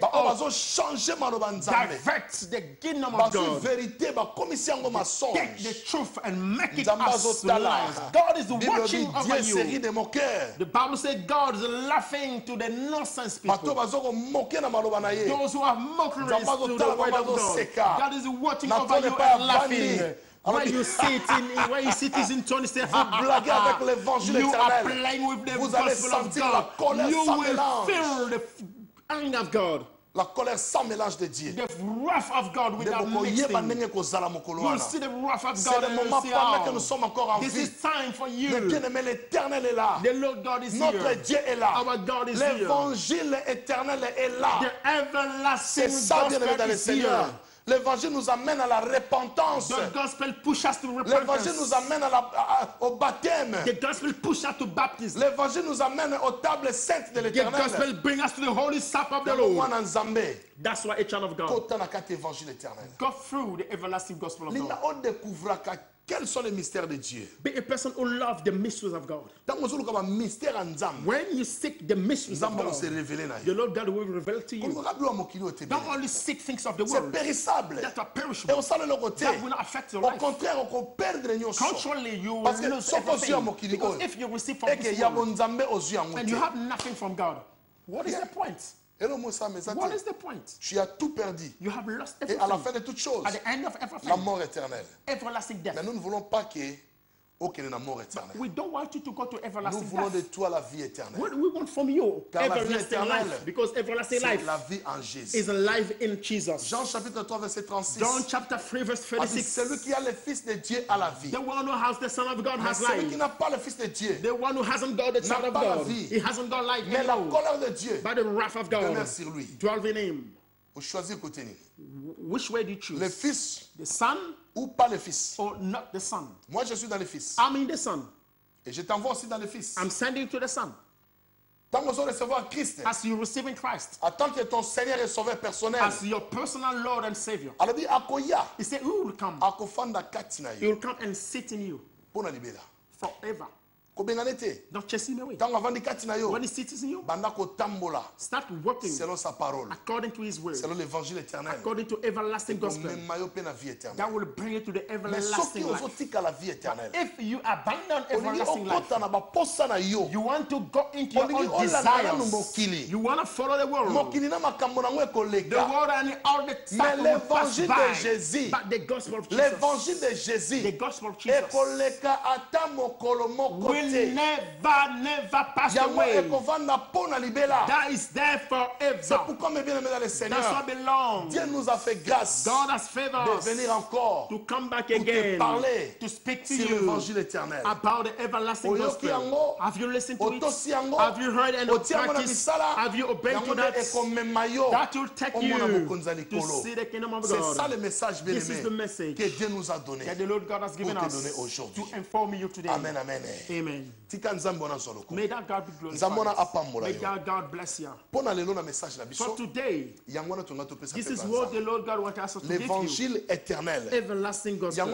[SPEAKER 3] diverts the kingdom of God,
[SPEAKER 2] vérité,
[SPEAKER 3] take the truth and make it as lies. God is watching over you. The Bible says God is laughing to the nonsense people. Those who are mockeries to the word of God. God is watching over you and laughing. When you sit in Tony, say, you are playing with the gospel of God. You will feel the anger of God.
[SPEAKER 2] La colère sans mélange de Dieu.
[SPEAKER 3] The wrath of God without mixing. You will see the wrath of God and you see how. This is time for you. The Lord God is here.
[SPEAKER 2] Notre Dieu est là.
[SPEAKER 3] Our God is here.
[SPEAKER 2] L'évangile éternel est là.
[SPEAKER 3] The everlasting gospel is here.
[SPEAKER 2] L'évangile nous amène à la repentance.
[SPEAKER 3] The gospel pushes us to repentance.
[SPEAKER 2] L'évangile nous amène au baptême.
[SPEAKER 3] The gospel pushes us to baptism.
[SPEAKER 2] L'évangile nous amène aux tables saintes de l'Éternel.
[SPEAKER 3] The gospel brings us to the holy supper of the Lord. That's why a child of God. Go through the everlasting gospel of God.
[SPEAKER 2] Quels sont les mystères de Dieu?
[SPEAKER 3] Be a person who loves the mysteries of God. When you seek the mysteries of God, the Lord God will reveal to you. Don't only seek things of the world that are perishable, that will not affect your life. Contrarily, you will lose everything. Because if you receive from this world and you have nothing from God, what is the point? What is the point?
[SPEAKER 2] Tu as tout perdu.
[SPEAKER 3] You have lost
[SPEAKER 2] everything. Et à la fin de toute chose,
[SPEAKER 3] at the end of everything,
[SPEAKER 2] la mort éternelle.
[SPEAKER 3] Everlasting death.
[SPEAKER 2] Mais nous ne voulons pas que la mort éternelle.
[SPEAKER 3] We don't want you to go to everlasting
[SPEAKER 2] nous voulons
[SPEAKER 3] death.
[SPEAKER 2] de toi la vie éternelle.
[SPEAKER 3] What we want from you,
[SPEAKER 2] car
[SPEAKER 3] everlasting life, because everlasting life
[SPEAKER 2] la vie en Jésus.
[SPEAKER 3] Is a life in Jesus.
[SPEAKER 2] Jean chapitre 3 verset 36.
[SPEAKER 3] John chapter 3 verse 36.
[SPEAKER 2] Celui qui a le Fils de Dieu a la vie.
[SPEAKER 3] The one who has the Son of God has
[SPEAKER 2] celui
[SPEAKER 3] life.
[SPEAKER 2] qui n'a pas le Fils de Dieu,
[SPEAKER 3] the one who hasn't got the Son of God, he hasn't got life.
[SPEAKER 2] Mais la colère de Dieu,
[SPEAKER 3] by the wrath of God,
[SPEAKER 2] demeure sur lui.
[SPEAKER 3] Dwell in him.
[SPEAKER 2] Vous choisissez côté.
[SPEAKER 3] Which way do you choose?
[SPEAKER 2] Le Fils,
[SPEAKER 3] the Son,
[SPEAKER 2] ou pas le Fils?
[SPEAKER 3] Or not the Son?
[SPEAKER 2] Moi je suis dans le Fils.
[SPEAKER 3] I'm in the Son.
[SPEAKER 2] Et je t'envoie aussi dans le Fils.
[SPEAKER 3] I'm sending to the Son.
[SPEAKER 2] Tant que vous recevoir Christ,
[SPEAKER 3] as you receive in Christ,
[SPEAKER 2] en tant que ton Seigneur et Sauveur personnel,
[SPEAKER 3] as your personal Lord and Savior,
[SPEAKER 2] alors dit akoya,
[SPEAKER 3] he said, who will come?
[SPEAKER 2] Akofanda kati na yo.
[SPEAKER 3] He will come and sit in you.
[SPEAKER 2] Pona libera.
[SPEAKER 3] Forever.
[SPEAKER 2] Don't
[SPEAKER 3] chase him away.
[SPEAKER 2] When
[SPEAKER 3] he sits in you,
[SPEAKER 2] start
[SPEAKER 3] working
[SPEAKER 2] selon sa parole,
[SPEAKER 3] according to his word,
[SPEAKER 2] selon l'évangile éternel,
[SPEAKER 3] according to everlasting gospel. That will bring you to the everlasting life. If you abandon everlasting life, you want to go into your own desires. You want to follow the world. The world and all the time will pass by. But the gospel of Jesus, the gospel of Jesus, will never pass away. That is there forever. That's what belongs.
[SPEAKER 2] Dieu nous a fait grâce.
[SPEAKER 3] God has favored
[SPEAKER 2] us de venir encore
[SPEAKER 3] to come back again,
[SPEAKER 2] to
[SPEAKER 3] speak to
[SPEAKER 2] sur
[SPEAKER 3] you about the everlasting gospel. Have you listened to it? Have you heard and practiced? Have you obeyed to that? That will take you to see the kingdom of God. This is the message that the Lord God has given us to inform you today.
[SPEAKER 2] Amen, amen.
[SPEAKER 3] Amen. May that God be glorified. May that God bless you. For today, this is what the Lord God wants us to give you. Everlasting gospel.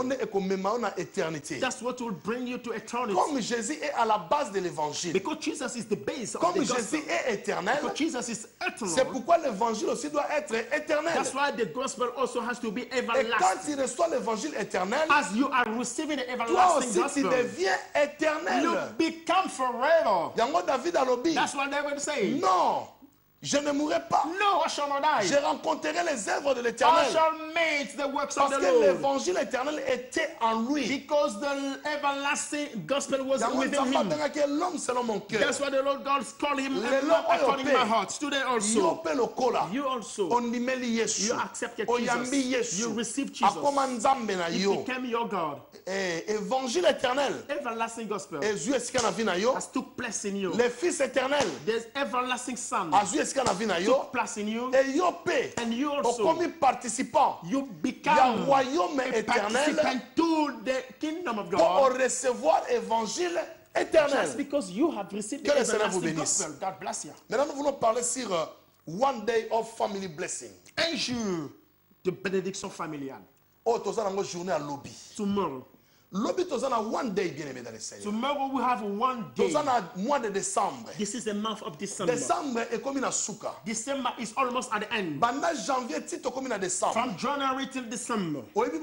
[SPEAKER 3] That's what will bring you to eternity.
[SPEAKER 2] Comme Jésus est à la base de l'évangile.
[SPEAKER 3] Because Jesus is the base of
[SPEAKER 2] Comme
[SPEAKER 3] the gospel.
[SPEAKER 2] Jésus est éternel.
[SPEAKER 3] Because Jesus is eternal.
[SPEAKER 2] C'est pourquoi l'évangile aussi doit être éternel.
[SPEAKER 3] That's why the gospel also has to be
[SPEAKER 2] Et
[SPEAKER 3] everlasting.
[SPEAKER 2] quand tu reçois l'évangile éternel,
[SPEAKER 3] as you are receiving the
[SPEAKER 2] toi
[SPEAKER 3] everlasting
[SPEAKER 2] aussi
[SPEAKER 3] gospel,
[SPEAKER 2] tu deviens éternel.
[SPEAKER 3] you become forever.
[SPEAKER 2] Yango David alobi.
[SPEAKER 3] That's what they will say.
[SPEAKER 2] Non. Je ne mourrai pas.
[SPEAKER 3] No, I shall not die.
[SPEAKER 2] Je rencontrerai les œuvres de
[SPEAKER 3] I
[SPEAKER 2] l'éternel.
[SPEAKER 3] shall meet the works of
[SPEAKER 2] Parce
[SPEAKER 3] the
[SPEAKER 2] que
[SPEAKER 3] Lord.
[SPEAKER 2] l'évangile éternel était en lui.
[SPEAKER 3] Because the everlasting gospel was within him.
[SPEAKER 2] L'homme selon mon cœur.
[SPEAKER 3] That's why the Lord God called him according to my heart. Today also, you also, you accepted Jesus. You received Jesus. He became your God.
[SPEAKER 2] Évangile éternel.
[SPEAKER 3] Everlasting gospel
[SPEAKER 2] has
[SPEAKER 3] took place in you.
[SPEAKER 2] Le Fils éternel.
[SPEAKER 3] There's everlasting Son.
[SPEAKER 2] Took
[SPEAKER 3] place in you.
[SPEAKER 2] Et yo pe,
[SPEAKER 3] and you also,
[SPEAKER 2] comme participant,
[SPEAKER 3] you become
[SPEAKER 2] royaume
[SPEAKER 3] a
[SPEAKER 2] éternel
[SPEAKER 3] participant to the kingdom of
[SPEAKER 2] pour
[SPEAKER 3] God.
[SPEAKER 2] recevoir évangile éternel.
[SPEAKER 3] Just because you have received the
[SPEAKER 2] Que le Seigneur vous
[SPEAKER 3] everlasting
[SPEAKER 2] bénisse.
[SPEAKER 3] gospel, God bless you.
[SPEAKER 2] Maintenant, nous voulons parler sur one day of family blessing.
[SPEAKER 3] Un jour de bénédiction familiale.
[SPEAKER 2] Oh, tu as une journée à lobby.
[SPEAKER 3] Tomorrow.
[SPEAKER 2] Lobby, tu as one day bien aimé dans le Seigneur.
[SPEAKER 3] Tomorrow we have one day.
[SPEAKER 2] Tu as un mois de décembre.
[SPEAKER 3] This is the month of December.
[SPEAKER 2] Décembre est comme une souka.
[SPEAKER 3] December is almost at the end.
[SPEAKER 2] Pendant janvier, tu es comme une décembre.
[SPEAKER 3] From January till December.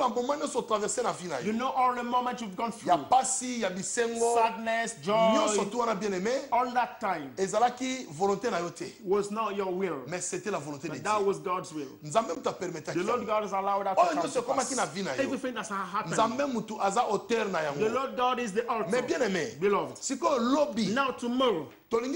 [SPEAKER 3] You know all the moments you've gone through. Sadness, joy. All that time was not your will. But that was God's will. The Lord God has allowed that to come to pass. Everything that's happened. The Lord God is the author. Beloved. Now tomorrow,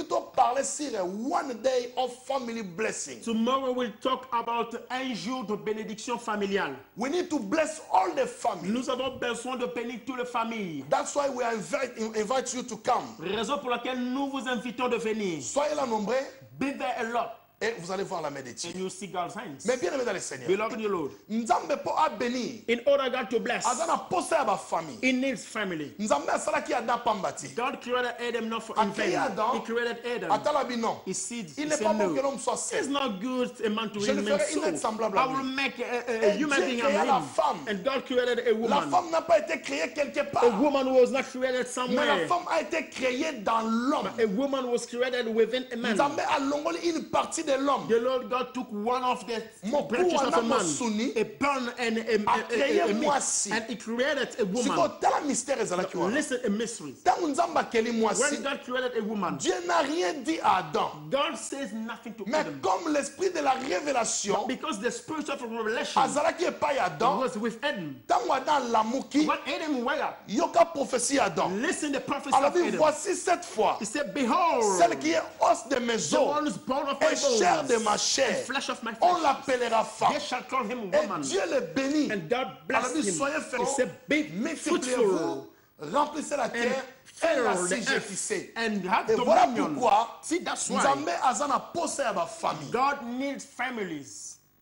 [SPEAKER 2] one day of family blessing.
[SPEAKER 3] Tomorrow we'll talk about un jour de bénédiction familiale.
[SPEAKER 2] We need to bless all the family.
[SPEAKER 3] Nous avons besoin de bénir toutes les familles.
[SPEAKER 2] That's why we invite you to come.
[SPEAKER 3] Raison pour laquelle nous vous invitons de venir.
[SPEAKER 2] Soyez là nombreux.
[SPEAKER 3] Be there a lot.
[SPEAKER 2] Et vous allez voir la main de Dieu.
[SPEAKER 3] And you see God's hands.
[SPEAKER 2] Mais bien aimé dans le Seigneur.
[SPEAKER 3] Beloved in the Lord.
[SPEAKER 2] Nzambe po a béni.
[SPEAKER 3] In order God to bless,
[SPEAKER 2] Azana posa ya ba famille.
[SPEAKER 3] he needs family.
[SPEAKER 2] Nzambe asalaki Adam pambati.
[SPEAKER 3] God created Adam not for in vain. He created Adam.
[SPEAKER 2] Atala binon.
[SPEAKER 3] He sees.
[SPEAKER 2] Il n'est pas bon que l'homme soit
[SPEAKER 3] It's
[SPEAKER 2] seul.
[SPEAKER 3] not good a man to
[SPEAKER 2] Je le
[SPEAKER 3] remain
[SPEAKER 2] ferai une être
[SPEAKER 3] so.
[SPEAKER 2] semblable
[SPEAKER 3] I
[SPEAKER 2] à
[SPEAKER 3] will
[SPEAKER 2] lui.
[SPEAKER 3] make a human being
[SPEAKER 2] créa la
[SPEAKER 3] a
[SPEAKER 2] femme.
[SPEAKER 3] And God created a
[SPEAKER 2] La
[SPEAKER 3] woman.
[SPEAKER 2] femme n'a pas été créée quelque part.
[SPEAKER 3] A woman was not created
[SPEAKER 2] Mais la
[SPEAKER 3] somewhere.
[SPEAKER 2] femme a été créée dans l'homme.
[SPEAKER 3] A woman was created within a man.
[SPEAKER 2] Nzambe a longoli une partie de l'homme.
[SPEAKER 3] The Lord God took one of the
[SPEAKER 2] Moku
[SPEAKER 3] branches of a
[SPEAKER 2] wana
[SPEAKER 3] man,
[SPEAKER 2] mosuni,
[SPEAKER 3] a bone and
[SPEAKER 2] créé
[SPEAKER 3] a meat,
[SPEAKER 2] mwasi.
[SPEAKER 3] and he created a woman.
[SPEAKER 2] Siko tala mystère ezalaki wana.
[SPEAKER 3] Listen, a mystery.
[SPEAKER 2] Tangu Nzambe akeli mwasi,
[SPEAKER 3] When God created a woman,
[SPEAKER 2] Dieu n'a rien dit à Adam.
[SPEAKER 3] God says nothing to
[SPEAKER 2] Mais
[SPEAKER 3] Adam.
[SPEAKER 2] comme l'esprit de la révélation
[SPEAKER 3] Because the spirit of revelation
[SPEAKER 2] azalaki epai ya Adam,
[SPEAKER 3] was with Adam.
[SPEAKER 2] tangu Adam lamuki,
[SPEAKER 3] When Adam woke up,
[SPEAKER 2] yoka prophétie ya Adam.
[SPEAKER 3] listen the prophecy of
[SPEAKER 2] Alors dit,
[SPEAKER 3] Adam.
[SPEAKER 2] voici cette fois,
[SPEAKER 3] He said, behold,
[SPEAKER 2] celle qui est os de mes
[SPEAKER 3] the
[SPEAKER 2] os
[SPEAKER 3] one who's bone of my
[SPEAKER 2] et chair de
[SPEAKER 3] bones,
[SPEAKER 2] ma
[SPEAKER 3] and
[SPEAKER 2] chair,
[SPEAKER 3] flesh of my
[SPEAKER 2] on
[SPEAKER 3] flesh.
[SPEAKER 2] l'appellera femme.
[SPEAKER 3] They shall call him
[SPEAKER 2] Et
[SPEAKER 3] woman.
[SPEAKER 2] Dieu le bénit.
[SPEAKER 3] And God
[SPEAKER 2] Alors
[SPEAKER 3] blessed
[SPEAKER 2] dit,
[SPEAKER 3] him.
[SPEAKER 2] soyez
[SPEAKER 3] He
[SPEAKER 2] féconds,
[SPEAKER 3] said, be
[SPEAKER 2] multipliez-vous,
[SPEAKER 3] fruitful
[SPEAKER 2] remplissez la terre et la
[SPEAKER 3] fill the earth
[SPEAKER 2] assujettissez.
[SPEAKER 3] and have
[SPEAKER 2] Et voilà
[SPEAKER 3] dominion.
[SPEAKER 2] pourquoi
[SPEAKER 3] See, that's why
[SPEAKER 2] Nzambe aza na posa ya ba famille.
[SPEAKER 3] God needs families.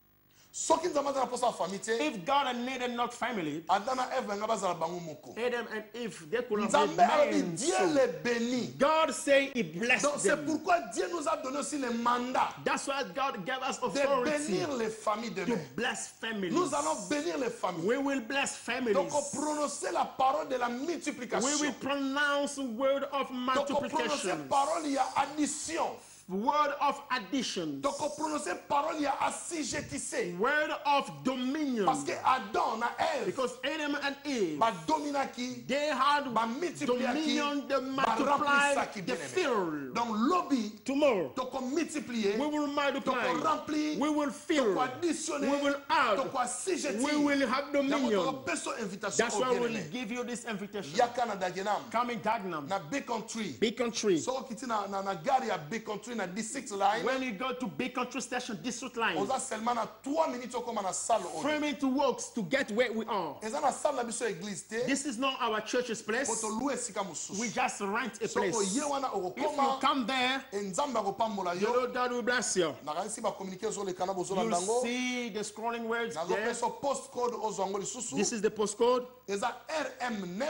[SPEAKER 2] Soki Nzambe aza na posa ya famille te,
[SPEAKER 3] If God had needed not family,
[SPEAKER 2] Adam na Eve nga bazala bango moko.
[SPEAKER 3] Adam and Eve, they could have
[SPEAKER 2] Nzambe alobi
[SPEAKER 3] remained
[SPEAKER 2] Dieu
[SPEAKER 3] so.
[SPEAKER 2] les bénit.
[SPEAKER 3] God say He blessed
[SPEAKER 2] Donc c'est
[SPEAKER 3] them.
[SPEAKER 2] pourquoi Dieu nous a donné aussi le mandat
[SPEAKER 3] That's why God gave us
[SPEAKER 2] de
[SPEAKER 3] authority
[SPEAKER 2] bénir les familles
[SPEAKER 3] to
[SPEAKER 2] demain.
[SPEAKER 3] bless families.
[SPEAKER 2] Nous allons bénir les familles.
[SPEAKER 3] We will bless families.
[SPEAKER 2] Donc on prononcer la parole de la
[SPEAKER 3] We
[SPEAKER 2] multiplication.
[SPEAKER 3] will pronounce the word of
[SPEAKER 2] Donc on prononcer
[SPEAKER 3] multiplication,
[SPEAKER 2] parole il y a addition.
[SPEAKER 3] word of addition,
[SPEAKER 2] Donc on prononcer parole il y a assujettissé.
[SPEAKER 3] word of dominion.
[SPEAKER 2] Parce que Adam na Ève
[SPEAKER 3] Because Adam and Eve,
[SPEAKER 2] ba dominaki,
[SPEAKER 3] they had
[SPEAKER 2] ba multipliaki,
[SPEAKER 3] dominion, they
[SPEAKER 2] ba
[SPEAKER 3] multiply
[SPEAKER 2] remplissaki
[SPEAKER 3] the
[SPEAKER 2] bien aimé.
[SPEAKER 3] field.
[SPEAKER 2] Donc lobby,
[SPEAKER 3] Tomorrow,
[SPEAKER 2] donc on multiplier,
[SPEAKER 3] we will multiply,
[SPEAKER 2] donc on remplir,
[SPEAKER 3] we will
[SPEAKER 2] donc
[SPEAKER 3] fill,
[SPEAKER 2] on additionner,
[SPEAKER 3] we will add,
[SPEAKER 2] donc on assujetter.
[SPEAKER 3] we will have
[SPEAKER 2] Donc on
[SPEAKER 3] dominion.
[SPEAKER 2] beso invitation
[SPEAKER 3] That's
[SPEAKER 2] au
[SPEAKER 3] why
[SPEAKER 2] bien
[SPEAKER 3] we'll
[SPEAKER 2] aimé.
[SPEAKER 3] give you this invitation.
[SPEAKER 2] Yaka na Dagenham,
[SPEAKER 3] Come in Dagenham,
[SPEAKER 2] na Beacon Tree.
[SPEAKER 3] Beacon Tree.
[SPEAKER 2] So kiti na gare ya Beacon Tree na D6 line.
[SPEAKER 3] When you go to Beacon Tree Station, District Line,
[SPEAKER 2] Oza seulement na 3 minutes okoma na salle oyo.
[SPEAKER 3] 3 minutes walks to get where we are.
[SPEAKER 2] Eza na salle na biso église te.
[SPEAKER 3] This is not our church's place.
[SPEAKER 2] Poto louer esika mosusu.
[SPEAKER 3] We just rent a
[SPEAKER 2] So
[SPEAKER 3] place.
[SPEAKER 2] oye wana
[SPEAKER 3] If you
[SPEAKER 2] okokoma
[SPEAKER 3] come there,
[SPEAKER 2] e Nzambe akopambola
[SPEAKER 3] the
[SPEAKER 2] yo.
[SPEAKER 3] Lord God will bless you.
[SPEAKER 2] Nakanisi ba communiquer ozoleka na bozolanda
[SPEAKER 3] You
[SPEAKER 2] yango.
[SPEAKER 3] see the scrolling words there.
[SPEAKER 2] Nazopesa postcode ozwa yango lisusu.
[SPEAKER 3] This is the postcode
[SPEAKER 2] Eza RM9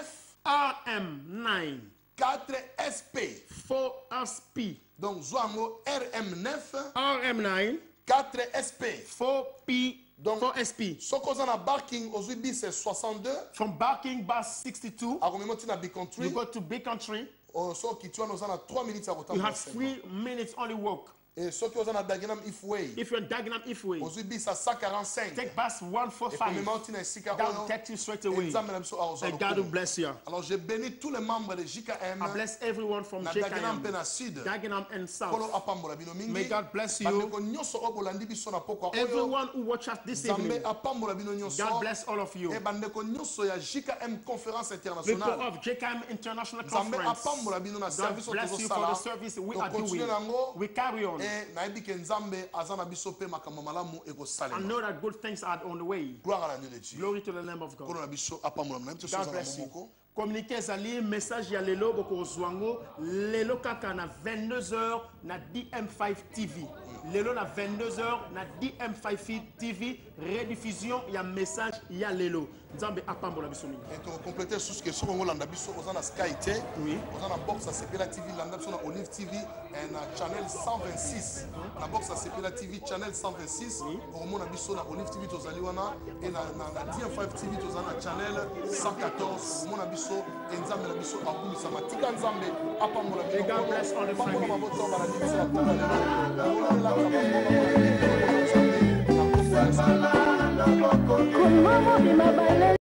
[SPEAKER 3] RM9
[SPEAKER 2] 4SP.
[SPEAKER 3] 4SP.
[SPEAKER 2] Donc zwa yango RM9
[SPEAKER 3] RM9
[SPEAKER 2] 4SP.
[SPEAKER 3] 4P
[SPEAKER 2] Donc
[SPEAKER 3] 4SP.
[SPEAKER 2] soko oza na barking ozwi bis 62
[SPEAKER 3] From Barking bus 62,
[SPEAKER 2] akomema ti na Beacon Tree.
[SPEAKER 3] you go to Beacon Tree.
[SPEAKER 2] Soki tu wana oza na 3 minutes ya
[SPEAKER 3] You
[SPEAKER 2] kotambola
[SPEAKER 3] have
[SPEAKER 2] seulement.
[SPEAKER 3] 3 minutes only walk.
[SPEAKER 2] Et soki oza na Dagenham Ifway
[SPEAKER 3] If you're in Dagenham Ifway,
[SPEAKER 2] ozwi bis 145
[SPEAKER 3] take bus 145.
[SPEAKER 2] ekomema oti na esika
[SPEAKER 3] That will
[SPEAKER 2] oyo
[SPEAKER 3] take you straight away.
[SPEAKER 2] Nzambe na biso azwa
[SPEAKER 3] And God will
[SPEAKER 2] lokumu.
[SPEAKER 3] bless you.
[SPEAKER 2] Alors je bénis tous les membres de JKM
[SPEAKER 3] I bless everyone from
[SPEAKER 2] na Dagenham mpe
[SPEAKER 3] JKM,
[SPEAKER 2] na sud.
[SPEAKER 3] Dagenham and
[SPEAKER 2] Kolo
[SPEAKER 3] South.
[SPEAKER 2] apambola bino mingi.
[SPEAKER 3] May God bless you.
[SPEAKER 2] Bandeko nyonso oyo bolandi biso na pokwa oyo.
[SPEAKER 3] Everyone who watch us this evening,
[SPEAKER 2] Nzambe apambola bino nyonso.
[SPEAKER 3] God bless all of you.
[SPEAKER 2] E bandeko nyonso ya JKM Conférence
[SPEAKER 3] People
[SPEAKER 2] Internationale.
[SPEAKER 3] of JKM International
[SPEAKER 2] Nzambe
[SPEAKER 3] Conference,
[SPEAKER 2] apambola bino na
[SPEAKER 3] God
[SPEAKER 2] service oyo
[SPEAKER 3] bless you for the
[SPEAKER 2] tozosala.
[SPEAKER 3] service we are
[SPEAKER 2] Tokontinue
[SPEAKER 3] doing.
[SPEAKER 2] nango.
[SPEAKER 3] We carry on.
[SPEAKER 2] E nayebi ke Nzambe aza na biso mpe makambo malamu
[SPEAKER 3] I
[SPEAKER 2] ekosalema.
[SPEAKER 3] know that good things are on the way.
[SPEAKER 2] Gloire à la Dieu de Dieu.
[SPEAKER 3] Glory to the name of God.
[SPEAKER 2] Kono na biso apambola na biso
[SPEAKER 3] God
[SPEAKER 2] soza
[SPEAKER 3] bless
[SPEAKER 2] na
[SPEAKER 3] you.
[SPEAKER 2] moko.
[SPEAKER 3] Communiqué ezali message ya lelo bokozwango lelo kaka na 22h na DM5 TV. Lelo na 22h na DM5 TV rediffusion ya message ya lelo. Nzambe apambola biso mingi.
[SPEAKER 2] Et to compléter sous que soko ngolanda biso oza na Sky T.
[SPEAKER 3] Oui.
[SPEAKER 2] Oza na box à Sepela TV landa biso na Olive TV et na channel 126. Na box à Sepela TV channel 126. Omona biso na Olive TV tozali wana et na DM5 TV tozali na channel 114. Omona biso et Nzambe na biso akumisa matika Nzambe apambola biso.
[SPEAKER 3] May God bless all the family.
[SPEAKER 2] Pambola maboto bala biso apambola.
[SPEAKER 5] Kumama bima balele